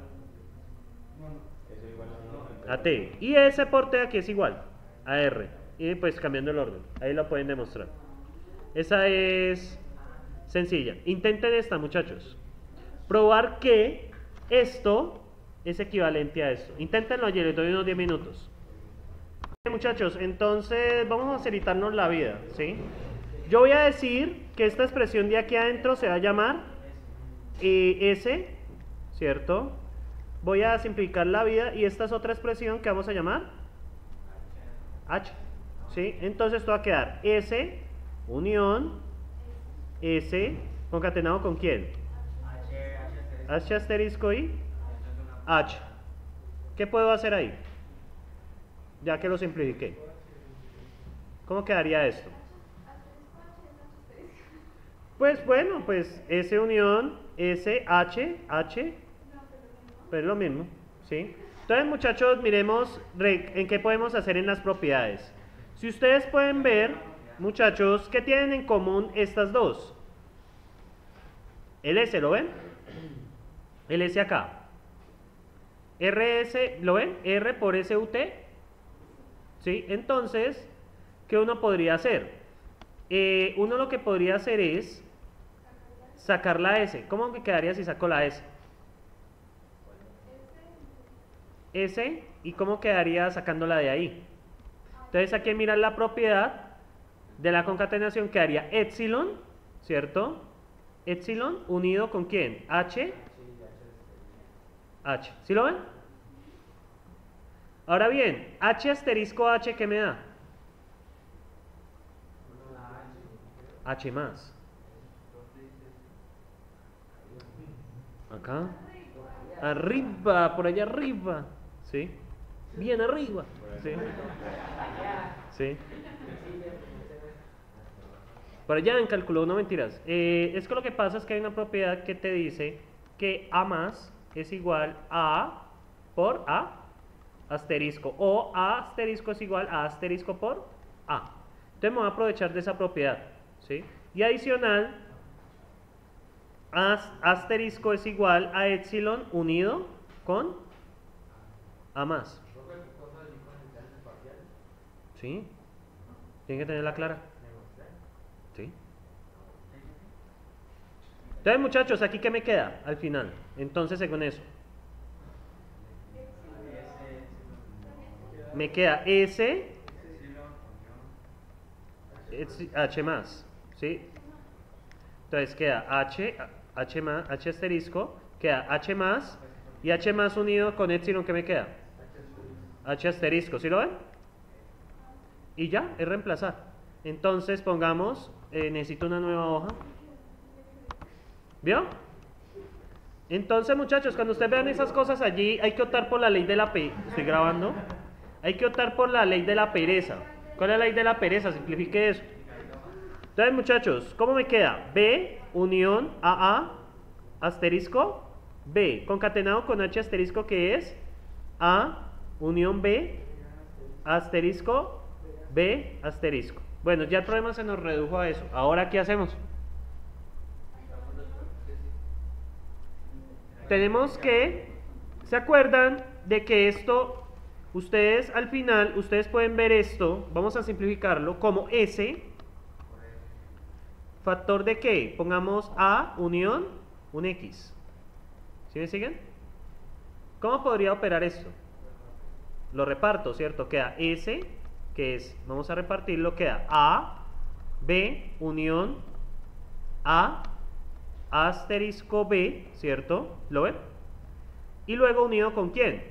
Speaker 1: a T. Y S por T aquí es igual a R. Y pues cambiando el orden. Ahí lo pueden demostrar. Esa es sencilla. Intenten esta, muchachos. Probar que esto es equivalente a esto. Inténtenlo ayer, les doy unos diez minutos. Muchachos, entonces vamos a facilitarnos la vida, ¿sí? Yo voy a decir que esta expresión de aquí adentro se va a llamar eh, S, ¿cierto? Voy a simplificar la vida y esta es otra expresión que vamos a llamar H, ¿sí? Entonces esto va a quedar S unión S concatenado con quién? H asterisco y H. ¿Qué puedo hacer ahí? Ya que lo simplifiqué. ¿Cómo quedaría esto? Pues bueno, pues S unión S, H, H, pues lo mismo, ¿sí? Entonces, muchachos, miremos en qué podemos hacer en las propiedades. Si ustedes pueden ver, muchachos, ¿qué tienen en común estas dos? El S, ¿lo ven? El S acá. R S, ¿lo ven? R por S U T. ¿Sí? Entonces, ¿qué uno podría hacer? Eh, uno lo que podría hacer es sacar la S. ¿Cómo me quedaría si saco la S? S, ¿y cómo quedaría sacándola de ahí? Entonces aquí mirar la propiedad de la concatenación quedaría epsilon, ¿cierto? Epsilon unido con ¿quién? H. H. ¿Sí lo ven? Ahora bien, H asterisco H, ¿qué me da? H más. Acá. Arriba, por allá arriba. ¿Sí? Bien arriba. ¿Sí? ¿Sí? Por allá en cálculo, no mentiras. Eh, es que lo que pasa es que hay una propiedad que te dice que A más es igual a A por A asterisco. O A asterisco es igual a asterisco por A. Entonces me voy a aprovechar de esa propiedad. ¿Sí? Y adicional, as- asterisco es igual a epsilon unido con A más. ¿Sí? Tienen que tenerla clara. ¿Sí? Entonces, muchachos, ¿aquí qué me queda al final? Entonces, según eso, me queda S, H más, ¿sí? Entonces queda H, H más, H asterisco, queda H más, y H más unido con epsilon, ¿qué me queda? H asterisco, ¿sí lo ven? Y ya, es reemplazar. Entonces pongamos, eh, necesito una nueva hoja. ¿Vio? Entonces, muchachos, cuando ustedes vean esas cosas allí, hay que optar por la ley de la pe... Estoy grabando. Hay que optar por la ley de la pereza. ¿Cuál es la ley de la pereza? Simplifique eso. Entonces, muchachos, ¿cómo me queda? B unión A A asterisco B concatenado con H asterisco, que es A unión B asterisco B asterisco. Bueno, ya el problema se nos redujo a eso. Ahora, ¿qué hacemos? Tenemos que, ¿se acuerdan de que esto, ustedes al final, ustedes pueden ver esto, vamos a simplificarlo, como S, factor de qué? Pongamos A unión un X. ¿Sí me siguen? ¿Cómo podría operar esto? Lo reparto, ¿cierto? Queda S, que es, vamos a repartirlo, queda A, B, unión A, asterisco B, ¿cierto? ¿Lo ven? Y luego unido con quién?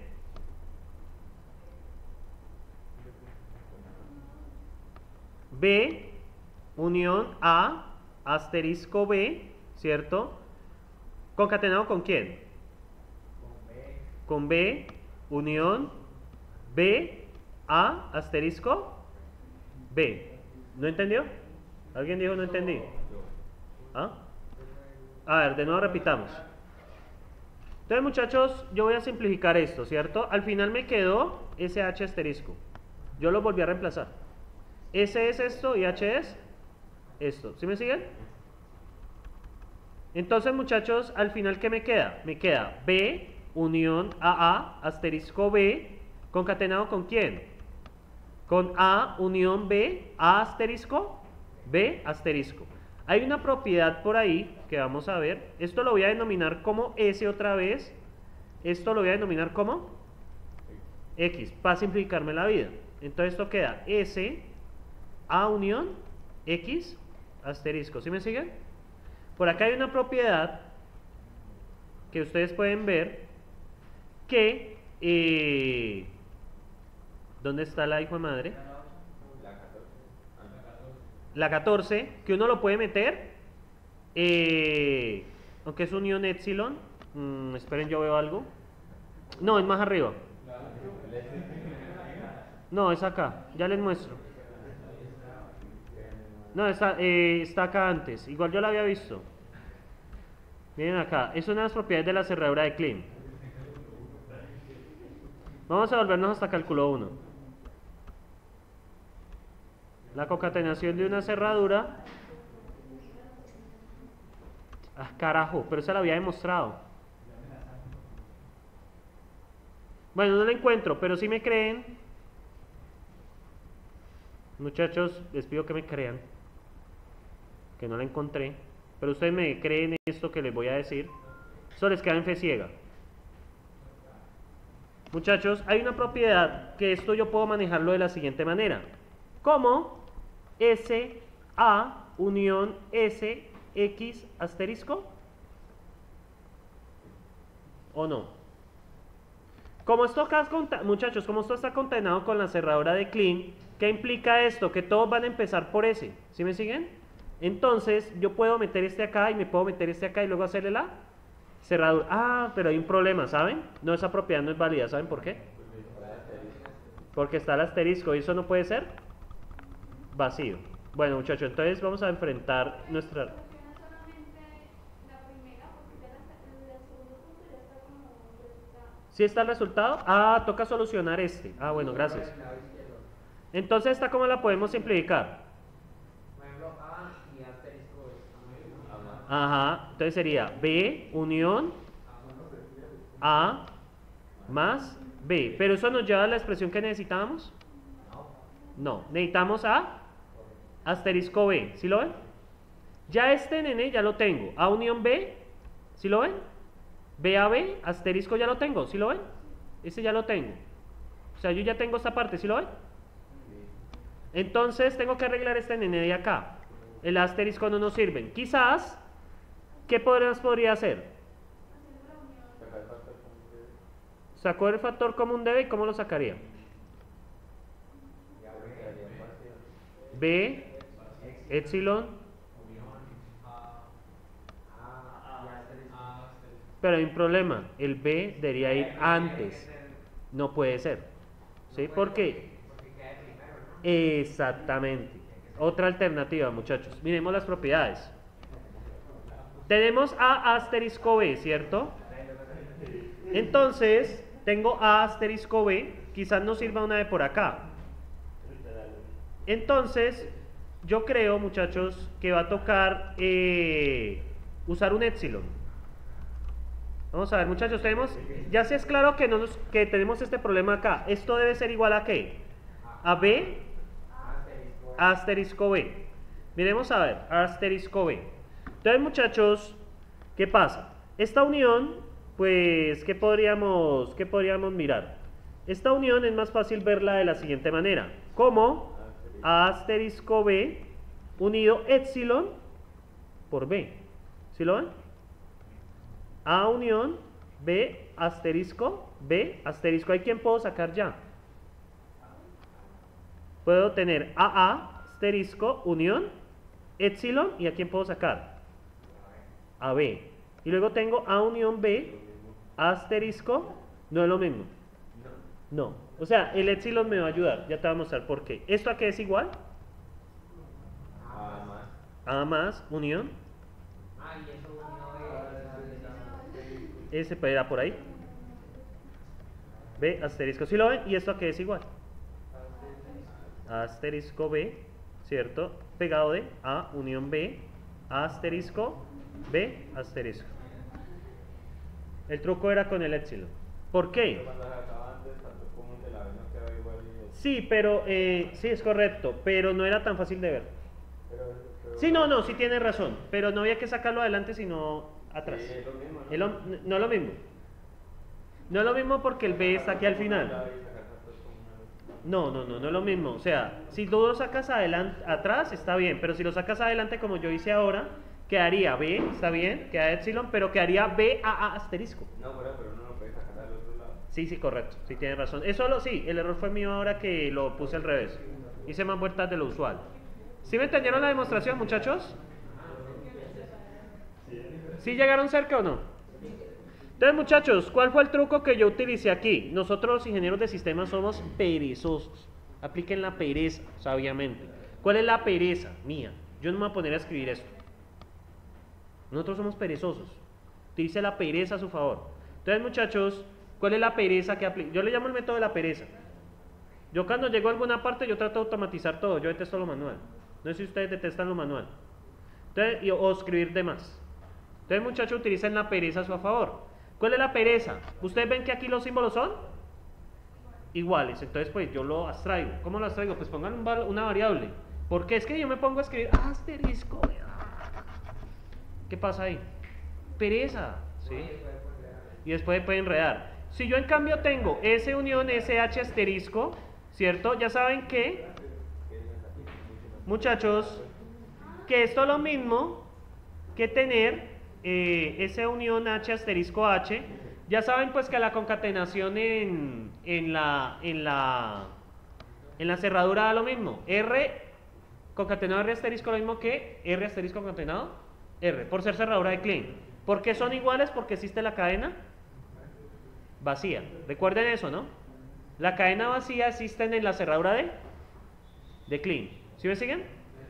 Speaker 1: B, unión A, asterisco B, ¿cierto? ¿Concatenado con quién? Con B, unión B, A, asterisco B. ¿No entendió? ¿Alguien dijo no entendí? ¿Ah? A ver, de nuevo repitamos. Entonces, muchachos, yo voy a simplificar esto, ¿cierto? Al final me quedó ese H asterisco. Yo lo volví a reemplazar. S es esto y H es esto. ¿Sí me siguen? Entonces, muchachos, al final, ¿qué me queda? Me queda B unión A A asterisco B concatenado con quién? Con A unión B, A asterisco B asterisco. Hay una propiedad por ahí que vamos a ver. Esto lo voy a denominar como S otra vez. Esto lo voy a denominar como X, para simplificarme la vida. Entonces esto queda S, A unión, X, asterisco. ¿Sí me siguen? Por acá hay una propiedad que ustedes pueden ver que... Eh, ¿dónde está la hijo de madre? La catorce, que uno lo puede meter, eh, aunque es unión epsilon. Mm, esperen, yo veo algo. No, es más arriba. No, es acá, ya les muestro. No, está, eh, está acá antes, igual yo la había visto. Miren acá, es una de las propiedades de la cerradura de Klein. Vamos a volvernos hasta cálculo uno. La concatenación de una cerradura. Ah, carajo, pero esa la había demostrado. Bueno, no la encuentro, pero si me creen. Muchachos, les pido que me crean. Que no la encontré. Pero ustedes me creen esto que les voy a decir. Eso les queda en fe ciega. Muchachos, hay una propiedad que esto yo puedo manejarlo de la siguiente manera. Como S, A, unión S, X, asterisco. ¿O no? Como esto acá es conta- muchachos, como esto está contaminado con la cerradura de clean, ¿qué implica esto? Que todos van a empezar por ese, ¿sí me siguen? Entonces, yo puedo meter este acá y me puedo meter este acá y luego hacerle la cerradura. Ah, pero hay un problema, ¿saben? No es apropiada, no es válida, ¿saben por qué? Porque está el asterisco y eso no puede ser vacío. Bueno, muchachos, entonces vamos a enfrentar nuestra...
Speaker 4: Funciona solamente la primera, porque ya la, el segundo punto ya está como resultado.
Speaker 1: ¿Sí está el resultado? Ah, toca solucionar este. Ah, bueno, gracias. Entonces, ¿esta cómo la podemos simplificar?
Speaker 3: Por ejemplo, A y asterisco es.
Speaker 1: Ajá, entonces sería B unión A más B. ¿Pero eso nos lleva a la expresión que necesitábamos? No, necesitamos A asterisco B. ¿Sí lo ven? Ya este nene ya lo tengo. A unión B, ¿sí lo ven? B a B, asterisco ya lo tengo. ¿Sí lo ven? Ese ya lo tengo. O sea, yo ya tengo esta parte. ¿Sí lo ven? Entonces tengo que arreglar este nene de acá. El asterisco no nos sirve. Quizás, ¿qué podrías, podría hacer? Sacó el factor común de B y ¿cómo lo sacaría? B, epsilon, pero hay un problema. El B debería ir antes. No puede ser. ¿Sí? ¿Por qué? Exactamente. Otra alternativa, muchachos. Miremos las propiedades. Tenemos A asterisco B, ¿cierto? Entonces, tengo A asterisco B. Quizás nos sirva una de por acá. Entonces, yo creo, muchachos, que va a tocar eh, usar un epsilon. Vamos a ver, muchachos, tenemos, ya se es claro que, no nos, que tenemos este problema acá. Esto debe ser igual a ¿qué? A B asterisco B. Miremos a ver, asterisco B. Entonces, muchachos, ¿qué pasa? Esta unión, pues, ¿qué podríamos, qué podríamos mirar? Esta unión es más fácil verla de la siguiente manera. Como A asterisco B unido epsilon por B. ¿Sí lo ven? A unión B asterisco B asterisco. ¿Hay quién puedo sacar ya? Puedo tener A A asterisco unión epsilon y ¿a quién puedo sacar? A B. Y luego tengo A unión B asterisco. No es lo mismo. No. O sea, el epsilon me va a ayudar. Ya te voy a mostrar por qué. ¿Esto a qué es igual?
Speaker 3: A más.
Speaker 1: A más unión.
Speaker 3: Ah, y eso unió
Speaker 1: Ese puede ir por ahí. B asterisco. ¿Sí lo ven? ¿Y esto a qué es igual? Asterisco B, ¿cierto? Pegado de A unión B asterisco B asterisco. El truco era con el epsilon. ¿Por qué? Sí, pero sí, es correcto, pero no era tan fácil de ver. Sí, no, no, sí tiene razón, pero no había que sacarlo adelante sino atrás.
Speaker 3: Sí, es lo mismo, ¿no?
Speaker 1: Es lo- no es lo mismo. No es lo mismo porque el B está aquí al final. No, no, no, no es lo mismo. O sea, si tú lo sacas adelante, atrás está bien, pero si lo sacas adelante como yo hice ahora, quedaría B, está bien, queda epsilon, pero quedaría B A A asterisco.
Speaker 3: No, pero, pero no lo puedes sacar al otro lado.
Speaker 1: Sí, sí, correcto, sí tienes razón. Eso lo, sí, el error fue mío ahora que lo puse al revés. Hice más vueltas de lo usual. ¿Sí me entendieron la demostración, muchachos? ¿Sí llegaron cerca o no? Entonces, muchachos, ¿cuál fue el truco que yo utilicé aquí? Nosotros los ingenieros de sistemas somos perezosos. Apliquen la pereza, sabiamente. ¿Cuál es la pereza mía? Yo no me voy a poner a escribir esto. Nosotros somos perezosos. Utilice la pereza a su favor. Entonces, muchachos, ¿cuál es la pereza que aplico? Yo le llamo el método de la pereza. Yo cuando llego a alguna parte, yo trato de automatizar todo. Yo detesto lo manual. No sé si ustedes detestan lo manual. Entonces, y- o escribir de más. Entonces, muchachos, utilicen la pereza a su favor. ¿Cuál es la pereza? ¿Ustedes ven que aquí los símbolos son iguales? Entonces, pues yo lo abstraigo. ¿Cómo lo abstraigo? Pues pongan un val- una variable. Porque es que yo me pongo a escribir asterisco. ¿Qué pasa ahí? Pereza. ¿Sí? Y después pueden enredar. Si yo en cambio tengo S unión S H asterisco, ¿cierto? Ya saben que, muchachos, que esto es lo mismo que tener eh, S unión H asterisco H Ya saben pues que la concatenación en, en, la, en, la, en la cerradura da lo mismo. R concatenado R asterisco lo mismo que R asterisco concatenado R, por ser cerradura de Klein. ¿Por qué son iguales? Porque existe la cadena vacía. Recuerden eso, ¿no? La cadena vacía existe en la cerradura de, de Klein. ¿Sí me siguen?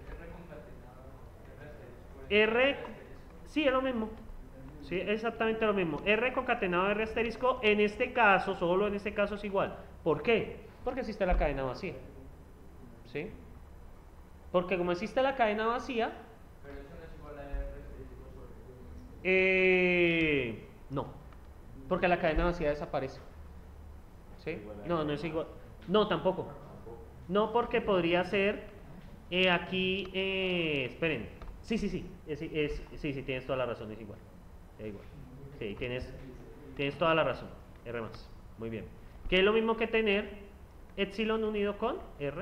Speaker 1: R, sí, es lo mismo. Sí, exactamente lo mismo. R concatenado R asterisco, en este caso, solo en este caso es igual. ¿Por qué? Porque existe la cadena vacía. ¿Sí? Porque como existe la cadena vacía,
Speaker 2: Pero eso no es igual a R asterisco sobre
Speaker 1: eh, no. Porque la cadena vacía desaparece. ¿Sí? No, no es igual. No, tampoco. No, porque podría ser eh, aquí, eh, esperen. Sí, sí, sí. Es, es, sí, sí, tienes toda la razón, es igual. Es igual. Sí, tienes, tienes toda la razón. R más. Muy bien. Que es lo mismo que tener epsilon unido con R.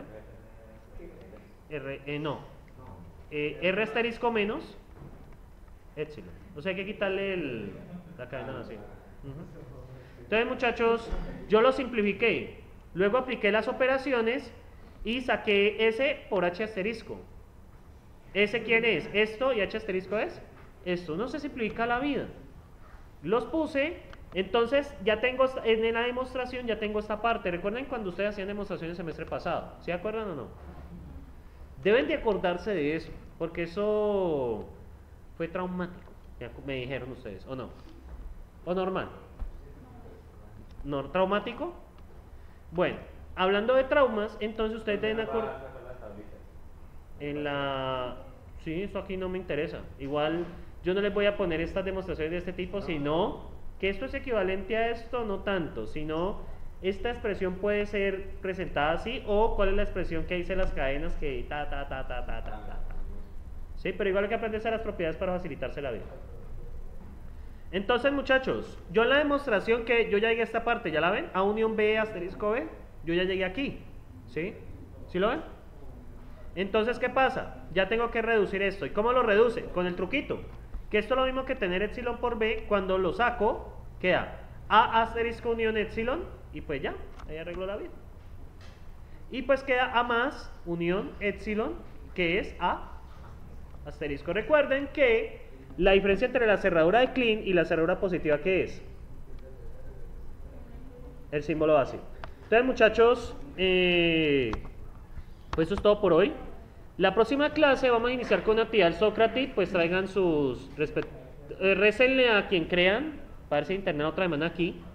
Speaker 1: R, eh, no. Eh, R asterisco menos epsilon. O sea, hay que quitarle el, la cadena vacía. Uh-huh. Entonces, muchachos, yo lo simplifiqué. Luego apliqué las operaciones y saqué S por H asterisco. ¿S quién es? Esto y H asterisco es esto. No se simplifica la vida. Los puse, entonces ya tengo en la demostración, ya tengo esta parte. Recuerden cuando ustedes hacían demostración el semestre pasado. ¿Sí acuerdan o no? Deben de acordarse de eso, porque eso fue traumático, me dijeron ustedes, ¿o no? ¿O normal? ¿No, traumático? Bueno, hablando de traumas, entonces ustedes deben acordar. En la... Sí, eso aquí no me interesa. Igual yo no les voy a poner estas demostraciones de este tipo, sino que esto es equivalente a esto, no tanto, sino esta expresión puede ser presentada así, o cuál es la expresión que dice las cadenas que ta ta ta ta ta ta ta. Sí, pero igual hay que aprenderse las propiedades para facilitarse la vida. Entonces, muchachos, yo en la demostración que yo ya llegué a esta parte, ¿ya la ven? A unión B asterisco B, yo ya llegué aquí. ¿Sí? ¿Sí lo ven? Entonces, ¿qué pasa? Ya tengo que reducir esto. ¿Y cómo lo reduce? Con el truquito. Que esto es lo mismo que tener epsilon por B. Cuando lo saco, queda A asterisco unión epsilon. Y pues ya, ahí arreglo la vida. Y pues queda A más unión epsilon, que es A asterisco. Recuerden que la diferencia entre la cerradura de Klein y la cerradura positiva, ¿qué es? El símbolo base. Entonces, muchachos, eh, pues eso es todo por hoy. La próxima clase vamos a iniciar con una actividad del Sócrates. Pues traigan sus... Eh, récenle a quien crean, para ver si internet otra semana aquí.